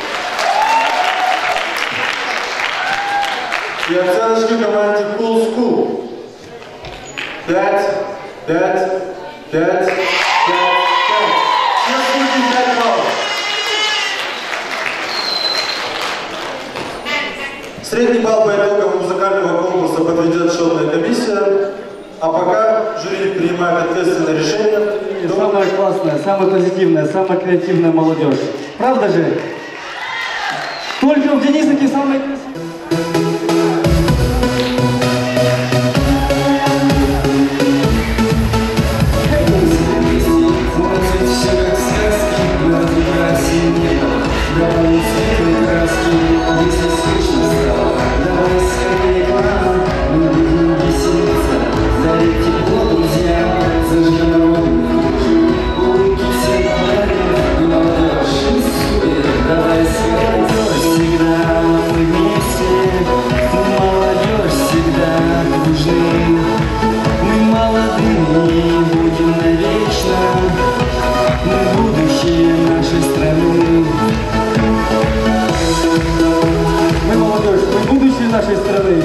И оценочки команде Cool School. Пять, пять, пять, пять, пять. Все судьи пять баллов. Средний балл по итогам музыкального конкурса подведет счетная комиссия, а пока жюри принимает ответственное решение. И самое классное, самое позитивное, самая креативная молодежь. Правда же? Только в Денисовке самые красивые. Давай светлые краски, если скучно стало. Давай скорее к нам, мы будем веселиться. Дарить тепло друзьям, зажгем родину душу. Улыбки все подарим, и молодежь не супер. Давай скорее, всегда мы вместе. Мы молодежь, всегда дружны. Мы молодыми будем навечно. Мы будущее нашей страны. Мы молодежь, мы будущее нашей страны.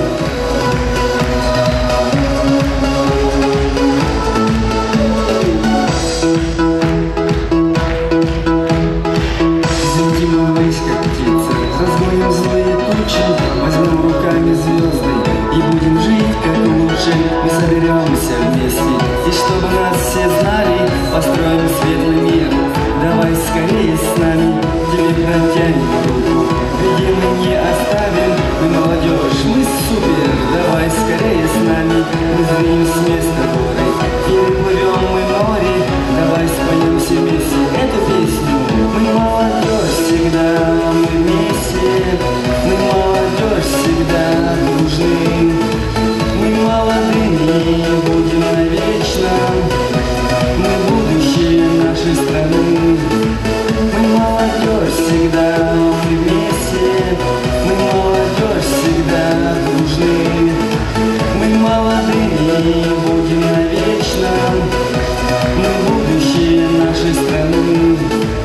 Взлетим ввысь, как птица, разгоним злые тучи, возьмем руками звезды и будем жить как лучше. Мы соберемся вместе, и чтобы нас все знали, построим светлый мир. Давай скорее с нами, тебе протянем руку. Где мы не оставим, мы молодежь, мы супер. Давай скорее с нами, мы сдвинем с места горы. Переплывем мы море, давай споем все вместе эту песню. Мы молодежь, всегда мы вместе. Мы молодежь, всегда дружны. Мы молодыми будем навечно. Мы будущее нашей страны. Мы молодежь, всегда мы вместе. Мы молодежь, всегда дружны. Мы молодыми будем навечно. Мы будущее нашей страны.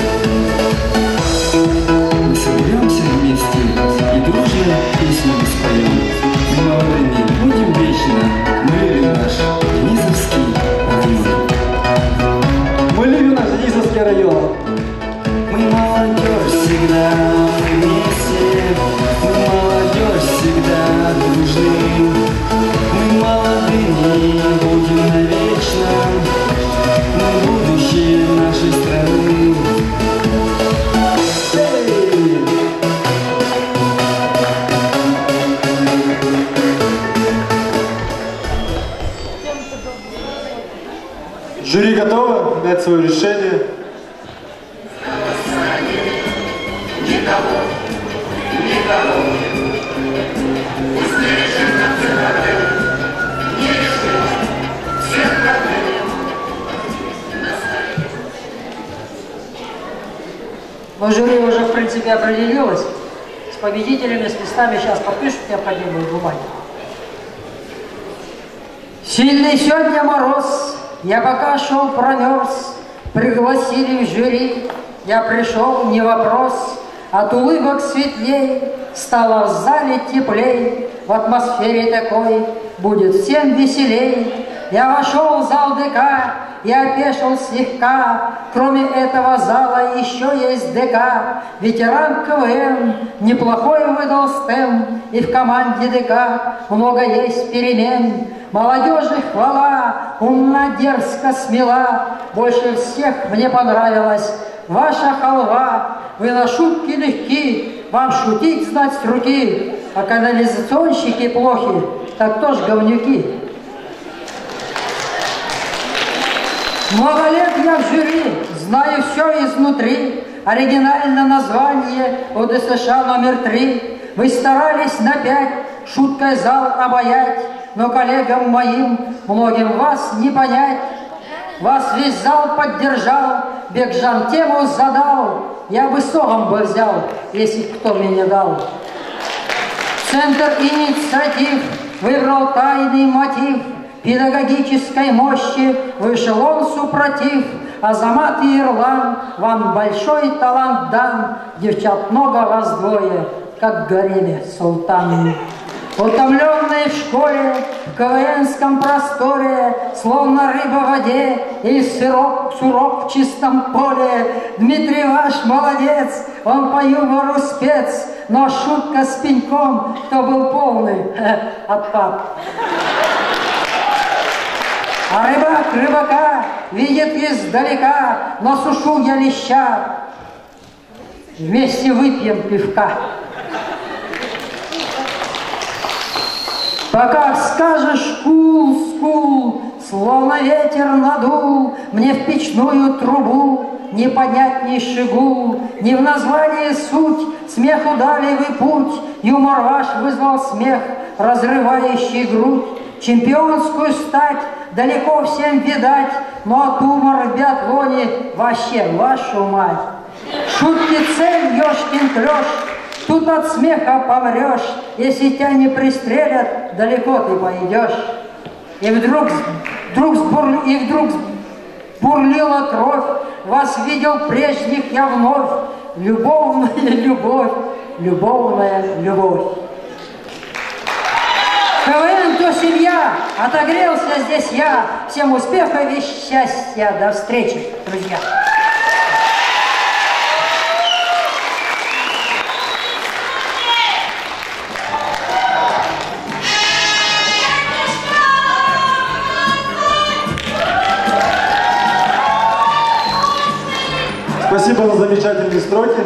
Мы соберемся вместе и дружно песню споем. Мы молодыми будем вечно. Мы любим наш Денисовский район. Мы любим наш Денисовский район. Мы молодежь, всегда мы вместе. Мы молодежь, всегда дружны. Мы молодыми будем навечно. Мы будущее нашей страны. Жюри готово дать свое решение. Никого, никого нет. Пусть не решит на ценоты, не решит всех проблем. Но жюри уже, в принципе, определилось. С победителями, с местами сейчас подпишут необходимые бумаги. Сильный сегодня мороз, я пока шел промерз, пригласили в жюри, я пришел, не вопрос, от улыбок светлей, стало в зале теплей, в атмосфере такой будет всем веселей. Я вошел в зал ДК, я опешил слегка, кроме этого зала еще есть ДК, ветеран КВН, неплохой выдал стем, и в команде ДК много есть перемен. Молодежи хвала, умна, дерзко, смела, больше всех мне понравилась ваша халва. Вы на шутки легки, вам шутить знать с руки, а канализационщики плохи, так тоже говнюки. Много лет я в жюри, знаю все изнутри. Оригинальное название о дэ эс ша номер три. Вы старались на пять, шуткой зал обаять, но коллегам моим многим вас не понять. Вас весь зал поддержал, Бекжан тему задал. Я бы согом бы взял, если б кто мне не дал. Центр инициатив выбрал тайный мотив педагогической мощи, в эшелон супротив. Азамат и Ирлан, вам большой талант дан, девчат много вас двое, как в гареме султан. Утомленные в школе, в ка вэ энском просторе, словно рыба в воде и сырок, сурок в чистом поле. Дмитрий ваш молодец, он по юмору спец, но шутка с пеньком, кто был полный, отпад. А рыбак рыбака видит издалека, но сушу я леща. Вместе выпьем пивка. Пока скажешь кул, скул, словно ветер надул мне в печную трубу, не поднятнейший гул, не в названии суть, смеху дали вы путь, юмор ваш вызвал смех, разрывающий грудь. Чемпионскую стать далеко всем видать, но от юмора в биатлоне вообще вашу мать. Шутки цель, ёшкин клёш, тут от смеха помрешь, если тебя не пристрелят, далеко ты пойдешь. И вдруг, вдруг, сбур, и вдруг бурлила кровь, вас видел прежних я вновь. Любовная любовь, любовная любовь. ка вэ эн то семья, отогрелся здесь я. Всем успехов и счастья. До встречи, друзья. Спасибо за замечательные строки.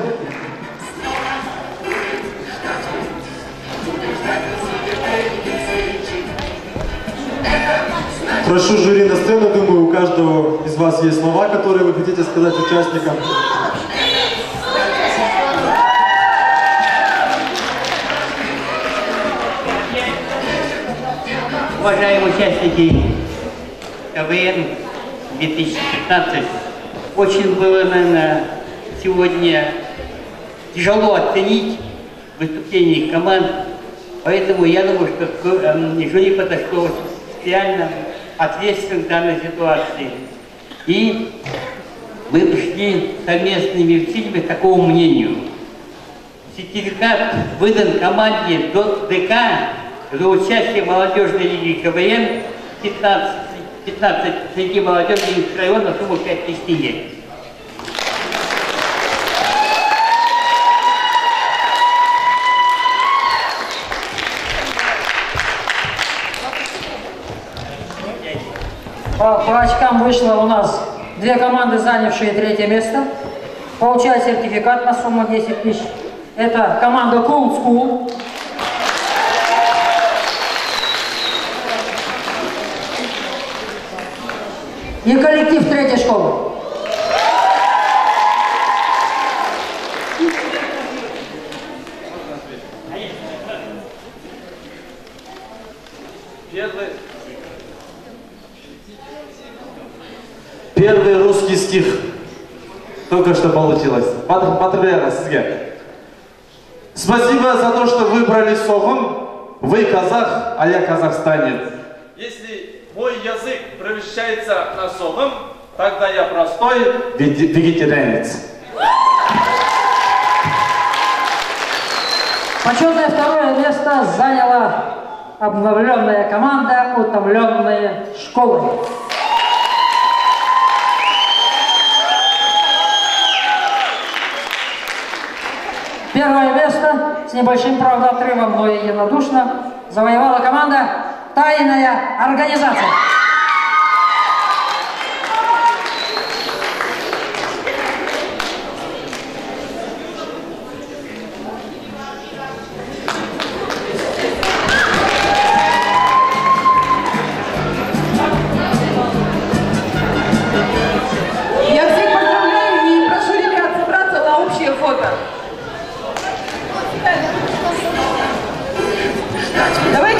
Прошу жюри на сцену. Думаю, у каждого из вас есть слова, которые вы хотите сказать участникам. Уважаемые участники ка вэ эн две тысячи пятнадцать, очень было, наверное, сегодня тяжело оценить выступление команд, поэтому я думаю, что жюри подошло специально ответственен в данной ситуации. И мы пришли совместными усилиями к такому мнению. Сертификат выдан команде дэ ка за участие в молодежной лиге ка вэ эн пятнадцать, пятнадцать среди молодежных районов, сумма пять тысяч тенге. По, по очкам вышло у нас две команды, занявшие третье место. Получают сертификат на сумму десять тысяч. Это команда Cool School. И коллектив третьей школы. Первый русский стих только что получилось. Патрбера, сизге. Спасибо за то, что выбрали Согун. Вы казах, а я казахстанец. Если мой язык превращается на Согун, тогда я простой вегетарианец. Почетное второе место заняла обновленная команда «Утомленные школы». Первое место с небольшим, правда, отрывом, но и единодушно завоевала команда «Тайная организация». Давай